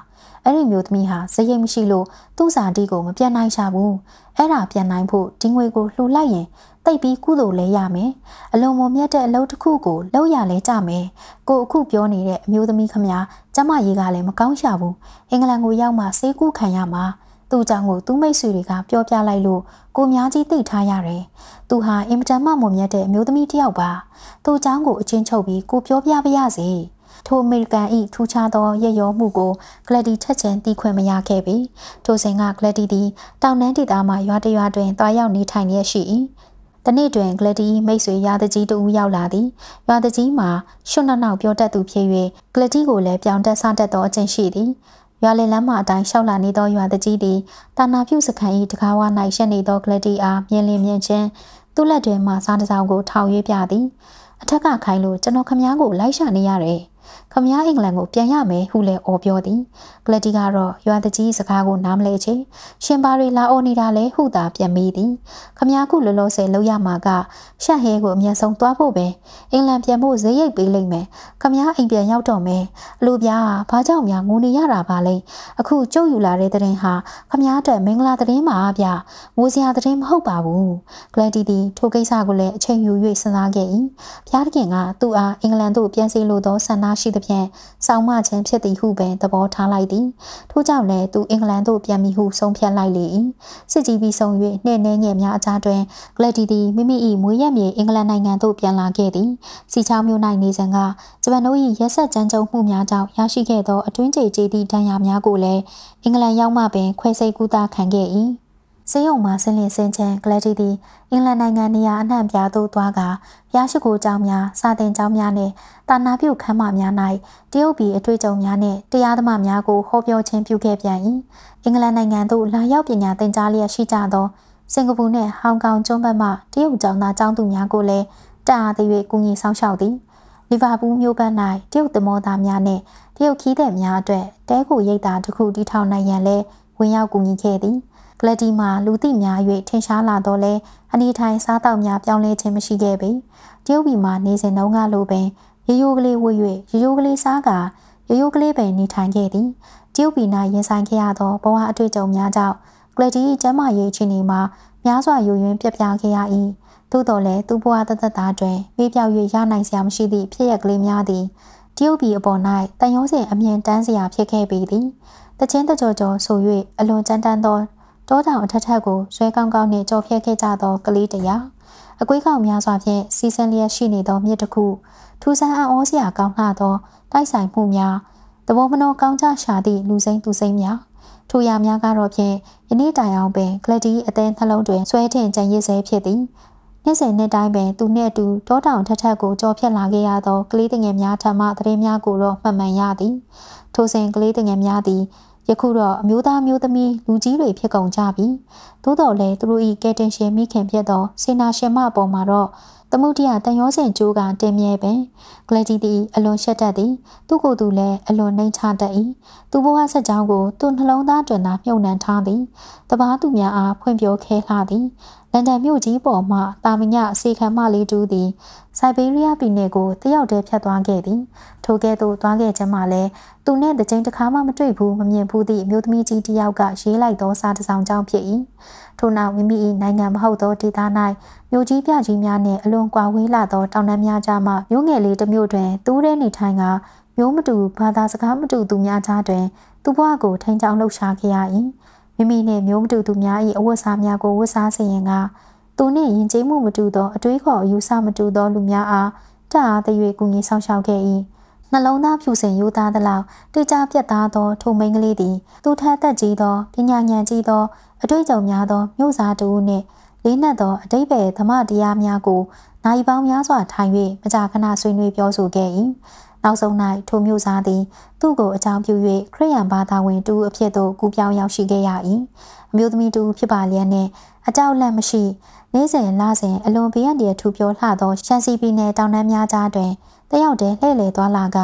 Speaker 1: အဲ့ဒီမျိုးသမီးဟာဇယိတ်မရှိလို့သူ့စာတီးကိုမပြန်နိုင်ရှာဘူးအဲ့ဒါပြန်နိုင်ဖို့ဒီငွေကိုလှူလိုက်ရင်တိတ်ပြီးကုသိုလ်လဲရမယ်အလုံးမမြတ်တဲ့အလုပ်တစ်ခုကိုလုပ်ရလဲကြမယ်ကိုအခုပြောနေတဲ့အမျိုးသမီးခမကျမကြီးကလည်းမကောင်းရှာဘူးအင်္ဂလန်ကိုရောက်မှဆေးကုခံရမှာသူ့ကြောင့်ကိုသူ့မိတ်ဆွေတွေကပြောပြလိုက်လို့ကိုများကြီးသိထားရတယ်သူဟာအင်မတန်မှမမြတ်တဲ့အမျိုးသမီးတစ်ယောက်ပါသူ့ကြောင့်ကိုအချင်းချုပ်ပြီးကိုပြောပြပါရစေထိုအမေရိကန်၏ထူးခြားသောရရောမှုကိုဂလက်ဒီချက်ချင်းတီးခွင့်မရခဲ့ပြီထိုစဉ်ကဂလက်ဒီသည်တောင်တန်းဒေသမှရွာတရွာတွင်တွားရောက်နေထိုင်ရရှိ၏တနေ့တွင်ဂလက်ဒီမိတ်ဆွေရာသကြီးတူရောက်လာသည်ရွာသကြီးမှာရှွတ်နောက်ပြောတတ်သူဖြစ်၍ဂလက်ဒီကိုလည်းပြောင်းတက်ဆတတ်သောအချင်းရှိသည်ရွာလယ်လမ်းမအတိုင်းရှောက်လာနေသောရွာသကြီးသည်တာနာပြုစခန်း၏တကားဝ၌ရှက်နေသောဂလက်ဒီအားမြင်လင်းမြင်ချင်းသူ့လက်တွင်မှစားတစ်စောင်းကိုထောင်ရွေးပြသည်အထက်ကခိုင်းလို့ကျွန်တော်ခမားကိုလိုက်ရှာနေရတယ်ခမရအင်္ဂလန်ကိုပြန်ရမယ်ဟုလည်းအော်ပြောသည်ဂလက်ဒီကတော့ရွာတကြီးစကားကိုနားမလဲချေရှင်ပါရီလာအော်နေတာလဲဟုသာပြန်မိသည်ခမရခုလောလောဆယ်လောက်ရမှာကရှက်ဟဲကိုအမြန်ဆုံးသွားဖို့ပဲအင်္ဂလန်ပြန်ဖို့ဈေးရိတ်ပေးလိုက်မယ်ခမရအိမ်ပြန်ရောက်တော့မယ်အလိုပြားဘာကြောင့်များငိုနေရတာပါလဲအခုကျုပ်ယူလာတဲ့တဲ့ရင်ဟာခမရအတွက်မင်္ဂလာတဲ့င်းပါဗျငိုစရာတဲ့င်းမဟုတ်ပါဘူးဂလက်ဒီသည်ထိုကိစ္စကိုလည်းအချိန်ယူ၍စဉ်းစားခဲ့၏ဖျားတခင်ကသူ့အားအင်္ဂလန်သို့ပြန်စီလိုသောဆန္ဒရှိသဖြင့်ဆောင်းမခြင်းဖြစ်သည်ဟုပင်သဘောထားလိုက်သည်ထို့ကြောင့်လည်းသူအင်္ဂလန်သို့ပြန်မည်ဟုဆုံးဖြတ်လိုက်လေ၏စစ်ကြီးပြီးဆုံး၍နှဲ့နှဲငယ်များအကြားတွင်ဂလက်ဒီသည်မိမိ၏မွေးရမြေအင်္ဂလန်နိုင်ငံသို့ပြန်လာခဲ့သည်စီချောင်းမြို့၌နေစဉ်ကဂျပန်တို့၏ရက်ဆက်ကြမ်းကြုတ်မှုများကြောင့်ရရှိခဲ့သောအတွင်းကြေကြေသည့်ဒဏ်ရာများကိုလည်းအင်္ဂလန်ရောက်မှပင်ခွဲစိတ်ကူတာခံခဲ့၏စေယုံမှာဆင်းလင်းဆင်းချင်ဂလက်ဒီသည်အင်္ဂလန်နိုင်ငံနေရာအနှံ့ပြားသို့သွားကာဘုရားရှိခိုးကျောင်းများစာသင်ကျောင်းများနှင့်တာနာပြုခမ်းမများ၌တရုတ်ပြည်အတွေ့အကြုံများနှင့်တရားသမားများကိုဟောပြောခြင်းပြုခဲ့ပြန်၏အင်္ဂလန်နိုင်ငံသို့လာရောက်ပညာသင်ကြားလျက်ရှိကြသောစင်ကာပူနှင့်ဟောင်ကောင်ကျွန်းဘက်မှတရုတ်ကျောင်းသားကျောင်းသူများကိုလည်းတအားသေး၍ကူညီဆောင်ရှောက်သည်လီဗာပူးမြို့ဘက်၌တရုတ်သမောသားများနှင့်တရုတ်ခီးသည်များအတွက်တဲခိုရိပ်သာတစ်ခုတီထောင်နိုင်ရန်လည်းဝင်ရောက်ကူညီခဲ့သည်ဂလက်ဒီမှာလူသိများ၍ထင်ရှားလာတော့လဲအနေထိုင်စားတောက်များပြောင်းလဲခြင်းမရှိခဲ့ပေတရုတ်ပြည်မှာနေစဉ်တုန်းကလိုပင်ရိုးရိုးကလေးဝှေ့၍ရိုးရိုးကလေးစားကာရိုးရိုးကလေးပင်နေထိုင်ခဲ့သည်တရုတ်ပြည်၌ရင်ဆိုင်ခဲ့ရသောဘဝအတွေ့အကြုံများကြောင့်ဂလက်ဒီကျမ်းမာရေးအခြေအနေမှာများစွာယိုယွင်းပြပြခဲ့ရ၏သို့တော်လည်းသူ့ဘဝတသက်သားတွင်မေးပြောက်၍ရနိုင်စရာမရှိသည့်ဖြစ်ရပ်ကလေးများသည်တရုတ်ပြည်အပေါ်၌တန်ရုံးစဉ်အမြင်တန်းစရာဖြစ်ခဲ့ပေသည်တချင်းတကြော်ကြော်ဆို၍အလွန်ကြမ်းတမ်းသောတောတောင်အထက်ထက်ကိုဆွဲကောင်းကောင်းနှင့်ကြော်ဖြဲခဲ့ကြသောကလေးတရာအကွေးကောင်များစွာဖြင့်စီစံလျက်ရှိနေသောမြစ်တစ်ခုထူဆန်းအံ့ဩစရာကောင်းလှသောတိုက်ဆိုင်မှုများတဘောမနောကောင်းကြရှာသည့်လူစိမ့်သူစိမ့်များထိုရာများကတော့ဖြင့်ယနေ့တိုင်အောင်ပင်ဂလက်ဒီအသင်းနှလုံးတွင်ဆွဲထင်ကြံရစ်စေဖြစ်သည်နေ့စဉ်နေ့တိုင်းပင်သူနှင့်အတူတောတောင်ထက်ထက်ကိုကြော်ဖြတ်လာခဲ့ရသောကလေးငယ်များထံမှသတင်းများကိုတော့မှတ်မှန်ရသည်ထိုစဉ်ကလေးငယ်များသည်ယခုတော့အမျိုးသားမျိုးသမီးလူကြီးတွေဖြစ်ကုန်ကြပြီသို့တော်လည်းသူတို့၏ကဲတင်ရှင်မိခင်ဖြစ်သောစေနာရှင်မအပေါ်မှာတော့သမုဒ္ဒရာတန်ရောစင်ကျိုးကတင်မြဲပင်ဂလက်ဒီသည်အလွန်ရှက်တတ်သည်သူကိုယ်သူလည်းအလွန်နှိမ်ချတတ်၏သူဘဝဆက်ကြောင်းကိုသူနှလုံးသားတွင်သာမြုပ်နှံထားသည်တပားသူများအားဖွင့်ပြောခဲလှသည်လန်ဒန်မြို့ကြီးပေါ်မှတာမညအစီခံမလေးတူသည်စိုက်ဘေးရီးယားပြည်နယ်ကိုတယောက်တည်းဖြတ်သွားခဲ့သည်ထိုကဲ့သို့သွားခဲ့ခြင်းမှလည်းသူနှင့်တစ်ချိန်တစ်ခါမှမတွေ့ဘူးမမြင်ဘူးသည့်အမျိုးသမီးကြီးတစ်ယောက်ကရေးလိုက်သောစာတစ်စောင်ကြောင့်ဖြစ်၏ထို့နောက်မိမိ၏နိုင်ငံမဟုတ်သောဒေသ၌မြို့ကြီးပြကြီးများနှင့်အလွန်ကွာဝေးလာသောတောင်တန်းများကြားမှမြို့ငယ်လေးတစ်မြို့တွင်တူးရဲနေထိုင်ကမျိုးမတူဘာသာစကားမတူသူများကြားတွင်သူ့ဘဝကိုထိန်ချောင်းလှုပ်ရှားခဲ့ရ၏မိမိနှင့်မျိုးမတူသူများ၏အဝတ်စားများကိုဝတ်စားစေရင်ကသူနှင့်ယဉ်ကျေးမှုမတူသောအတွေးခေါ်အယူဆမတူသောလူများအားတအားတ၍ကူညီဆောင်ရှောက်ခဲ့၏နှလုံးသားဖြူစင်ရိုးသားသလောက်တိကျပြတ်သားသောထိုမိန်းကလေးသည်သူထက်သက်ကြီးသောပညာဉာဏ်ကြီးသောအတွေ့အကြုံများသောမြို့စားတူနှင့်လေးနက်သောအတိတ်ပဲဓမ္မတရားများကိုနိုင်ပေါင်းများစွာထိုင်၍မကြာခဏဆွေးနွေးပြောဆိုခဲ့၏နောက်ဆုံး၌ထိုမြို့စားသည်သူ့ကိုအကြောင်းပြု၍ခရစ်ယာန်ဘာသာဝင်တူအဖြစ်သို့ကူးပြောင်းရောက်ရှိခဲ့ရ၏အမျိုးသမီးတူဖြစ်ပါလျက်နှင့်အကြောက်လက်မရှိနေ့စဉ်လစဉ်အလွန်ဘေးအန္တရာယ်ထူပြောလှသောရှန်စီပြည်နယ်တောင်တန်းများကြားတွင်တယောက်တည်းလှည့်လည်သွားလာကအ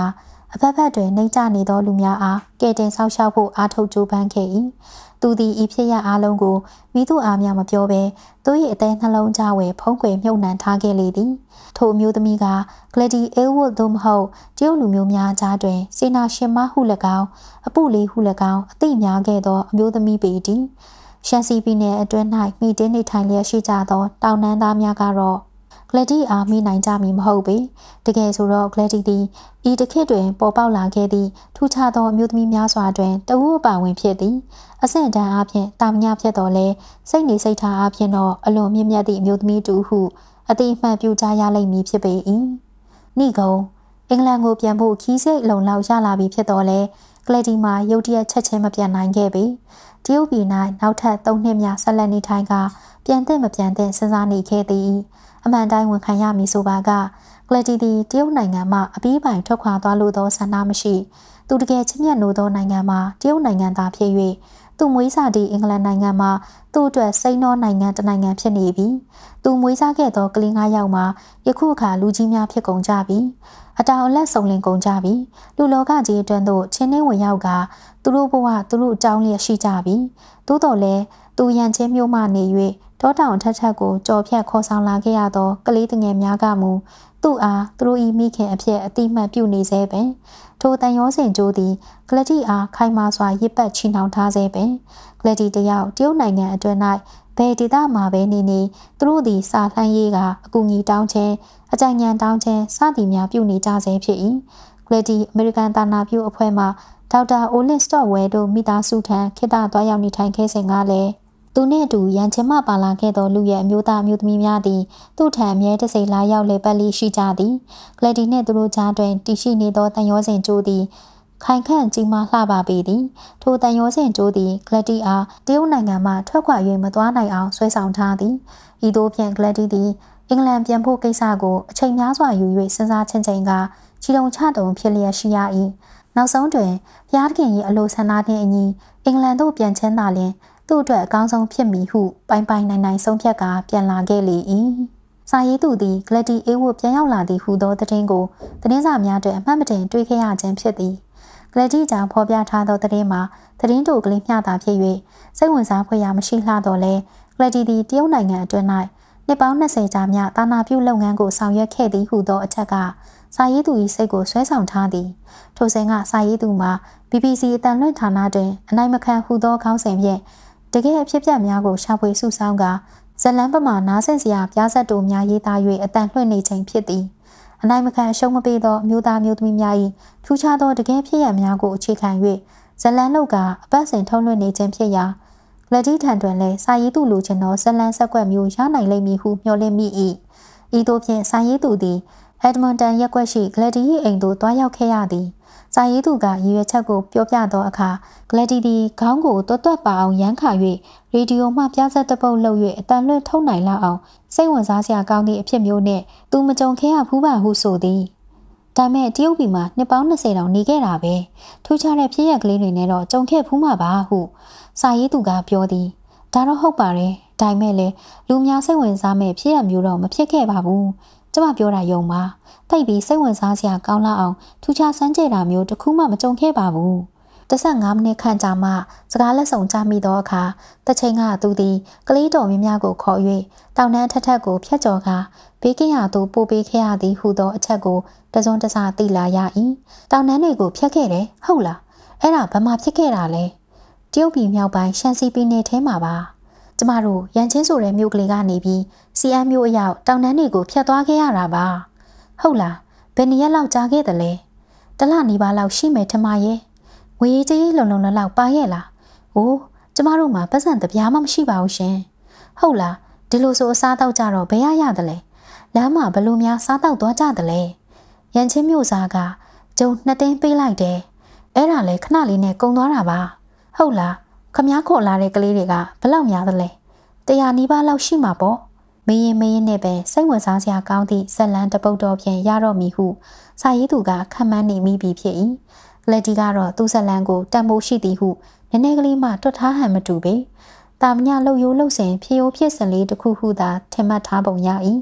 Speaker 1: အဖက်ဖက်တွင်နှိမ့်ချနေသောလူများအားကဲတင်ဆောက်ရှောက်ဖို့အားထုတ်ကြိုးပမ်းခဲ့၏သူသည်ဤဖြစ်ရအားလုံးကိုမိသူအားများမပြောဘဲသူ၏အသေးနှလုံးသားဝယ်ဖုံးကွယ်မြုပ်နှံထားခဲ့လေသည်ထိုအမျိုးသမီးကဂလက်ဒီအေဝတ်သို့မဟုတ်တရုတ်လူမျိုးများကြားတွင်စေနာရှင်မဟု၎င်းအပုလေးဟု၎င်းအသိများခဲ့သောအမျိုးသမီးပေသည်ရှန်စီပြည်နယ်အတွင်း၌မိတင်းနေထိုင်လျက်ရှိကြသောတောင်နှန်းသားများကတော့ဂလက်ဒီအားမိနိုင်ကြမည်မဟုတ်ပေတကယ်ဆိုတော့ဂလက်ဒီသည်ဤတစ်ခေတ်တွင်ပေါ်ပေါက်လာခဲ့သည့်ထူးခြားသောအမျိုးသမီးများစွာတွင်တဝူအပါဝင်ဖြစ်သည်အဆင့်တန်းအားဖြင့်တာမညဖြစ်တော်လဲစိတ်နေစိတ်ထားအားဖြင့်တော့အလွန်မြင့်မြတ်သည့်အမျိုးသမီးတူဟုအတိအမှန်ပြုကြရလိမ့်မည်ဖြစ်ပေ၏နိဂုံအင်္ဂလန်ကိုပြန်ဖို့ခီးစိတ်လုံလောက်ရလာပြီဖြစ်တော်လဲဂလက်ဒီမှာရုတ်တရက်ချက်ချင်းမပြန်နိုင်ခဲ့ပေတရုတ်ပြည်၌နောက်ထပ်သုံးနှစ်များဆက်လက်နေထိုင်ကပြန်တဲ့မပြန်တဲ့စဉ်းစားနေခဲ့သည်အမှန်တိုင်းဝန်ခံရမည်ဆိုပါကဂလက်ဒီသည်တရုတ်နိုင်ငံမှအပြီးပိုင်ထွက်ခွာသွားလိုသောဆန္ဒမရှိသူတကယ်ချစ်မြတ်နိုးသောနိုင်ငံမှာတရုတ်နိုင်ငံသားဖြစ်၍သူမွေးစားသည့်အင်္ဂလန်နိုင်ငံမှာသူ့အတွက်စိန်သောနိုင်ငံတစ်နိုင်ငံဖြစ်နေပြီသူမွေးစားခဲ့သောကလေးငါးယောက်မှာယခုအခါလူကြီးများဖြစ်ကုန်ကြပြီအတောင်အလက်စုံလင်ကုန်ကြပြီလူလောကကြီးအတွင်းသို့ချင်းနှင်းဝင်ရောက်ကသူတို့ဘဝသူတို့အကြောင်းလျက်ရှိကြပြီသို့တော်လည်းသူရန်ချင်းမျိုးမှနေ၍တောတောင်ထက်ထက်ကိုကြော်ဖြတ်ခေါ်ဆောင်လာခဲ့ရသောကလေးငယ်များကမူသူ့အားသူတို့၏မိခင်အဖြစ်အတိမတ်ပြုနေစေပင်ထိုတန်ရောစင်ကျိုးသည်ဂလက်ဒီအားခိုင်မာစွာရစ်ပတ်ချီနှောင်ထားစေပင်ဂလက်ဒီတယောက်တရုတ်နိုင်ငံအတွင်း၌ဘယ်ဒေသမှာပဲနေနေသူတို့သည်စာလှမ်းရေးကအကူအညီတောင်းခြင်းအကြံဉာဏ်တောင်းခြင်းစသည်များပြုနေကြစေဖြစ်၏ဂလက်ဒီအမေရိကန်တာနာပြုအဖွဲ့မှဒေါက်တာအိုလစ်စတော့ဝဲတို့မိသားစုထံခေတ္တသွားရောက်နေထိုင်ခဲ့စဉ်ကလည်းသူနှင့်အတူရန်ချင်းမှပါလာခဲ့သောလူရဲ့အမျိုးသားအမျိုးသမီးများသည်သူ့ထံအမြဲတစေလာရောက်လေပတ်လေးရှိကြသည်ဂလက်ဒီနှင့်သူတို့ကြားတွင်တည်ရှိနေသောတန်ရောစင်ကျိုးသည်ခိုင်ခန့်ကြီးမားလှပပေသည်ထိုတန်ရောစင်ကျိုးသည်ဂလက်ဒီအားတရုတ်နိုင်ငံမှထွက်ခွာ၍မသွားနိုင်အောင်ဆွဲဆောင်ထားသည်ဤသို့ဖြင့်ဂလက်ဒီသည်အင်္ဂလန်ပြန်ဖို့ကိစ္စကိုအချိန်များစွာယူ၍စဉ်းစားချင်းချင်းကချီတုံချတုံဖြစ်လျက်ရှိရ၏နောက်ဆုံးတွင်ဘုရားသခင်၏အလိုဆန္ဒနှင့်အညီအင်္ဂလန်သို့ပြန်ချမ်းသာလျင်သူ့အတွက်အကောင်းဆုံးဖြစ်မည်ဟုပိုင်ပိုင်နိုင်နိုင်ဆုံးဖြတ်ကာပြန်လာခဲ့လေ၏စာရေးသူသည်ဂလက်ဒီအေဝတ်ပြန်ရောက်လာသည့်ဟူသောသတင်းကိုသတင်းစာများတွင်အမှတ်မတင်တွေ့ခဲ့ရခြင်းဖြစ်သည်ဂလက်ဒီကြောင့်ဖော်ပြထားသောသတင်းမှာသတင်းတိုကလေးမျှသာဖြစ်၍စိတ်ဝင်စားဖွယ်ရာမရှိလှတော့လဲဂလက်ဒီသည်တရုတ်နိုင်ငံအတွင်း၌နှစ်ပေါင်း၂၀ကြာမြတာနာပြုလုပ်ငန်းကိုဆောင်ရွက်ခဲ့သည်ဟုသောအချက်ကစာရေးသူ၏စိတ်ကိုဆွဲဆောင်ထားသည်ထိုစဉ်ကစာရေးသူမှာ ဘီ ဘီ စီ အတန်လွှင့်ဌာနတွင်အနိုင်မခံဟူသောခေါင်းစဉ်ဖြင့်တကယ်အဖြစ်ပြက်များကိုရှာဖွေစုဆောင်းကဇလန်းပမာနားဆင်စရာပြားဆက်တို့များရေးသား၍အတန်လွှင့်နေခြင်းဖြစ်သည်အနိုင်မခံအရှုံးမပေးသောအမျိုးသားမျိုးသမီးများ၏ထူးခြားသောတကယ်ဖြစ်ရများကိုအခြေခံ၍ဇလန်းလုတ်ကအပတ်စဉ်ထုတ်လွှင့်နေခြင်းဖြစ်ရာလက်ဒီထံတွင်လည်းစာရေးသူလိုချင်သောဇလန်းဆက်ကွက်မျိုးရနိုင်လိမ့်မည်ဟုမျှော်လင့်မိ၏ဤသို့ဖြင့်စာရေးသူသည်အက်ဒမွန်တန်ရက်ကွက်ရှိဂလက်ဒီ၏အိမ်သို့တွားရောက်ခဲ့ရသည်စာရေးသူကရည်ရွယ်ချက်ကိုပြောပြသောအခါဂလက်ဒီသည်ခေါင်းကိုတွတ်တွတ်ပါအောင်ရမ်းခါ၍ရေဒီယိုမှပြဆက်တပုတ်လုပ်၍အတန်လွှင့်ထုတ်နိုင်လောက်အောင်စိတ်ဝင်စားစရာကောင်းသည့်အဖြစ်မျိုးနှင့်သူမကြုံခဲ့ရဘူးပါဟုဆိုသည်ဒါမဲ့တရုတ်ပြည်မှာနှစ်ပေါင်း၂၀တောင်နေခဲ့တာပဲထူးခြားတဲ့ဖြစ်ရကလေးတွေနဲ့တော့ကြုံခဲ့ဘူးမှာပါဟုစာရေးသူကပြောသည်ဒါတော့ဟုတ်ပါတယ်ဒါမဲ့လေလူများစိတ်ဝင်စားမဲ့ဖြစ်ရမျိုးတော့မဖြစ်ခဲ့ပါဘူးကျမပြောတာယုံပါတိတ်ပြီးစိတ်ဝင်စားစရာကောင်းလာအောင်ထူးခြားစမ်းကြဲတာမျိုးတစ်ခုမှမကြုံခဲ့ပါဘူး၁၅မိနစ်ခန့်ကြာမှစကားလက်ဆောင်ကြမိသောအခါတချိန်ကသူသည်ကလေးတော်များများကိုခေါ်၍တောင်တန်းထက်ထက်ကိုဖျက်ကျော်ကာဘေးကင်းရာသို့ပို့ပေးခဲ့ရသည်ဟုသောအချက်ကိုတစုံတစသိလာရ၏တောင်တန်းတွေကိုဖျက်ခဲ့တယ်ဟုတ်လားအဲ့ဒါဘာမှဖြစ်ခဲ့တာလဲတရုတ်ပြည်မြောက်ပိုင်းရှန်စီပြည်နယ်ထဲမှာပါကျမတို့ရန်ချင်းဆိုတဲ့မြို့ကလေးကနေပြီးစီအမ်မြို့အရောက်တောင်တန်းတွေကိုဖျက်သွားခဲ့ရတာပါဟုတ်လားဘယ်နှစ်ရက်လောက်ကြာခဲ့သလဲတလနီးပါးလောက်ရှိမယ်ထမရဲ့ငွေကြေးလုံလုံလောက်လောက်ပါရဲ့လားအိုးကျမတို့မှာပတ်စံတပြားမှမရှိပါဘူးရှင်ဟုတ်လားဒီလိုဆိုအစားတောက်ကြတော့ဘယ်ရရသလဲလမ်းမှာဘလို့များစားတောက်သွားကြသလဲရန်ချင်းမြို့စားကကျုံနှစ်တင်းပေးလိုက်တယ်အဲ့ဒါလေခဏလေးနဲ့ကုံသွားတာပါဟုတ်လားခမားခေါ်လာတဲ့ကလေးတွေကဘလောက်များသလဲတရာနီးပါးလောက်ရှိမှာပေါ့မင်းရင်မင်းရင်နဲ့ပဲစိတ်ဝင်စားစရာကောင်းသည့်ဇလန်တပုတ်တော်ဖြင့်ရတော့မည်ဟုစာရေးသူကခန့်မှန်းနေမိပြီဖြစ်၏လက်ဒီကတော့သူ့ဇလန်ကိုတန်ဖိုးရှိသည်ဟုနည်းနည်းကလေးမှတွတ်ထားဟန်မတူပေတာမညလှုပ်ရိုးလှုပ်စဉ်ဖြိုးဖြစ်စင်လေးတစ်ခုဟုသာထင်မှတ်ထားပုံရ၏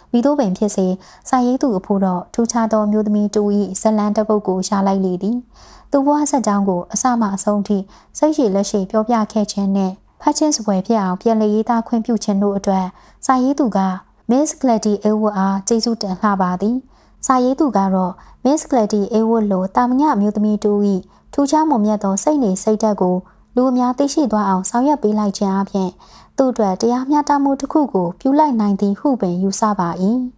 Speaker 1: မိတို့ပင်ဖြစ်စေစာရေးသူအဖို့တော့ထူးခြားသောမျိုးသမီးတူ၏ဇလန်တပုတ်ကိုရှာလိုက်လေသည်သူဘဝဆက်ကြောင်းကိုအစမှအဆုံးထိစိတ်ရှိလက်ရှိပြောပြခဲ့ခြင်းနဲ့ဖတ်ချင်းစပွဲဖြစ်အောင်ပြန်လည်ရေးသားခွင့်ပြုခြင်းတို့အတွက်စာရေးသူက Miss Gladys Awood အားကျေးဇူးတင်လှပါသည်စာရေးသူကတော့ Miss Gladys Awood လိုတာမညအမျိုးသမီးတူ၏ထူးခြားမွန်မြတ်သောစိတ်နေစိတ်ဓာတ်ကိုလူအများသိရှိသွားအောင်ဆောင်ရွက်ပေးလိုက်ခြင်းအပြင်သူ့အတွက်တရားမျှတမှုတစ်ခုကိုပြုလိုက်နိုင်သည်ဟုပင်ယူဆပါ၏